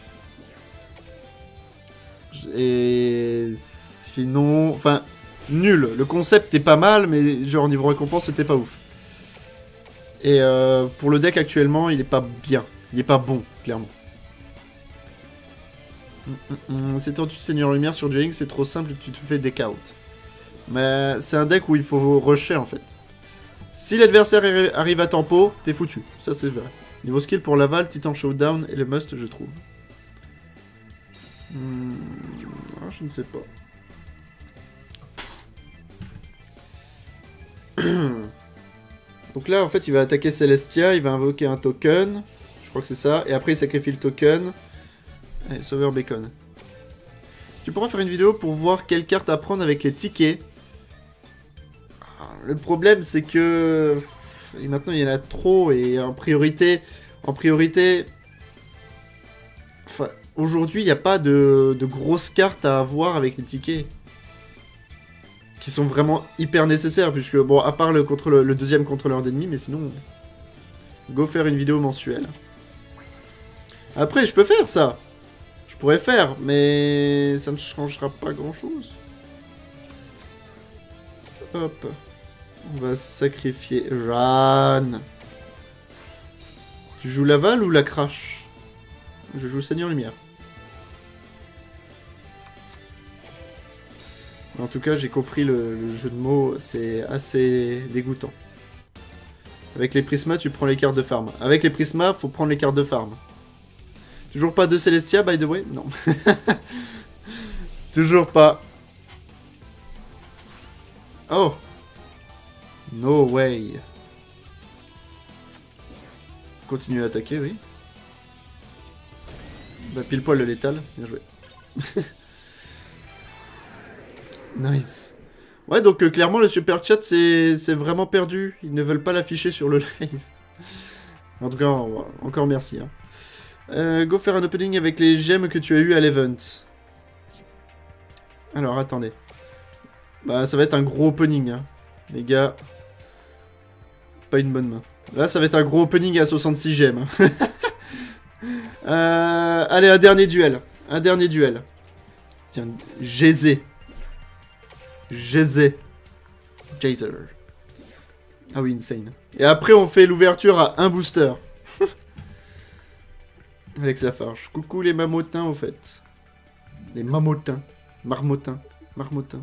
Et sinon, enfin nul. Le concept est pas mal, mais genre niveau récompense c'était pas ouf. Et euh, pour le deck actuellement, il est pas bien. Il est pas bon, clairement. Mm, mm, mm. C'est toi, tu Seigneur Lumière sur Dueling, c'est trop simple, tu te fais deck out. Mais c'est un deck où il faut rusher en fait. Si l'adversaire arrive à tempo, t'es foutu. Ça c'est vrai. Niveau skill pour Laval, Titan Showdown et le must, je trouve. Hmm, ah, je ne sais pas. Donc là, en fait, il va attaquer Celestia, il va invoquer un token. Je crois que c'est ça. Et après, il sacrifie le token. Allez, Sauveur Bacon. Tu pourras faire une vidéo pour voir quelle carte à prendre avec les tickets. Le problème, c'est que... Et maintenant, il y en a trop. Et en priorité... En priorité... Enfin, aujourd'hui, il n'y a pas de... de grosses cartes à avoir avec les tickets. Qui sont vraiment hyper nécessaires. Puisque, bon, à part le, contre le, le deuxième contrôleur d'ennemis, mais sinon... Go faire une vidéo mensuelle. Après, je peux faire ça. Je pourrais faire, mais ça ne changera pas grand-chose. Hop. On va sacrifier Jeanne. Tu joues Laval ou la Crash? Je joue Seigneur Lumière. En tout cas, j'ai compris le, le jeu de mots, c'est assez dégoûtant. Avec les Prismas, tu prends les cartes de farm. Avec les Prismas, faut prendre les cartes de farm. Toujours pas de Celestia, by the way? Non. Toujours pas. Oh. No way. Continue à attaquer, oui. Bah, pile poil le létal. Bien joué. Nice. Ouais, donc euh, clairement, le super chat, c'est vraiment perdu. Ils ne veulent pas l'afficher sur le live. En tout cas, encore merci. Hein. Euh, go faire un opening avec les gemmes que tu as eu à l'event. Alors, attendez. Bah, ça va être un gros opening, hein. Les gars. Pas une bonne main. Là, ça va être un gros opening à soixante-six gemmes. euh, allez, un dernier duel. Un dernier duel. Tiens, Gézé. Gézé. Jazer. Ah oui, insane. Et après, on fait l'ouverture à un booster. Alex Lafarge. Coucou les mamotins, au fait. Les mamotins. Marmotins. Marmotins.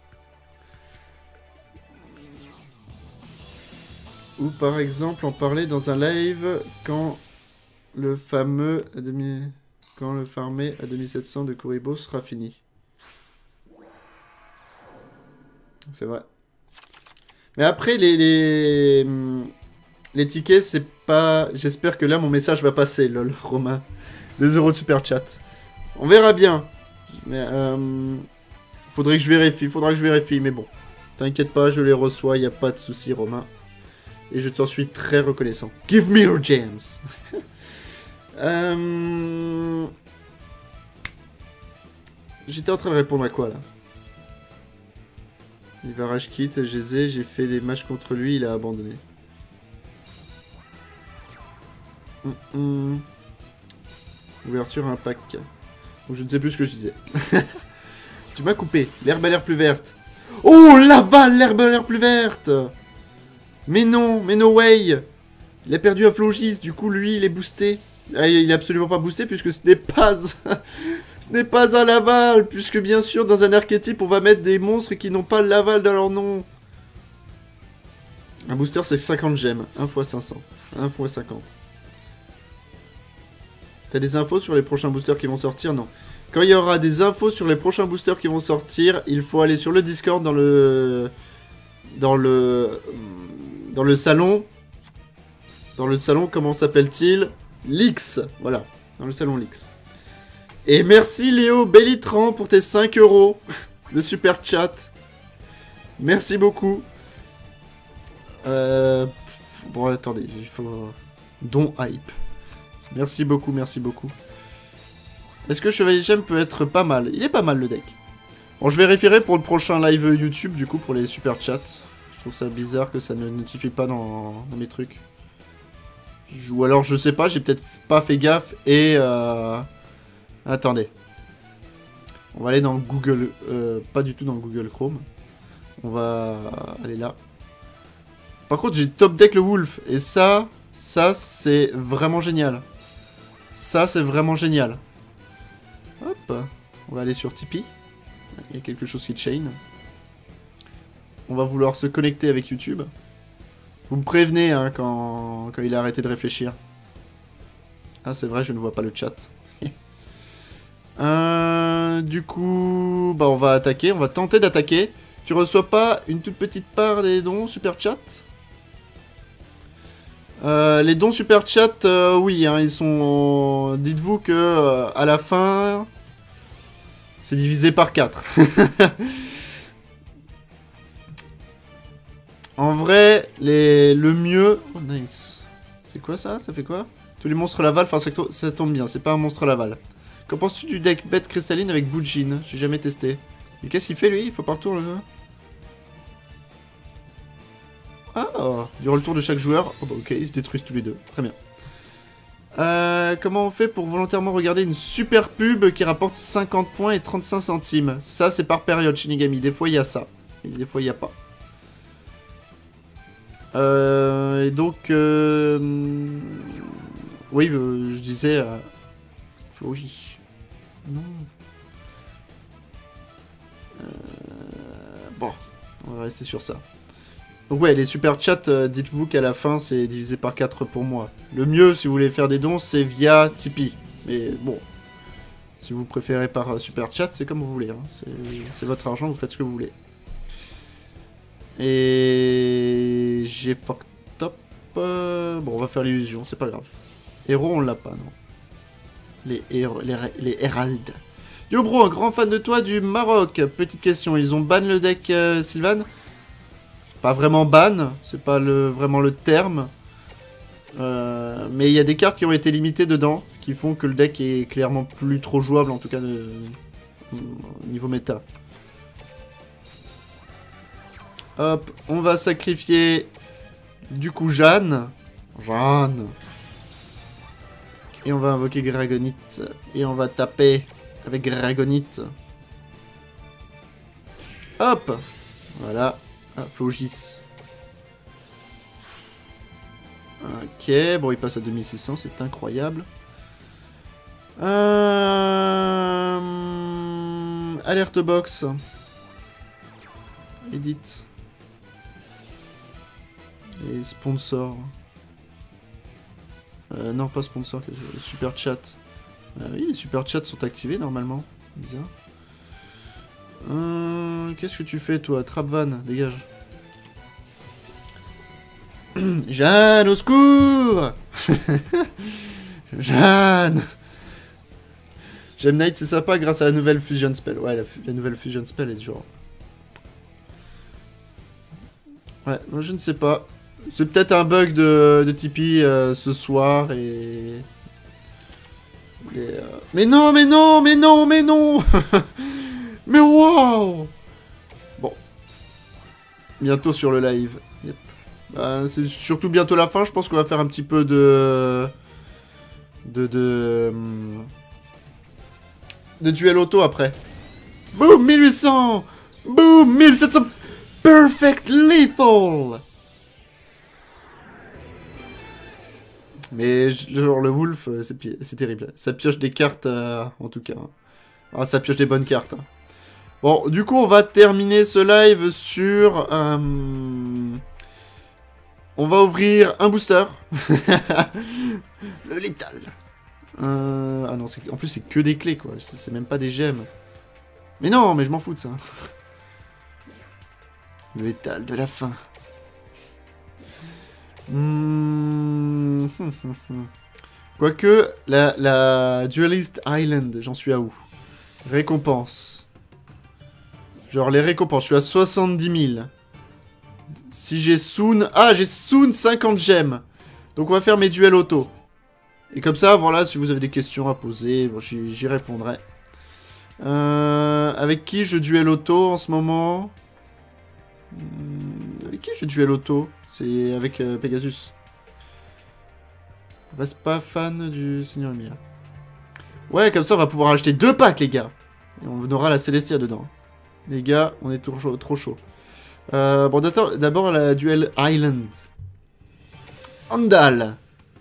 Ou par exemple, en parler dans un live quand le fameux à demi... quand le farmé à deux mille sept cents de Kuribo sera fini. C'est vrai. Mais après, les, les, les tickets, c'est pas... J'espère que là, mon message va passer, lol, Romain. deux euros de super chat. On verra bien. Mais, euh... faudrait que je vérifie, faudra que je vérifie, mais bon. T'inquiète pas, je les reçois, y a pas de souci, Romain. Et je t'en suis très reconnaissant. Give me your gems. euh... J'étais en train de répondre à quoi, là? Il va rage kit, Gézé, j'ai fait des matchs contre lui, il a abandonné. Mm -mm. Ouverture à un pack. Donc je ne sais plus ce que je disais. Tu m'as coupé. L'herbe a l'air plus verte. Oh, là-bas, l'herbe a l'air plus verte. Mais non, mais no way. Il a perdu un Flogis, du coup, lui, il est boosté. Ah, il est absolument pas boosté, puisque ce n'est pas... Ce n'est pas un Laval, puisque bien sûr, dans un archétype, on va mettre des monstres qui n'ont pas Laval dans leur nom. Un booster, c'est cinquante gemmes. un fois cinq cents. un fois cinquante. T'as des infos sur les prochains boosters qui vont sortir? Non. Quand il y aura des infos sur les prochains boosters qui vont sortir, il faut aller sur le Discord dans le... Dans le... Dans le salon. Dans le salon, comment s'appelle-t-il? Lix. Voilà. Dans le salon Lix. Et merci Léo Bellitran pour tes cinq euros de super chat. Merci beaucoup. Euh... Bon, attendez, il faut... Don hype. Merci beaucoup, merci beaucoup. Est-ce que Chevalier Gemme peut être pas mal? Il est pas mal le deck. Bon, je vérifierai pour le prochain live YouTube, du coup, pour les super chats. Je trouve ça bizarre que ça ne notifie pas dans, dans mes trucs. Ou alors, je sais pas, j'ai peut-être pas fait gaffe et... Euh... Attendez. On va aller dans Google... Euh, pas du tout dans Google Chrome. On va aller là. Par contre, j'ai top deck le Wolf. Et ça, ça, c'est vraiment génial. Ça, c'est vraiment génial. Hop. On va aller sur Tipeee. Il y a quelque chose qui chain. On va vouloir se connecter avec YouTube. Vous me prévenez hein, quand... quand il a arrêté de réfléchir. Ah, c'est vrai, je ne vois pas le chat. Euh, du coup, bah on va attaquer, on va tenter d'attaquer. Tu reçois pas une toute petite part des dons super chat? euh, Les dons super chat, euh, oui, hein, ils sont. Dites-vous que euh, à la fin, c'est divisé par quatre. En vrai, les... le mieux. Oh nice. C'est quoi ça? Ça fait quoi? Tous les monstres Laval, enfin ça tombe bien, c'est pas un monstre Laval. Qu'en penses-tu du deck bête cristalline avec Boujin? J'ai jamais testé. Et qu'est-ce qu'il fait lui? Il faut par tour le jeu. Ah, durant le tour de chaque joueur. Oh bah ok, ils se détruisent tous les deux. Très bien. Euh, comment on fait pour volontairement regarder une super pub qui rapporte cinquante points et trente-cinq centimes? Ça c'est par période Shinigami. Des fois il y a ça. Et des fois il n'y a pas. Euh, et donc... Euh, oui, euh, je disais... Euh, Floji. Non. Euh, bon, on va rester sur ça. Donc ouais, les super chats, euh, dites-vous qu'à la fin, c'est divisé par quatre pour moi. Le mieux, si vous voulez faire des dons, c'est via Tipeee. Mais bon, si vous préférez par euh, super chat, c'est comme vous voulez. Hein. C'est votre argent, vous faites ce que vous voulez. Et... j'ai fucked up. Euh... Bon, on va faire l'illusion, c'est pas grave. Héros, on l'a pas, non. Les, héros, les, les Herald. Yo bro, un grand fan de toi du Maroc. Petite question, ils ont ban le deck euh, Sylvan? Pas vraiment ban, c'est pas le, vraiment le terme. Euh, mais il y a des cartes qui ont été limitées dedans, qui font que le deck est clairement plus trop jouable, en tout cas de, au niveau méta. Hop, on va sacrifier du coup Jeanne. Jeanne. Et on va invoquer Gragonite. Et on va taper avec Gragonite. Hop. Voilà. Ah, Flogis. Ok, bon, il passe à deux mille six cents, c'est incroyable. Euh... Alerte box. Edit. Et sponsor. Euh, non, pas sponsor, super chat. Euh, oui, les super chats sont activés normalement. Bizarre. Euh, Qu'est-ce que tu fais toi? Trapvan, dégage. Jeanne, au secours. Jeanne. Gem Knight, c'est sympa grâce à la nouvelle Fusion Spell. Ouais, la, la nouvelle Fusion Spell est genre... Ouais, moi je ne sais pas. C'est peut-être un bug de, de Tipeee euh, ce soir et... et euh... Mais non, mais non, mais non, mais non. Mais wow. Bon. Bientôt sur le live. Yep. Bah, c'est surtout bientôt la fin, je pense qu'on va faire un petit peu de... De... De, de duel auto après. Boum, mille huit cents. Boum, mille sept cents. Perfect Lethal. Mais genre le Wolf, c'est terrible. Ça pioche des cartes, euh, en tout cas. Ah, ça pioche des bonnes cartes. Bon, du coup, on va terminer ce live sur... Euh... On va ouvrir un booster. Le létal. Euh... Ah non, en plus, c'est que des clés, quoi. C'est même pas des gemmes. Mais non, mais je m'en fous de ça. Le létal de la fin. Mmh. Quoique, la, la Duelist Island, j'en suis à où? Récompense. Genre les récompenses, je suis à soixante-dix mille. Si j'ai Soon... Ah, j'ai Soon cinquante gemmes. Donc on va faire mes duels auto. Et comme ça, voilà, si vous avez des questions à poser, bon, j'y répondrai. Euh, avec qui je duel auto en ce moment? Avec qui je duel auto? C'est avec euh, Pegasus. Reste pas fan du Seigneur Lumière. Ouais, comme ça, on va pouvoir acheter deux packs, les gars. Et on aura la Célestia dedans. Les gars, on est trop chaud. Trop chaud. Euh, bon, d'abord, la Duel Island. Andal.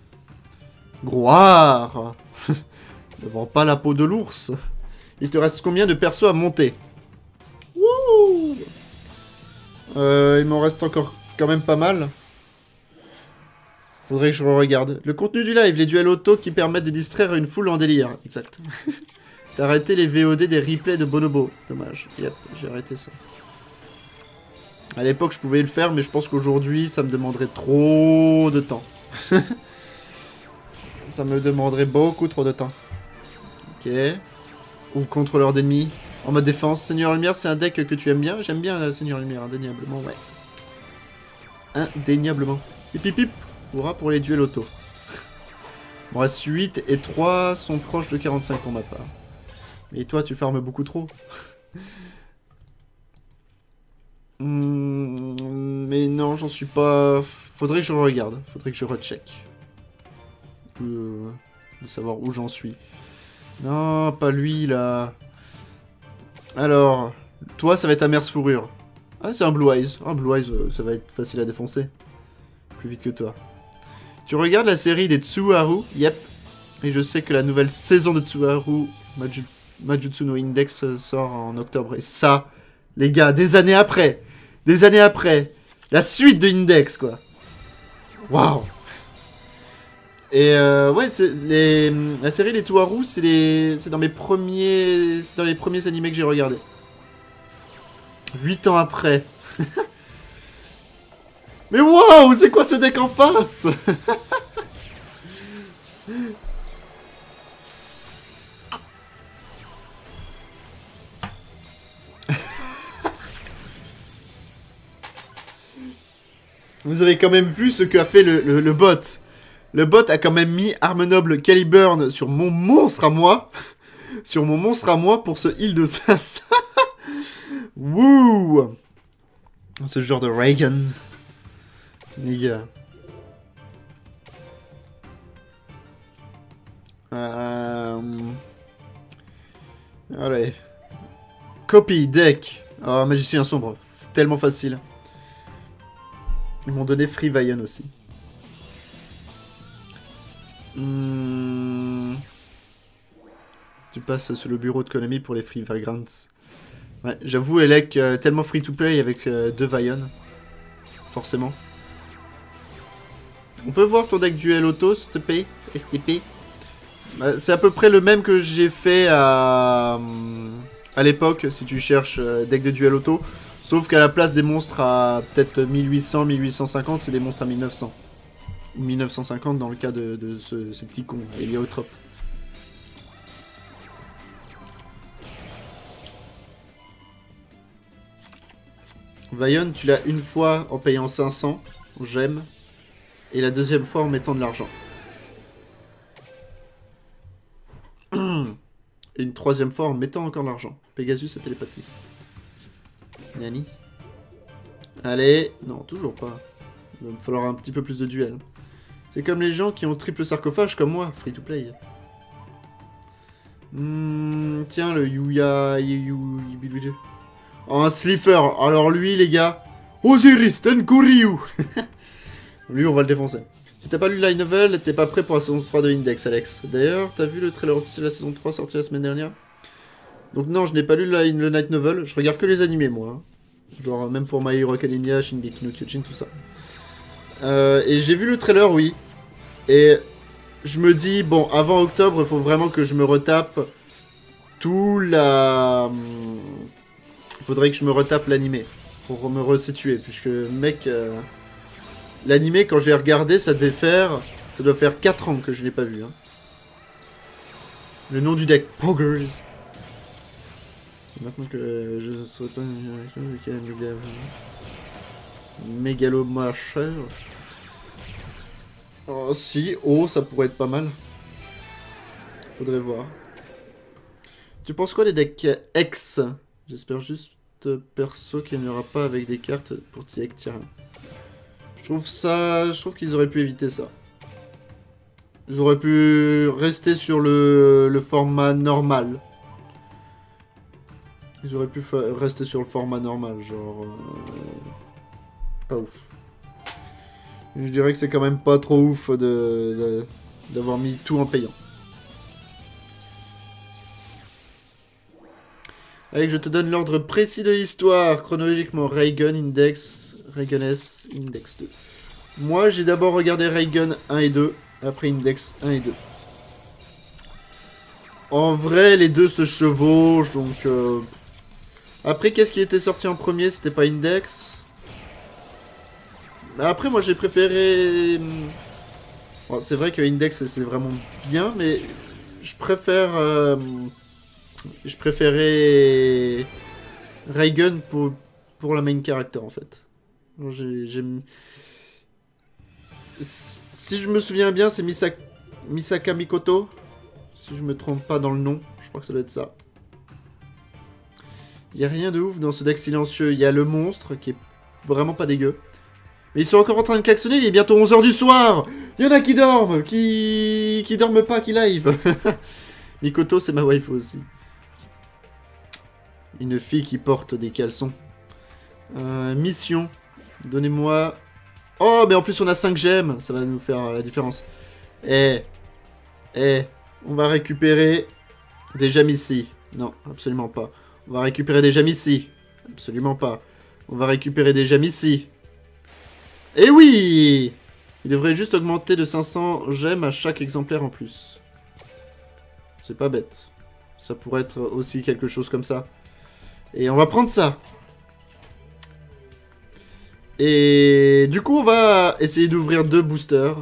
Groire. Ne vends pas la peau de l'ours. Il te reste combien de persos à monter? Wouh. Euh, il m'en reste encore quand même pas mal. Faudrait que je regarde. Le contenu du live, les duels auto qui permettent de distraire une foule en délire. Exact. T'as arrêté les V O D des replays de Bonobo. Dommage. Yep, j'ai arrêté ça. À l'époque, je pouvais le faire, mais je pense qu'aujourd'hui, ça me demanderait trop de temps. Ça me demanderait beaucoup trop de temps. Ok. Ou contrôleur d'ennemis. En mode défense. Seigneur Lumière, c'est un deck que tu aimes bien? J'aime bien euh, Seigneur Lumière, indéniablement, ouais. Indéniablement. Hip hip hip. Hurrah pour les duels auto. Il me reste huit et trois sont proches de quarante-cinq pour ma part. Et toi, tu farmes beaucoup trop. Mmh, mais non, j'en suis pas... Faudrait que je regarde. Faudrait que je recheck. Euh, de savoir où j'en suis. Non, pas lui, là. Alors, toi, ça va être Amers Fourrure. Ah, c'est un Blue Eyes. Un Blue Eyes, euh, ça va être facile à défoncer. Plus vite que toi. Tu regardes la série des Tsuharu? Yep. Et je sais que la nouvelle saison de Tsuharu, Maju Majutsu no Index, sort en octobre. Et ça, les gars, des années après. Des années après. La suite de Index, quoi. Waouh. Et euh, ouais, les, la série des Tsuharu, c'est les, c'est dans mes premiers, c'est dans les premiers animés que j'ai regardés. Huit ans après. Mais waouh, c'est quoi ce deck en face? Vous avez quand même vu ce qu'a fait le, le, le bot. Le bot a quand même mis Arme Noble Caliburn sur mon monstre à moi. Sur mon monstre à moi pour ce heal de sas. Wouh. Ce genre de Reagan. Les gars. Euh... Allez. Copy, deck. Oh, magicien sombre. Tellement facile. Ils m'ont donné Free Vion aussi. Hmm... Tu passes sur le bureau de Konami pour les Free Vagrants. Ouais, j'avoue, Elec, euh, tellement free to play avec euh, deux Vion. Forcément. On peut voir ton deck duel auto, s'il te plaît? S T P. Bah, c'est à peu près le même que j'ai fait à, à l'époque, si tu cherches euh, deck de duel auto. Sauf qu'à la place des monstres à peut-être mille huit cents, mille huit cent cinquante, c'est des monstres à mille neuf cents. Ou mille neuf cent cinquante dans le cas de, de ce, ce petit con, Héliotrope. Vion, tu l'as une fois en payant cinq cents, j'aime. Et la deuxième fois en mettant de l'argent. Et une troisième fois en mettant encore de l'argent. Pegasus et télépathie. Nani. Allez. Non, toujours pas. Il va me falloir un petit peu plus de duel. C'est comme les gens qui ont triple sarcophage comme moi, free to play. Mmh, tiens, le Yuya... Oh, un Slifer. Alors lui, les gars... Osiris Tenkuryu. Lui, on va le défoncer. Si t'as pas lu Light Novel, t'es pas prêt pour la saison trois de Index, Alex. D'ailleurs, t'as vu le trailer officiel de la saison trois sorti la semaine dernière? Donc non, je n'ai pas lu la, le Light Novel. Je regarde que les animés, moi. Hein. Genre, même pour My Hero Academia, Shingeki no Kyojin, tout ça. Euh, et j'ai vu le trailer, oui. Et je me dis, bon, avant octobre, il faut vraiment que je me retape tout la... Il faudrait que je me retape l'animé. Pour me resituer, puisque, mec... Euh... L'animé, quand je l'ai regardé, ça devait faire... Ça doit faire quatre ans que je l'ai pas vu. Hein. Le nom du deck, Poggers. Maintenant que je ne serai pas... Mégalomacher. Oh si, oh, ça pourrait être pas mal. Faudrait voir. Tu penses quoi des decks X? J'espère juste, perso, qu'il n'y aura pas avec des cartes pour T X tirer. Je trouve ça... Je trouve qu'ils auraient pu éviter ça. J'aurais pu rester sur le, le format normal. Ils auraient pu rester sur le format normal, genre... Euh... Pas ouf. Je dirais que c'est quand même pas trop ouf de d'avoir mis tout en payant. Allez, que je te donne l'ordre précis de l'histoire. Chronologiquement, Raygun, Index, Raygun S, Index deux. Moi, j'ai d'abord regardé Raygun un et deux, après Index un et deux. En vrai, les deux se chevauchent, donc... Euh... Après, qu'est-ce qui était sorti en premier? C'était pas Index? Après, moi, j'ai préféré... Bon, c'est vrai que Index, c'est vraiment bien, mais... Je préfère... Euh... Je préférais... Raygun pour, pour la main character, en fait. J'aime... Si je me souviens bien, c'est Misaka... Misaka Mikoto. Si je me trompe pas dans le nom. Je crois que ça doit être ça. Il n'y a rien de ouf dans ce deck silencieux. Il y a le monstre, qui est vraiment pas dégueu. Mais ils sont encore en train de klaxonner, il est bientôt onze heures du soir. Il y en a qui dorment, qui qui dorment pas, qui live. Mikoto, c'est ma wife aussi. Une fille qui porte des caleçons. Euh, mission. Donnez-moi... Oh, mais en plus on a cinq gemmes, ça va nous faire la différence. Eh, eh, on va récupérer des gemmes ici. Non, absolument pas. On va récupérer des gemmes ici. Absolument pas. On va récupérer des gemmes ici. Eh oui! Il devrait juste augmenter de cinq cents gemmes à chaque exemplaire en plus. C'est pas bête. Ça pourrait être aussi quelque chose comme ça. Et on va prendre ça. Et du coup, on va essayer d'ouvrir deux boosters.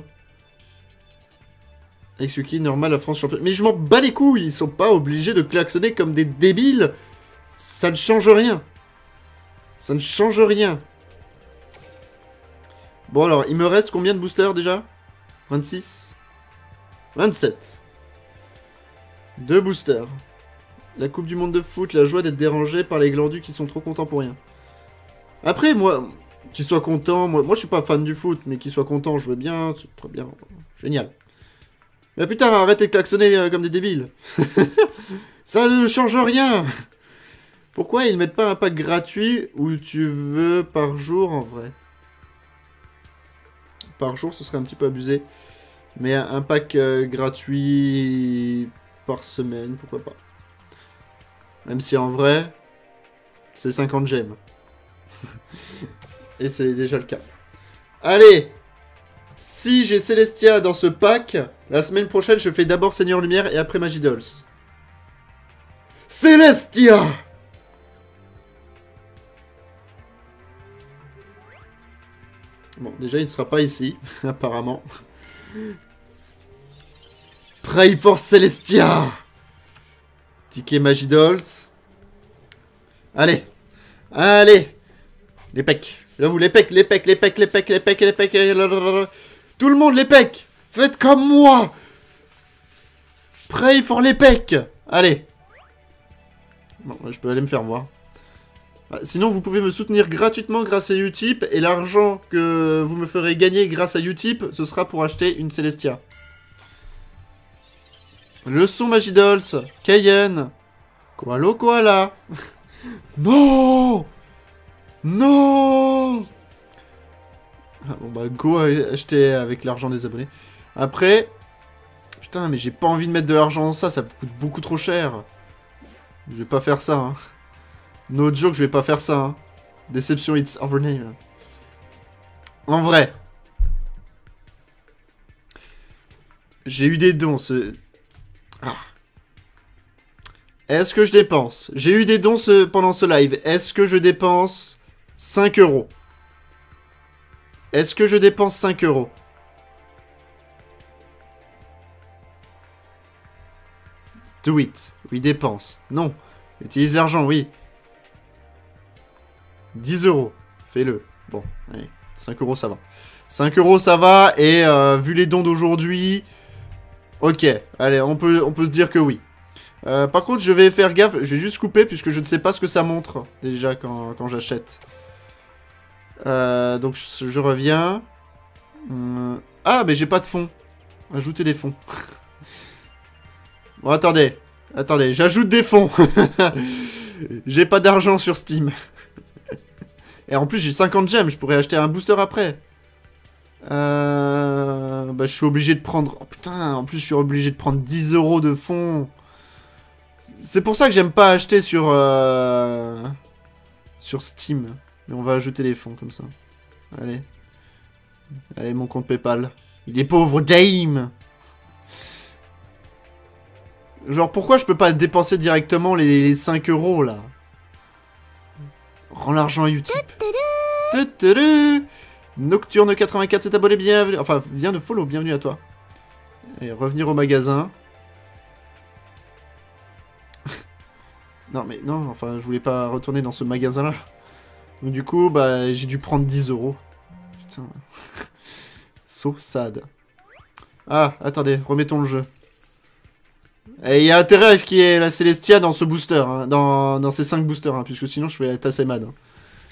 Exuki, normal, la France championne. Mais je m'en bats les couilles, ils sont pas obligés de klaxonner comme des débiles. Ça ne change rien. Ça ne change rien. Bon alors, il me reste combien de boosters déjà? vingt-six, vingt-sept. Deux boosters. La Coupe du Monde de foot, la joie d'être dérangé par les glandus qui sont trop contents pour rien. Après, moi, qu'ils soient contents, moi, moi je suis pas fan du foot, mais qu'ils soient contents, je veux bien, c'est très bien, génial. Mais putain, arrêtez de klaxonner euh, comme des débiles. Ça ne change rien. Pourquoi ils mettent pas un pack gratuit où tu veux par jour en vrai? Par jour, ce serait un petit peu abusé. Mais un pack euh, gratuit par semaine, pourquoi pas. Même si en vrai, c'est cinquante gemmes. Et c'est déjà le cas. Allez! Si j'ai Celestia dans ce pack, la semaine prochaine, je fais d'abord Seigneur Lumière et après Magidolls. Celestia! Bon, déjà, il ne sera pas ici, apparemment. Pray for Celestia! Ticket Magidolls. Allez! Allez! Les pecs. J'avoue, les pecs, les pecs, les pecs, les pecs, les pecs, les pecs. Tout le monde, les pecs! Faites comme moi! Pray for les pecs! Allez! Bon, je peux aller me faire voir. Sinon, vous pouvez me soutenir gratuitement grâce à Utip, et l'argent que vous me ferez gagner grâce à Utip, ce sera pour acheter une Celestia. Leçon Magidolls, Cayenne, Koalo Koala. Non! Non! Ah, bon bah, go acheter avec l'argent des abonnés. Après, putain, mais j'ai pas envie de mettre de l'argent dans ça, ça coûte beaucoup trop cher. Je vais pas faire ça, hein. No joke, je vais pas faire ça, hein. Déception, it's over name. En vrai. J'ai eu des dons, ce... Ah. Est-ce que je dépense? J'ai eu des dons ce... pendant ce live. Est-ce que je dépense cinq euros? Est-ce que je dépense cinq euros? Do it. Oui, dépense. Non. Utilise l'argent, oui. dix euros. Fais-le. Bon, allez. cinq euros, ça va. cinq euros, ça va. Et euh, vu les dons d'aujourd'hui... Ok. Allez, on peut, on peut se dire que oui. Euh, par contre, je vais faire gaffe. Je vais juste couper puisque je ne sais pas ce que ça montre. Déjà, quand, quand j'achète. Euh, donc, je, je reviens. Hum... Ah, mais j'ai pas de fonds. Ajouter des fonds. Bon, attendez. Attendez, j'ajoute des fonds. J'ai pas d'argent sur Steam. Et en plus, j'ai cinquante gemmes. Je pourrais acheter un booster après. Euh... Bah, je suis obligé de prendre... Oh, putain, en plus, je suis obligé de prendre dix euros de fonds. C'est pour ça que j'aime pas acheter sur... Euh... Sur Steam. Mais on va ajouter les fonds, comme ça. Allez. Allez, mon compte PayPal. Il est pauvre, Dame. Genre, pourquoi je peux pas dépenser directement les, les cinq euros, là? Rends l'argent à Utip. Nocturne quatre-vingt-quatre s'est abonné, bienvenue. Enfin, vient de follow, bienvenue à toi. Et revenir au magasin. Non, mais non, enfin, je voulais pas retourner dans ce magasin-là. Donc, du coup, bah, j'ai dû prendre dix euros. Putain. So sad. Ah, attendez, remettons le jeu. Et il y a intérêt à ce qu'il y ait la Celestia dans ce booster, hein, dans, dans ces cinq boosters, hein, puisque sinon je vais être assez mad. Hein.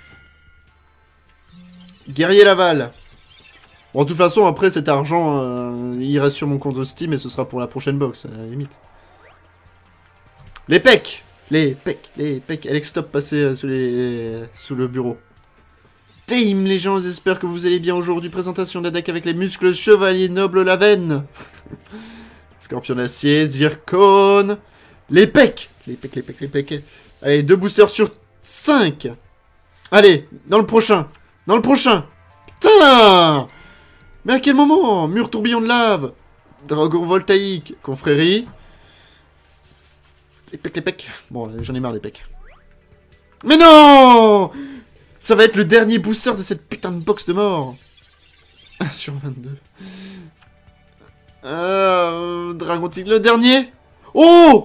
Guerrier Laval. Bon, de toute façon, après cet argent, euh, il reste sur mon compte de Steam et ce sera pour la prochaine box, à la limite. Les pecs. Les pecs, les pecs. Alex, stop, passez sous, les... sous le bureau. Damn, les gens, j'espère que vous allez bien aujourd'hui. Présentation de la deck avec les muscles chevalier noble la veine. Scorpion d'acier, zircone. Les pecs. Les pecs, les pecs, les pecs. Allez, deux boosters sur cinq. Allez, dans le prochain. Dans le prochain. Putain. Mais à quel moment? Mur tourbillon de lave. Dragon voltaïque. Confrérie. Les pecs, les pecs. Bon, j'en ai marre des pecs. Mais non! Ça va être le dernier booster de cette putain de box de mort. un sur vingt-deux. Euh, Dragon Tigre, le dernier. Oh!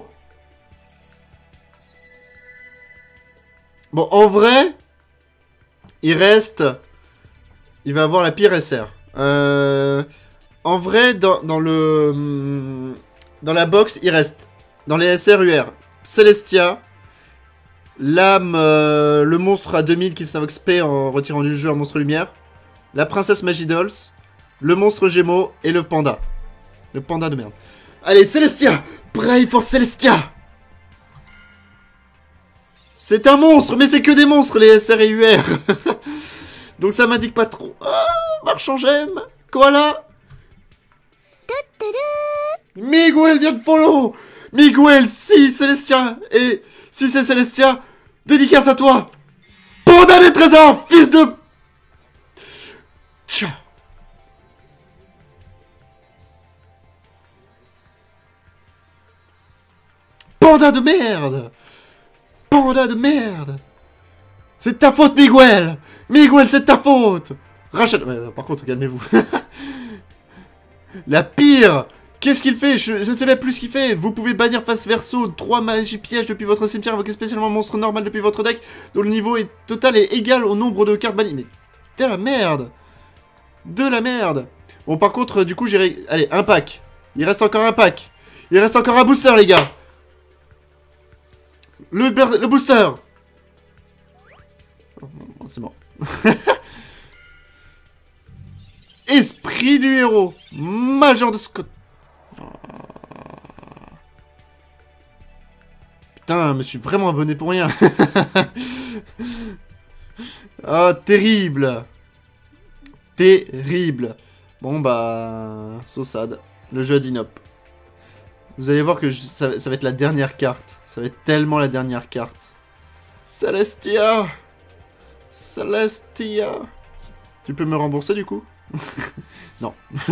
Bon, en vrai, il reste... il va avoir la pire S R. Euh... En vrai, dans, dans le... Dans la box, il reste... Dans les S R U R, Celestia, l'âme, euh, le monstre à deux mille qui s'invoque P en retirant du jeu un monstre lumière, la princesse Magidols, le monstre Gémeaux et le panda. Le panda de merde. Allez, Celestia! Pray for Celestia! C'est un monstre, mais c'est que des monstres, les S R et U R. Donc ça m'indique pas trop. Ah, marchand j'aime. Koala. Miguel vient de follow. Miguel, si Celestia. Et si c'est Celestia, dédicace à toi. Panda des trésors, fils de... Tiens. Panda de merde. Panda de merde. C'est ta faute, Miguel. Miguel, c'est ta faute. Rachel... Ouais, par contre, calmez-vous. La pire. Qu'est-ce qu'il fait? je, je ne sais même plus ce qu'il fait. Vous pouvez bannir face verso trois magies pièges depuis votre cimetière, invoquer spécialement un monstre normal depuis votre deck, dont le niveau est total est égal au nombre de cartes bannies. Mais de la merde. De la merde. Bon, par contre, du coup, j'ai... Allez, un pack. Il reste encore un pack. Il reste encore un booster, les gars. Le, le booster. Oh, c'est mort. Esprit du héros. Major de Scott. Putain, je me suis vraiment abonné pour rien. Oh, terrible. Terrible. Bon, bah... So sad. Le jeu d'Inop. Vous allez voir que je, ça, ça va être la dernière carte. Ça va être tellement la dernière carte. Celestia. Celestia. Tu peux me rembourser, du coup? Non.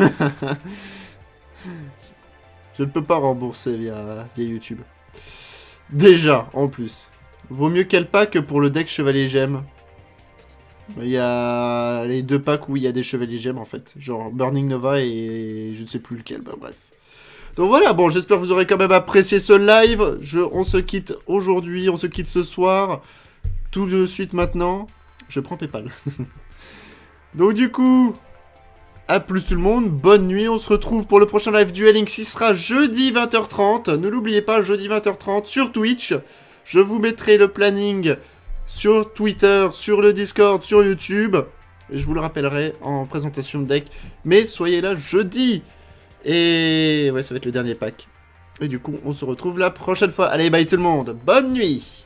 Je ne peux pas rembourser via, via YouTube. Déjà, en plus. Vaut mieux quel pack pour le deck Chevalier Gemme. Il y a les deux packs où il y a des Chevaliers Gemmes, en fait. Genre Burning Nova et je ne sais plus lequel, bah bref. Donc voilà, bon, j'espère que vous aurez quand même apprécié ce live. Je, on se quitte aujourd'hui, on se quitte ce soir. Tout de suite maintenant. Je prends PayPal. Donc du coup... A plus tout le monde, bonne nuit, on se retrouve pour le prochain live dueling qui sera jeudi vingt heures trente. Ne l'oubliez pas, jeudi vingt heures trente sur Twitch. Je vous mettrai le planning sur Twitter, sur le Discord, sur YouTube. Et je vous le rappellerai en présentation de deck. Mais soyez là jeudi. Et ouais, ça va être le dernier pack. Et du coup, on se retrouve la prochaine fois. Allez, bye tout le monde, bonne nuit.